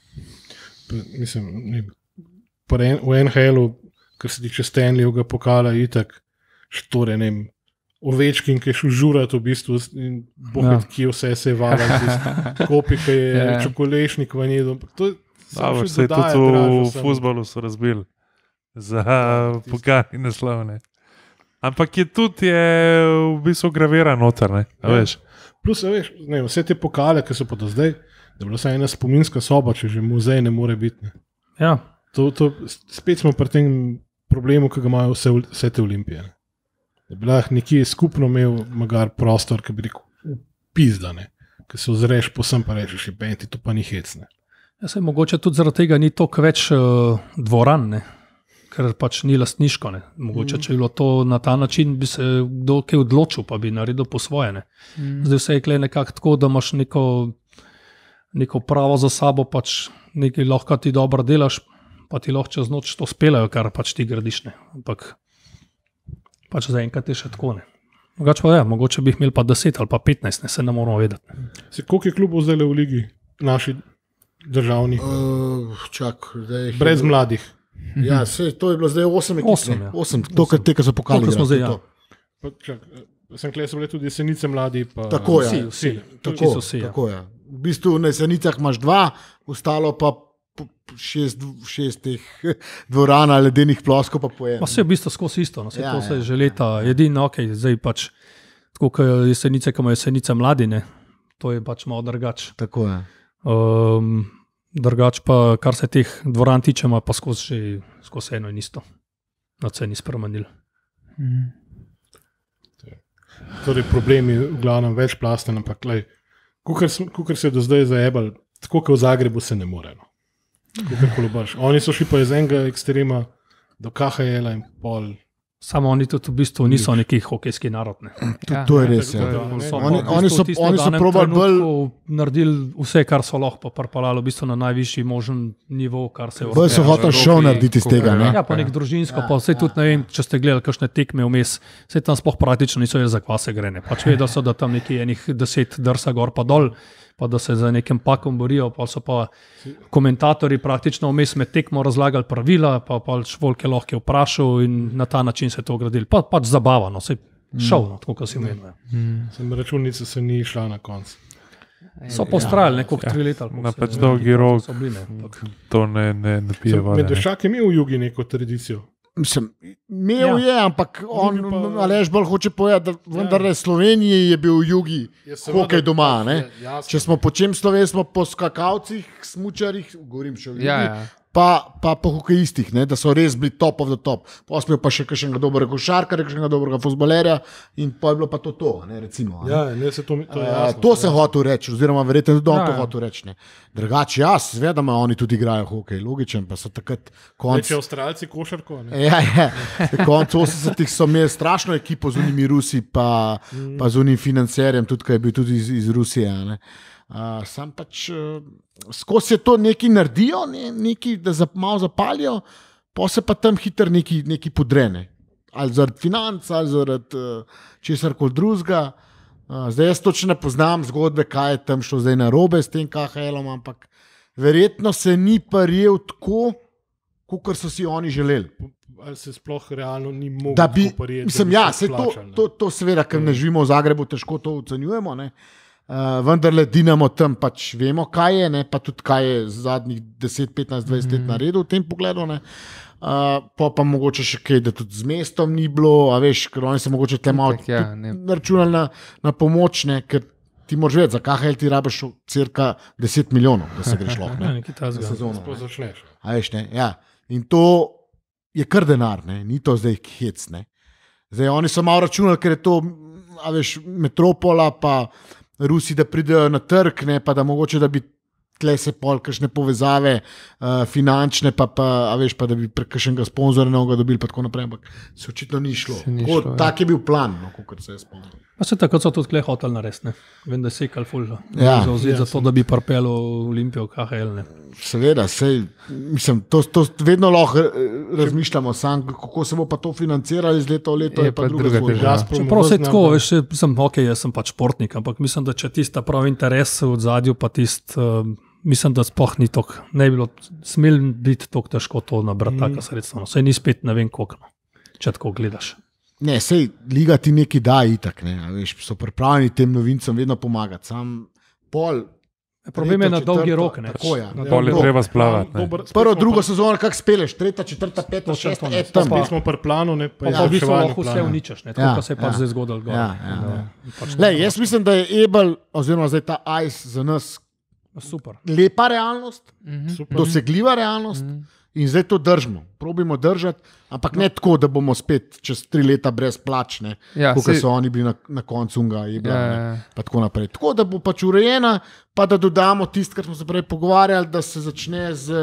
Mislim, ne, v N H L-u, kar se tiče Stanleyovega pokala, itak štore, ne vem, Ovečkin, ki je šel žurat v bistvu, in bohet, ja. Ki vse se je valal, kopi, ki je ja. Čokolešnik v njedu, to je Dobro, se je tudi v fuzbalu so razbili za pokalni naslov. Ampak je tudi je v bistvu graviran noter, ne? A Ja. veš. Plus, a veš, ne, vse te pokale, ki so pa do zdaj, da je bila vsaj ena spominska soba, če že muzej ne more biti. Ne. Ja. To, to, spet smo pri tem problemu, ki ga imajo vse, vse te olimpije. Ne. Da bi lahko nekje skupno imel magar prostor, ki bi rekel, pizdane, ki se ozreš posem pa rečeš, je benti, to pa ni hecne. Ja, sej, mogoče tudi zaradi tega ni toliko več uh, dvoran, ne? Ker pač ni lastniško. Ne? Mogoče, če bi bilo to na ta način, bi se kdo kaj odločil, pa bi naredil po svoje. Ne? Mm. Zdaj vse je kle nekako tako, da imaš neko, neko pravo za sabo, pač nekaj lahko ti dobro delaš, pa ti lahko čez noč to spelajo, kar pač ti gradiš. Ne? Ampak pač zaenkrat je še tako. Ne? Mogoče pa je, mogoče bi jih imeli pa deset ali pa petnajst, ne? Se ne moramo vedeti. Se, koliko je klubov zdaj v ligi, naši državni? Uh, čak, zdaj, Brez je... mladih. Ja, se, to je bilo zdaj osem ekip. Osem, ja. osem, to, kar te, kar so pokali. Smo zdaj, ja. Pa, čak, sem kle, so bile tudi Jesenice mladi. Pa... Tako je. Vsi, vsi. Tako, so vsi, ja. tako je. V bistvu na Jesenicah imaš dva, ostalo pa šest, šest teh dvoran, ledenih ploskov pa po eno. Pa vse je v bistvu skozi isto, no, vse Ja, to se ja, že leta, edino, ok, zdaj pač, tako kot Jesenice, ko imajo Jesenice mladi, ne, to je pač malo drugače. Tako je. Um, drugače pa, kar se teh dvoran tiče, ima pa skozi že skozi eno in isto. Na ceni spremenili. Mhm. Torej, problemi v glavnem večplasten, ampak kukor se je do zdaj zajebal, tako kot v Zagrebu se ne more. No. Oni so šli pa iz enega ekstrema do K H L-a in pol. Samo oni tudi v bistvu niso neki hokejski narod. Ne. Ja, To je res. ja, Ja. tako, ne. Oni- oni so- oni so probali bolj- naredili vse, kar so lahko, pa prpalalo v bistvu na najvišji možen nivo, kar se je Bolj so Ja, hotel v šov Evropi, narediti iz tega. koliko je- Ne? Ja, pa nek družinsko, pa vse tudi ne vem, če ste gledali kakšne tekme vmes, vse tam sploh praktično niso jaz za kvase grene. Pač vedeli so, da tam nekje enih deset drsa gor pa dol, pa da se za nekim pakom borijo, pa so pa komentatorji praktično vmes med tekmo razlagali pravila, pa pač volk je lahko vprašal in na ta način se je to gradili. Pa, pač zabavano, se šel, no, tako kot si omenil. Sem računica se ni šla na konc. So pa ustrajali nekoliko Ja. tri leta. ali Na koliko pač se- dolgi rok. so bili, ne, ampak- To ne, ne, ne pije vode. ne. Medveščak je imel v jugi neko tradicijo. Mislim, imel Ja. je, ampak on, pa- Aleš bolj hoče povedati, da vendar v Sloveniji je bil v jugi hokej doma. Ne? Če smo po čem sloveni, smo po skakalcih, smučarjih, govorim še o jugi, Ja, ja. pa, pa po hokejistih, ne? Da so res bili top of the top. Posmel pa še kakšnega dobrega košarkarja, kakšnega dobrega fuzbalerja in pa je bilo pa to to, ne, recimo. ne. Ja, ne, se to, to, je Uh, jasno, to sem hotel reči, oziroma verjetno tudi on Ja, to ja. hotel reči. ne. Drugače, jaz, seveda, ima oni tudi igrajo hokej, logičen, pa so takrat Ne, konc. če Avstralci košarko. Ne. Ja, ja. Konec osemdesetih so imeli strašno ekipo z unimi Rusi, pa, pa z unim financerjem, tudi ki je bil tudi iz, iz Rusije. a ne. Uh, sam pač uh, skozi je to nekaj naredijo, ne, nekaj, da zap, malo zapalijo, pa se pa tam hitro nekaj, nekaj podrene. Ali zaradi financ, ali zaradi uh, česar koli drugega. Uh, zdaj jaz točno ne poznam zgodbe, kaj je tam šlo zdaj na robe s tem K H L-om, ampak verjetno se ni paril tako, kot so si oni želeli. Ali se sploh realno ni mogel Da bi, tako prijeti, mislim, da bi ja, se se to, splačali, ne. to, to seveda, ker ne živimo v Zagrebu, težko to ocenjujemo. Ne. Uh, vendar le Dinamo tam pač vemo, kaj je, ne, pa tudi kaj je zadnjih deset, petnajst, dvajset let naredil v tem pogledu. Ne. Uh, pa pa mogoče še kaj, da tudi z mestom ni bilo, a veš, ker oni se mogoče te malo Itak, ja, ne. tudi računali na, na pomoč, ne, ker ti moraš vedeti, za K H L ti rabiš cirka deset milijonov, da se greš lahko. Ja, ne. nekaj takega. Sezono, Sploh ne. začneš. A veš, ne, ja. In to je kar denar, ne? Ni to zdaj hec. Ne? Zdaj, oni so malo računali, ker je to a veš, metropola, pa Rusi, da pridejo na trg, ne? Pa da mogoče da bi tle se pol kakšne povezave uh, finančne, pa, pa, a veš, pa da bi prek kakšnega sponzorja novega dobili, pa tako naprej, ampak se očitno ni šlo. Se ni Tako, šlo, ja. tak je bil plan, no, kot se je spomnil. Pa se tako so tudi hotel narediti. Vem, da je sekal ful. Ja. Zauzeti Ja, za to, da bi pripeljal Olimpijo v K H L. Ne. Seveda, sej, mislim, to, to vedno lahko eh, razmišljamo, sam, kako se bo pa to financiralo iz leta v leto, Je je pa pa druga druga zgodba. težava. Gazprom Čeprav se vrzne, tako, ampak- veš, sem, okay, jaz sem pač športnik, ampak mislim, da če tista pravi interes v zadju, pa tist, uh, mislim, da sploh ni tako, ne bi bilo smel biti tako težko to nabrati, taka sredstva. No. Sej ni spet ne vem koliko, no, če tako gledaš. Ne, sej, liga ti nekaj da, itak, ne, a veš, so pripravljeni tem novincem vedno pomagati. Sam pol. Problem je tretjo, na dolgi četrto, rok. Ne. tako je. Na Ja, Pol je dolgi rok. treba splavati. ne. Dober- spet Prvo, smo drugo pri- sezono, kako speleš, tretja, četrta, peta, Točno šesta, to, ne. et tam. Pa- Mi smo pri planu, ne pa Pa, je pa v bistvu reševanje lahko vse plana. uničeš, ne, tako Ja, ja, se je pač ja. zdaj zgodilo. Gor, Ja, ja, da, ja. pač Le, jaz mislim, da je Ebel, oziroma zdaj ta Ice za nas Super. lepa realnost, Mhm. Super. dosegljiva realnost. In zdaj to držimo, probimo držati, ampak no. ne tako, da bomo spet čez tri leta brezplačne, ja, kot se... so oni bili na, na koncu unga, je bila, ja, ja. Pa tako naprej. Tako da bo pač urejena, pa da dodamo tisto, kar smo se prej pogovarjali, da se začne z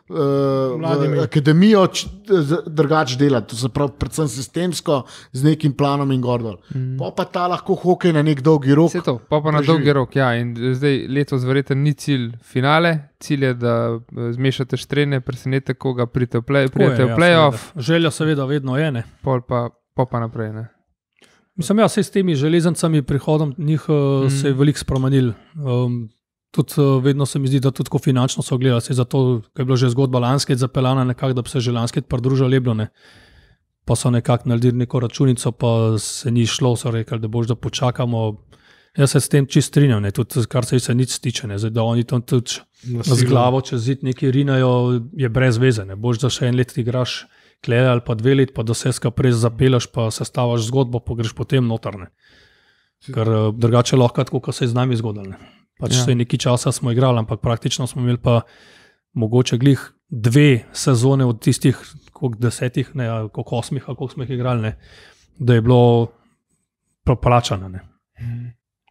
uh, akademijo drugače delati, to se pravi predvsem sistemsko, z nekim planom in gordol. Mm. Pa pa ta lahko hokej na nek dolgi rok. Vse to, pa pa na drži. Dolgi rok, ja. In zdaj letos verjetno ni cilj finale, cilj je, da zmešate štrene, presenete koga, pridete v play, pridete v play-off. Ja, želja seveda vedno je, ne. Pol pa, pol pa naprej, ne. Mislim, ja, s temi železancami prihodom njih mm. se je veliko spremenil. Um, tudi uh, vedno se mi zdi, da tudi ko finančno so gledali, se zato, ko je bilo že zgodba lanskega zapeljana nekako, da bi se že lanskega pridružili leblo, ne. Pa so nekako naredili neko računico, pa se ni šlo, so rekli, da boš, da počakamo. Jaz se s tem čist strinjam, ne, tudi kar se se nič stiče, ne, zdaj, da oni tam tudi z glavo čez zid neki rinajo, je brez veze, ne, boš, da še en let igraš klede ali pa dve let, pa da se skaprej zapelaš, pa sestavaš zgodbo, pa greš potem notrne. Ker drugače lahko, kot se je z nami zgodilo, ne. Pač ja. Se nekaj časa smo igrali, ampak praktično smo imeli pa mogoče glih dve sezone od tistih, koliko desetih, ne, koliko osmih, koliko smo jih igrali, ne, da je bilo plačano, ne. Hmm.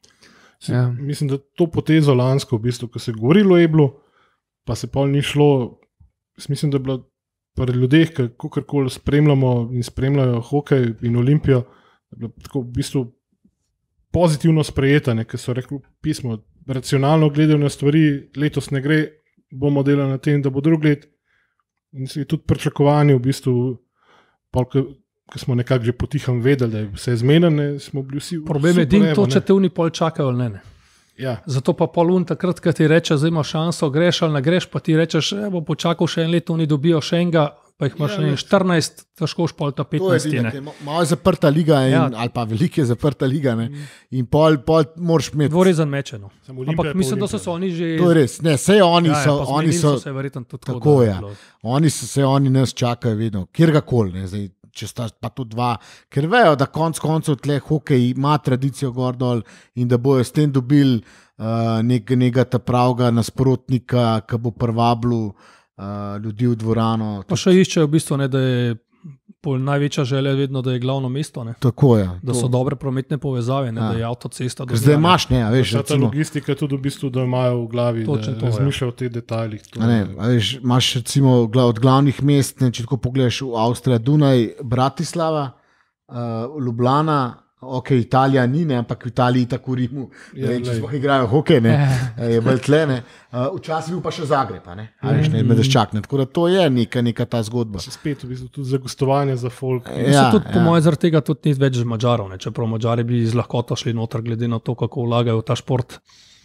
Ja. Mislim, da to potezo lansko, v bistvu, ko se je govorilo o Eblu, pa se pol ni šlo, mislim, da je bilo pri ljudeh, ki kakorkoli spremljamo in spremljajo hokej in Olimpijo, da je bilo tako v bistvu pozitivno sprejeta, ker so rekli pismo, racionalno gledajo na stvari, letos ne gre, bomo delali na tem, da bo drug let. In se je tudi pričakovanje v bistvu, pol, ko smo nekako že potiham vedeli, da je vse zmenjene, smo bili vsi v problem je din to, če te oni pol čakajo ali ne. ne. Ja. Zato pa pol un takrat, ko ti reče, zdaj imaš šanso, greš ali ne greš, pa ti rečeš, e, bo počakal še en let, oni dobijo še enega, pa jih imaš ja, ne štirinajst, težko špol ta petnajst. To je malo zaprta liga, in, ja. ali pa velike zaprta liga, ne. In pol, pol moraš imeti. Dvorezen mečeno. Ampak mislim, da so se oni že... To je res, ne, sej oni ja, so... Ja, oni so, so se verjetno tudi tako, ja. Oni so se, oni nas čakajo vedno, kjergakoli, ne, zdaj, če sta pa tudi dva, ker vejo, da konc koncev tle hokej ima tradicijo gor dol in da bojo s tem dobili uh, nekega ta pravga nasprotnika, ki bo privabljal uh, ljudi v dvorano. Pa še iščejo v bistvu, ne, da je pol največja želja vedno, da je glavno mesto, ne. Tako je. Ja, da so dobre prometne povezave, ne, da je avtocesta. Zdaj imaš, ne, a veš. Ta logistika tudi v bistvu, da imajo v glavi, točen da razmišljajo o teh detajlih. A ne, a veš, imaš recimo od glavnih mest, ne, če tako pogledaš v Avstrija, Dunaj, Bratislava, uh, Ljubljana, ok, Italija ni, ne, ampak v Italiji tako v Rimu, ja, ne, če smo igrajo hokej, ne, je bolj tle, ne. Uh, včasih bil pa še Zagreb, ne, a veš, ne, Medveščak, ne, tako da to je neka, neka ta zgodba. Se spet v bistvu tudi za gostovanje, za folk. Ja, tudi, ja. Po mojem, zaradi tega tudi ni več Mađarov, ne, čeprav Mađari bi z lahkoto šli noter, glede na to, kako vlagajo v ta šport,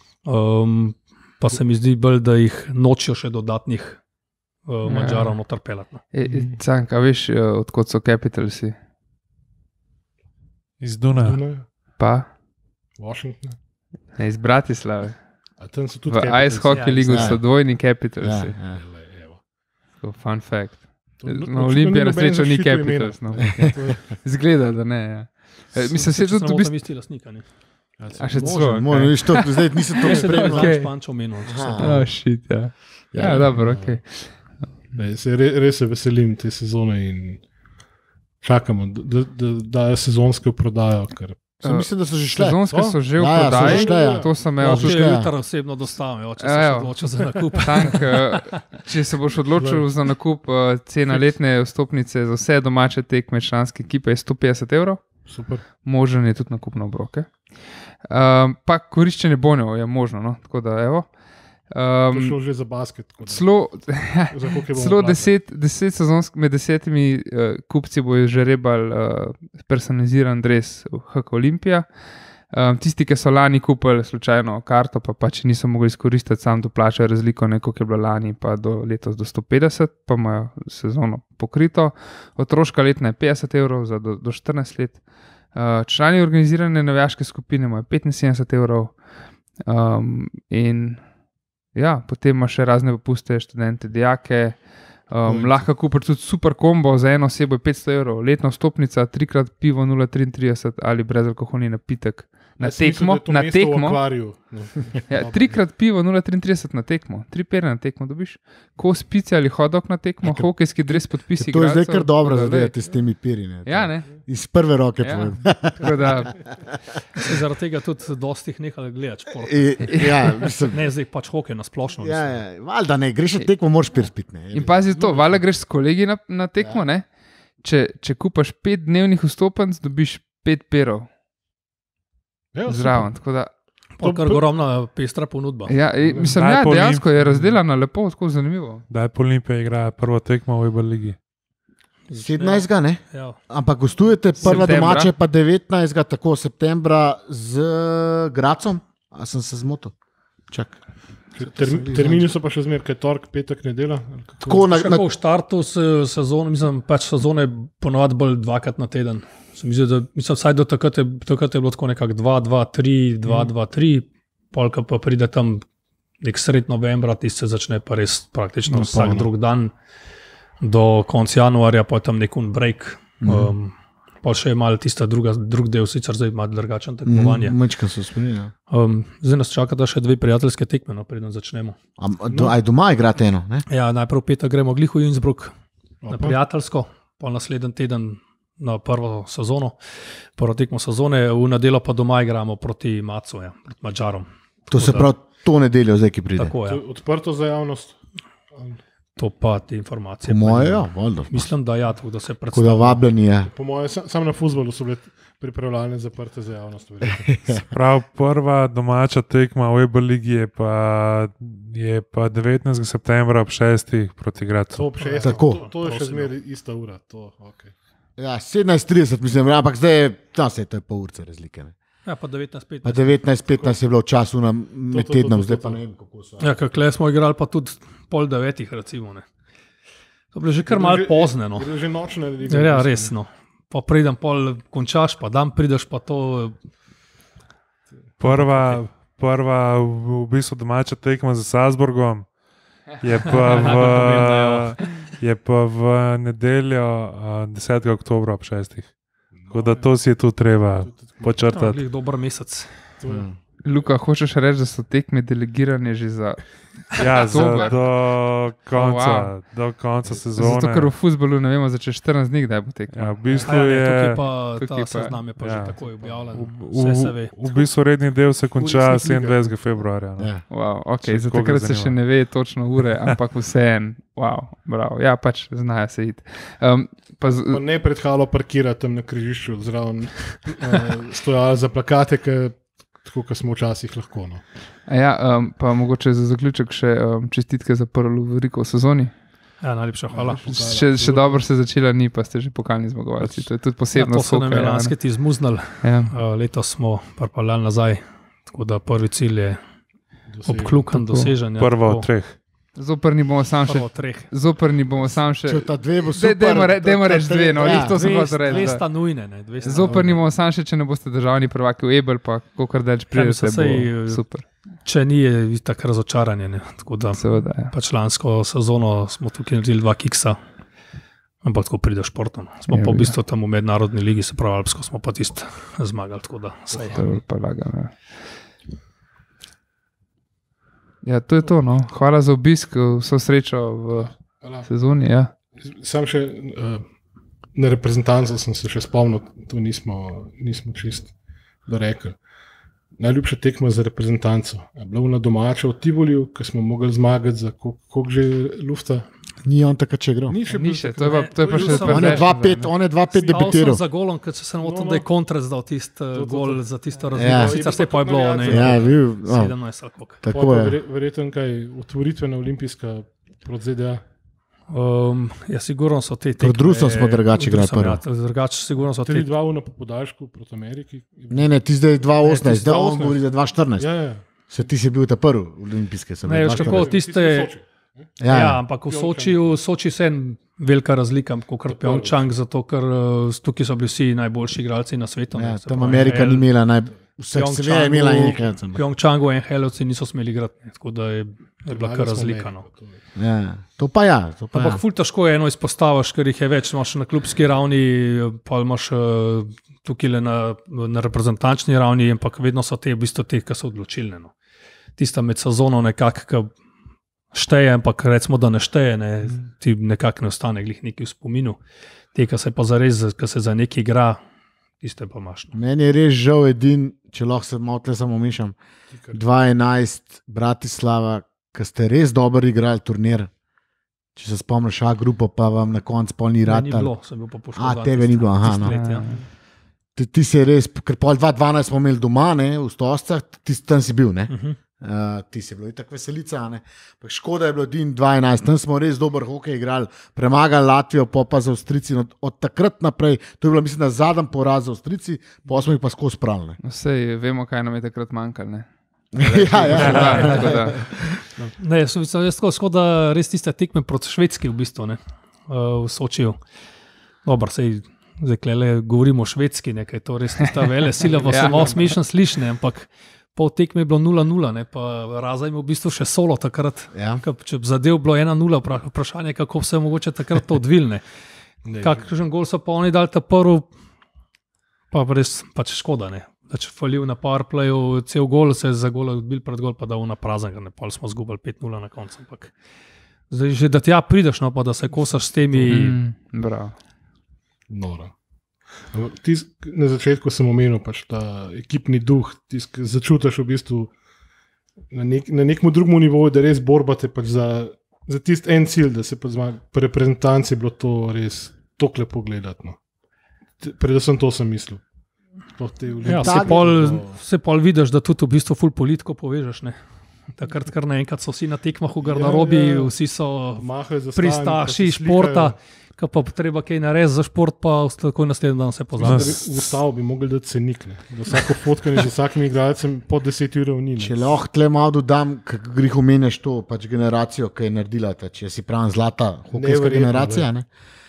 um, pa se mi zdi bolj, da jih nočijo še dodatnih uh, Mađarov ja. Noter pelati. E, e, Canka, veš, odkot so Capitalsi? Iz Dunaja. Pa? Washington. Ne, iz Bratislave. A tam so tudi v Ice Hockey ja, ligu ja. So dvojni Capitalsi. Ja, ja. So fun fact. Na Olimpiji na srečo ni Capitals. No. Zgleda, da ne. Ja. E, mislim, se tudi v bistvu lasnika, ne. A še celo. Moram, viš to, zdaj nisem to spremljal. Okay. Špančo menil. Oh, shit, ja. Ja, ja dobro, okej. Okay. Se res se veselim te sezone in čakamo, da, da, da je sezonske prodajo. Ker... Uh, mislim, da so že šle. Sezonske so že v ja, prodaji. Ja, ja. To sem imel. Že jutro osebno dostavim, če se ja, odločil za nakup. Tank, če se boš odločil za nakup, cena letne vstopnice za vse domače tekme članske ekipe je sto petdeset evrov. Super. Možen je tudi nakup na obroke. Um, pa koriščenje bonjev je možno, no? Tako da evo. Um, to šlo že za basket. Celo deset, deset sezonsk, med desetimi uh, kupci bojo že rebal uh, personaliziran dres v H K Olimpija. Um, tisti, ki so lani kupili slučajno karto, pa pač niso mogli izkoristiti, sam doplačajo razliko, neko, ki je bilo lani, pa do letos do sto petdeset, pa imajo sezono pokrito. Otroška letna je petdeset evrov za do, do štirinajst let. Uh, člani organizirane navijaške skupine imajo petinsedemdeset evrov um, in ja, potem ima še razne popuste, študente, dijake. Um, lahko kupiti tudi super kombo, za eno osebo je petsto evrov, letna vstopnica, trikrat pivo nula triintrideset ali brezalkoholni napitek na Jaz mislim, tekmo, da je to na mesto v tekmo. akvariju. No. Ja, trikrat pivo, nula triintrideset na tekmo, tri pere na tekmo dobiš, kos pice ali hodok na tekmo, Ja, hokejski dres podpisi. To je zdaj kar dobro da, zadevati s temi piri. Ne, Ja, ne. Iz prve roke Ja. povem. Tako da, Se zaradi tega tudi dosti jih nehali gledati. Šport. I- Ja, mislim, Ne, zdaj pač hokej na splošno. ja, ja, valjda ne, greš na tekmo, moraš pir spiti. ne. in pazi to, valjda greš s kolegi na, na tekmo, ne? Če, če kupaš pet dnevnih vstopenc, dobiš pet perov Ja, super. zraven. Tako da, Pa kar ogromna pestra ponudba. ja, e, mislim, Daj ja, po dejansko je Olimp- razdeljena lepo, tako zanimivo. Da je Olimpija igra prvo tekmo v Ebel ligi. sedemnajstega, ne? Ja. Ampak gostujete prva Septembra. domače, pa devetnajstega, tako septembra z Gracom. A sem se zmotil? Čak. Term, termini so pa še zmeraj, kaj torek, petek, nedela. ali kako? Tako na, Še na, tako v štartu se- sezone, mislim, pač sezone ponovadi bolj dvakrat na teden. Se mi zdi, da, mislim, vsaj do takrat je, takrat je bilo tako nekako dva, dva, tri, dva, dva, tri, polka pa pride tam nek sred novembra, ti se začne pa res praktično No, vsak polno. drug dan do konca januarja, pa je tam nek un break. Um, pa še je malo tista druga, drug del, sicer zdaj ima drugačen tekmovanje. Mečka so spominjali. Um, zdaj nas čakata še dve prijateljske tekme, no, preden začnemo. Do, aj doma igrate eno, ne? Ja, najprej v petek gremo gliho v Innsbruck na Opa. prijateljsko, pa naslednji teden na prvo sezono, prvo tekmo sezone, v nedeljo pa doma igramo proti Macu, ja, proti Mačarom. To se da- pravi to nedeljo, zdaj ki pride. Tako To je, je odprto za javnost. to pa te informacije. Po pa moje, nimam. ja, valjda. Mislim, da ja, tako da se Tako da predstavlja. vabljeni je. Po mojem, sam, sam na futbolu so bile pripravljalne zaprte za javnost. verjetno. Prav prva domača tekma v Ebel ligi je pa, je pa devetnajstega septembra ob šestih proti To, Gracu. ob šestih, Tako. to, to je še Prosim, zmeraj ista ura. To, okay. Ja, sedemnajst trideset, mislim, ampak zdaj je, tam se je, to je pol urce razlike. Ne? Ja, pa devetnajst Pa petnajst. devetnajst petnajst je bilo v času na, med to, to, tednom, to, to, zdaj to. pa ne vem, kako so. Ja, kakle smo igrali pa tudi pol devetih, recimo. Ne. To je bilo že kar malo pozne. No. Je bilo že nočne lige. Ja, mislim. resno. Pa pridem, pol končaš, pa dan prideš, pa to. Prva, prva v, v bistvu domača tekma za Salzburgom je pa v, je pa v nedeljo uh, desetega oktobra ob šestih. Tako da to si je tu treba Ja, počrtati. glih dober mesec. To je- Luka, hočeš reči, da so tekme delegirane že za. Ja, za, Oktober. do konca, Oh, wow. do konca sezone. Zato, ker v futbolu ne vemo, za čez štirinajst dni, kdaj bo tekma. Ja, v bistvu Ja, ne, je. tukaj pa tukaj ta pa- seznam je pa že ja. takoj objavljen. V, Vse se ve. v, v bistvu redni del se konča resnih ligah. sedemindvajsetega februarja. No. Ja. Wow, okay, Če za koga takrat se zanima. še ne ve točno ure, ampak vseeno, wow, bravo. Ja, pač znajo se iti. Um, pa z, Pa ne pred halo parkirati tam na križišču, zraven uh, stojali za plakate, ke, tako kot smo včasih lahko. No. a ja, um, pa mogoče za zaključek še um, čestitke za prvo Lovoriko v sezoni. Ja, najlepša hvala. Še, še dobro se začela, ni pa ste že pokalni zmagovalci. To je tudi Ja, posebno. to se nam je lanski ti zmuznal, Ja. uh, letos smo pripeljali nazaj. Tako da prvi cilj je Dosežen. obklukan, Tako. dosežen. ja, Prva tako. od treh. Zoprni bomo sam še. Prvo od treh. Zoprni bomo sam še. Če ta dve bo Dej- super. dajmo re- ta- dajmo ta reči tri- dve, no, ja. glih to sem Dve- hotel reči, Dve da. sta nujne. Ne, dve sta Zoprni nujne. bomo sam še, če ne boste državni prvaki v Ebel, pa kakor dač Ja, pridete, mislim, sej, bo super. Če ni, je tako razočaranje. Ne. Tako da Seveda, ja. pač lansko sezono smo tukaj naredili dva kiksa. Ampak tako pride športom. Smo Je, pa v ja. bistvu tam v mednarodni ligi, se pravi, Alpsko smo pa tisto zmagali. Tako da, saj. To je pa lagano. Ja. Ja, to je to. No. Hvala za obisk, vso srečo v Hvala. sezoni. Ja. Sam še uh, na reprezentanco sem se še spomnil, to nismo, nismo čist dorekli. Najljubša tekma za reprezentanco je bila na domača v Tivoliju, ki smo mogli zmagati za kol- koliko že lufta. Ni on tako, če igral. Ni še Ni bil še, takrat. to je pa, to je pa bil še sem- On je prejšnji dva dan, pet, ne. on je dva pet Stal sem debitiral. za golom, ker se sem No, otem, no. da je kontra zdal tisti To, to, uh, to. gol za tisto Ja. razliko. Sicer ste pa je bilo ne, Ja, je bil. Oh, sedemnajst ali koliko. tako Pol pa je. verje- Verjetno kaj otvoritvena olimpijska proti Z D A. Um, ja, sigurno so te tekme. Proti Rusom smo drugače igrali prvo. Ja, drugače sigurno so te. tri dva na podaljšku proti Ameriki. Ne, ne, ti zdaj dva Ne, osemnajst, ti si zdaj on dva osemnajst. govori za dva štirinajst. Ja, ja. Se ti si bil ta prvi olimpijski. sem Ne, bil veš dva kako, štirinajst. tiste- Soči. Ja, Ja, ja. ampak v Sočiju, Soči se velika razlika, kot Pyeongchang, zato ker uh, tukaj so bili vsi najboljši igralci na svetu. Ja, tam Amerika ni imela najbolj. Vse je imela nekaj. V Pyeongchangu in Helovci niso smeli igrati, tako da je, je bila kar razlika. No. Ja, to pa ja. To pa Ampak ja. ful težko je eno izpostaviš, ker jih je več. Imaš na klubski ravni, pa imaš uh, tukaj le na, na reprezentančni ravni, ampak vedno so te v bistvu te, ki so odločilne. No. Tista med sezono nekako šteje, ampak recimo, da ne šteje, ne, ti nekako ne ostane glih neki v spominu. Te, ki se pa zares, ki se za neki igra, tiste pa imaš. No. Meni je res žal edin, če lahko se malo tle samo mišam, dva enajst Bratislava, ki ste res dobro igrali turnir. Če se spomniš, A grupo pa vam na koncu pol ni rad. Ni bilo, sem bil pa poškodovan. A, tebe ni bilo, aha. No. Let, ja. Ti, ti si res, ker pol dva dvanajst smo imeli doma, ne, v Stoscah, ti tam si bil, ne. Uh-huh. Uh, ti si bilo itak veselica, ne. Pa škoda je bilo din dva enajst, tam smo res dober hokej igrali, premagali Latvijo, pa pa za Avstrijci, od, od takrat naprej, to je bilo mislim, da zadnji poraz za Avstrijci, pa smo jih pa skozi spravili. No, sej, vemo, kaj nam je takrat manjkalo, ne. ja, ja, ja, tako da. Ne, so, so, jaz tako skoda res tiste tekme proti Švedski v bistvu, ne, uh, v Sočiju. Dobro, sej, zdaj klele govorimo o Švedski, nekaj, to res tista vele sila, pa se malo smešno sliši, ne, ampak pol tekme je bilo nula nula, ne, pa Raza je v bistvu še solo takrat. Ja. Če bi zadev bilo ena nula, vprašanje, kako se je mogoče takrat to odvilne. Kakšen gol so pa oni dali ta prvi, pa res pač škoda, ne. Da če falil na powerplayu, cel gol se je za gol odbil pred gol, pa da v naprazen, ne, pol smo zgubili pet nula na koncu. Ampak zdaj že, da tja prideš, no, pa da se kosaš s temi. Mm, bravo. Nora. Tis, na začetku sem omenil pač ta ekipni duh, tis, ki začutiš v bistvu na, nek, na nekem drugem nivoju, da res borbate pač za, za tisti en cilj, da se pač zmaga. Pri reprezentanci je bilo to res tako lepo gledati. No. Predvsem to sem mislil. Ja, se, pol, se pol vidiš, da tudi v bistvu ful politiko povežeš. Ne? Takrat, kar naenkrat so vsi na tekmah v garderobi, ja, ja, ja. Vsi so pristaši športa. Ko pa treba kaj narediti za šport, pa tako naslednji dan se pozna. V stavu bi mogli dati cenik. Ne? Da vsako fotkanje z vsakim igralcem po deset urov ni. Ne? Če lahko tle malo dodam, kako grih omenjaš to pač generacijo, ki je naredila, ta, če si pravim zlata hokejska generacija. Ne?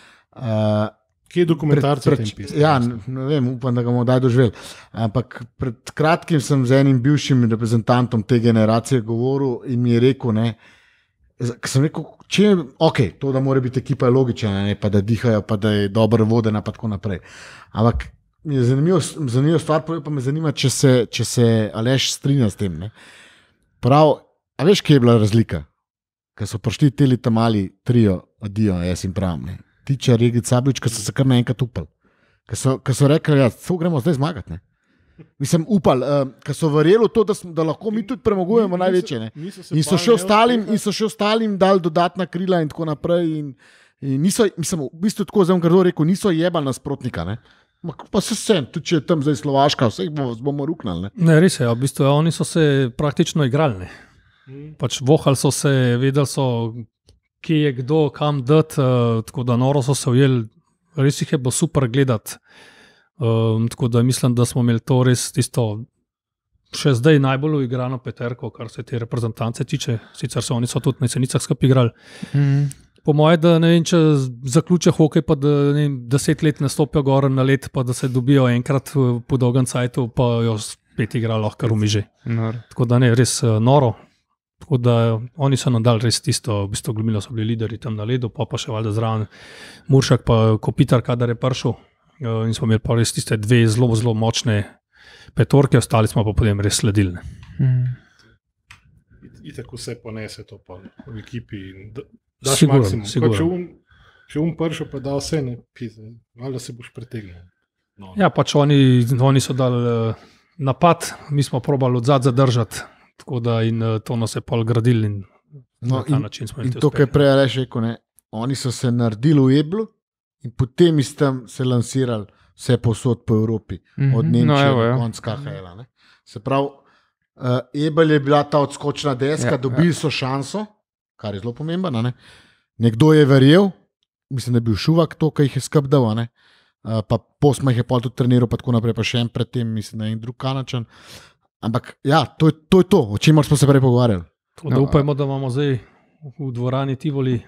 Uh, Kje je dokumentarce v tem pismu? Ja, ne vem, upam, da ga bomo daj doživeli. Ampak pred kratkim sem z enim bivšim reprezentantom te generacije govoril in mi je rekel, ne, ker sem rekel, če je ok, to, da mora biti ekipa logična, ne, pa da dihajo, pa da je dobro vodena, pa tako naprej. Ampak mi je zanimivo, zanimivo stvar, pa me zanima, če se, če se Aleš strinja s tem. Ne. Prav, a veš, kje je bila razlika? Ker so prišli teli tam mali trio, adijo, jaz jim pravim, ne. Tiče Regis Sablič, ki so se kar naenkrat upali. Ker so, so rekli, da ja, gremo zdaj zmagati. Ne. Mislim, upali, uh, ker so verjeli v to, da, da lahko mi tudi premagujemo ni, največje. Ne. In so še ostalim, in so še ostalim dali dodatna krila in tako naprej. In, in niso, mislim, v bistvu tako zdaj bom rekel, niso jebali nasprotnika. Ne. Pa se sem, tudi če je tam zdaj Slovaška, vse jih bomo ruknali. Ne, ne res je, v bistvu oni so se praktično igrali. Hmm. Pač vohali so se, vedeli so, kje je kdo, kam dati, uh, tako da noro so se ujeli, res jih je bilo super gledati. Um, tako da mislim, da smo imeli to res tisto še zdaj najbolj uigrano peterko, kar se te reprezentance tiče, sicer so oni so tudi na jesenicah skupaj igrali. Mm. Po moje, da ne vem, če zaključijo hokej, pa da ne vem, deset let ne stopijo gor na let, pa da se dobijo enkrat po dolgem cajtu, pa jo spet igrajo lahko rumiže. Tako da ne, res uh, noro. Tako da oni so nam dali res tisto, v bistvu glumilo so bili lideri tam na ledu, pa pa še valjda zraven Muršak, pa Kopitar, kadar je prišel. Uh, in smo imeli pa res tiste dve zelo, zelo močne petorke, ostali smo pa potem res sledili. Mm. Itak vse ponese to pa v ekipi in da, daš maksimum. Če um, um pršel pa da vse, ne pizde, valjda se boš pretegnil. No. Ja, pač oni, oni so dali uh, napad, mi smo probali odzad zadržati. Tako da in to nas je pol gradili in no, na ta in, način smo in to, kar prej reš rekel, ne, oni so se naredili v Eblu in potem iz tam se lansirali vse posod po Evropi, mm-hmm. od Nemčije no, evo, do konca K H L-a. Se pravi, uh, Ebel je bila ta odskočna deska, ja, dobili ja. so šanso, kar je zelo pomembno. Ne? Nekdo je verjel, mislim, da je bil Šuvak to, ki jih je skrb dal, uh, pa posma jih je pol tudi treniral, pa tako naprej, pa še en predtem, mislim, da je en drug Kanačan. Ampak ja, to je, to je to, o čemer smo se prej pogovarjali. Da upajmo, da imamo zdaj v dvorani Tivoli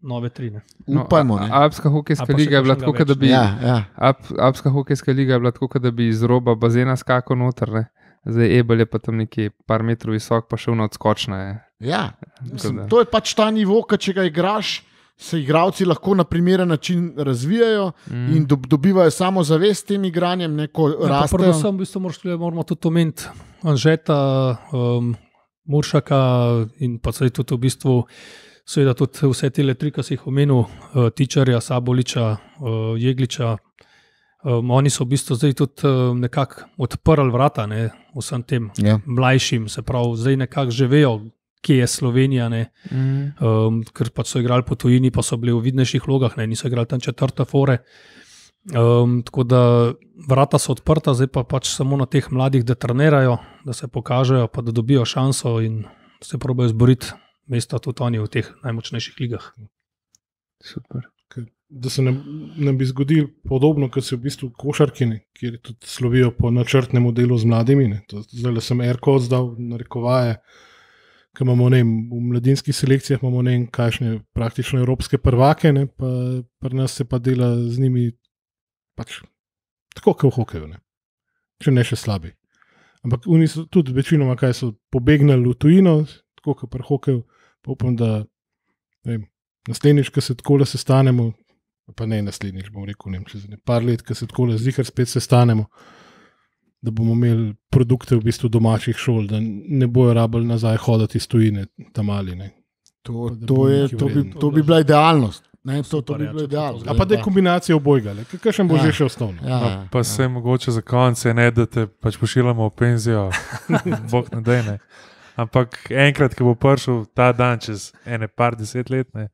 nove tri. Ne. Upajmo. No, Alpska hokejska liga je bila tako, da bi, ja, ja. Alpska hokejska liga je bila tako, da bi iz roba bazena skakal noter. Ne. Zdaj Ebel je pa tam nekje par metrov visok, pa še vno odskočna. Je. Ja, mislim, to je pač ta nivo, ki če ga igraš, se igralci lahko na primeren način razvijajo mm. in do, dobivajo samo zavest s tem igranjem, neko ja, rastejo. Predvsem v bistvu moramo tudi omeniti Anžeta, um, Muršaka in pa tudi v bistvu seveda tudi vse te tri, ki si jih omenil, uh, Tičarja, Saboliča, uh, Jegliča. Um, oni so v bistvu zdaj tudi um, nekako odprli vrata ne, vsem tem ja. mlajšim, se pravi, zdaj nekako že vejo, kje je Slovenija, ne, mm. um, ker pač so igrali po tujini, pa so bili v vidnejših vlogah, ne, niso igrali tam četrte fore. Um, tako da vrata so odprta, zdaj pa pač samo na teh mladih, da trenirajo, da se pokažejo, pa da dobijo šanso in se probajo zboriti mesta tudi oni v teh najmočnejših ligah. Super. Da se nam, nam bi zgodil podobno, kot se v bistvu košarki, ne, kjer tudi slovijo po načrtnem delu z mladimi. Ne. To, zdaj sem Erko oddal na rekovaje, ker imamo ne, v mladinskih selekcijah imamo ne, kakšne praktično evropske prvake, ne, pa pri nas se pa dela z njimi pač tako, kot v hokeju, ne. Če ne še slabi. Ampak oni so tudi večinoma, kaj so pobegnali v tujino, tako kot pri hokeju, pa upam, da ne, naslednjič, ko se takole sestanemo, pa ne naslednjič, bom rekel, ne, čez par let, ko se takole zihar spet sestanemo, da bomo imeli produkte v bistvu domačih šol, da ne bojo rabili nazaj hoditi iz tujine tam ali ne. To, to, je, to, bi, to bi bila idealnost. Ne, to, to bi bilo idealno. A pa da je kombinacija obojga, kakšen bo ja. že še osnovno. Ja, ja, pa se ja. mogoče za konce, ne, da te pač pošiljamo v penzijo, bog ne dej, ne. Ampak enkrat, ko bo prišel ta dan, čez ene par deset let, ne,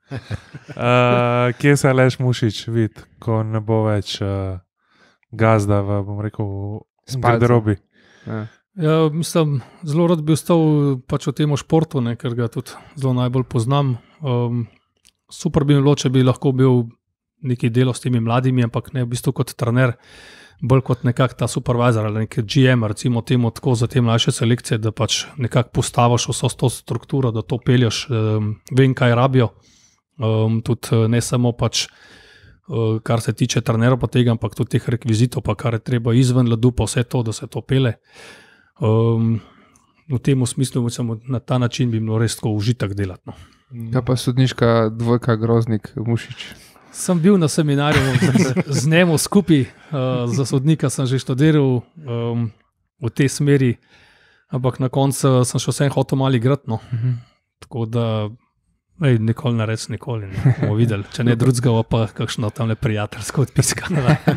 uh, kje se Aleš Mušič vidi, ko ne bo več uh, gazda v, bom rekel, garderobi. Ja. Ja, mislim, zelo rad bi ostal pač v tem športu, ne, ker ga tudi zelo najbolj poznam. Um, super bi bilo, če bi lahko bil neki delo s temi mladimi, ampak ne v bistvu kot trener, bolj kot nekak ta supervisor ali nek G M, recimo temu tako za te mlajše selekcije, da pač nekako postaviš vso to strukturo, da to pelješ, um, vem, kaj rabijo. Um, tudi ne samo pač, uh, kar se tiče trenerov pa tega, ampak tudi teh rekvizitov, pa kar je treba izven ledu, pa vse to, da se to pele. Um, v tem smislu, mislim, na ta način bi bilo res tako užitek delati. No. Kaj pa sodniška dvojka Groznik Mušič? Sem bil na seminarju z, z njemu skupaj, uh, za sodnika sem že študiral um, v tej smeri, ampak na koncu sem še vsem hotel malo igrati. No. Uh-huh. Tako da, ej, nikoli ne reč, nikoli ne bomo videli. Če ne drugega, pa kakšno tam le prijateljsko odpiska.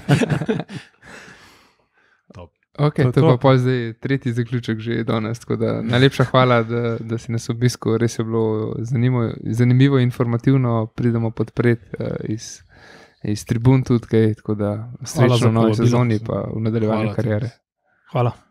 Ok, to, to je pa zdaj tretji zaključek že danes. Najlepša hvala, da, da si nas obiskal. Res je bilo zanimivo, zanimivo in informativno. Pridemo podpreti uh, iz, iz tribun tudi, kaj, tako da srečno v novi sezoni pa v nadaljevanju kariere. Hvala.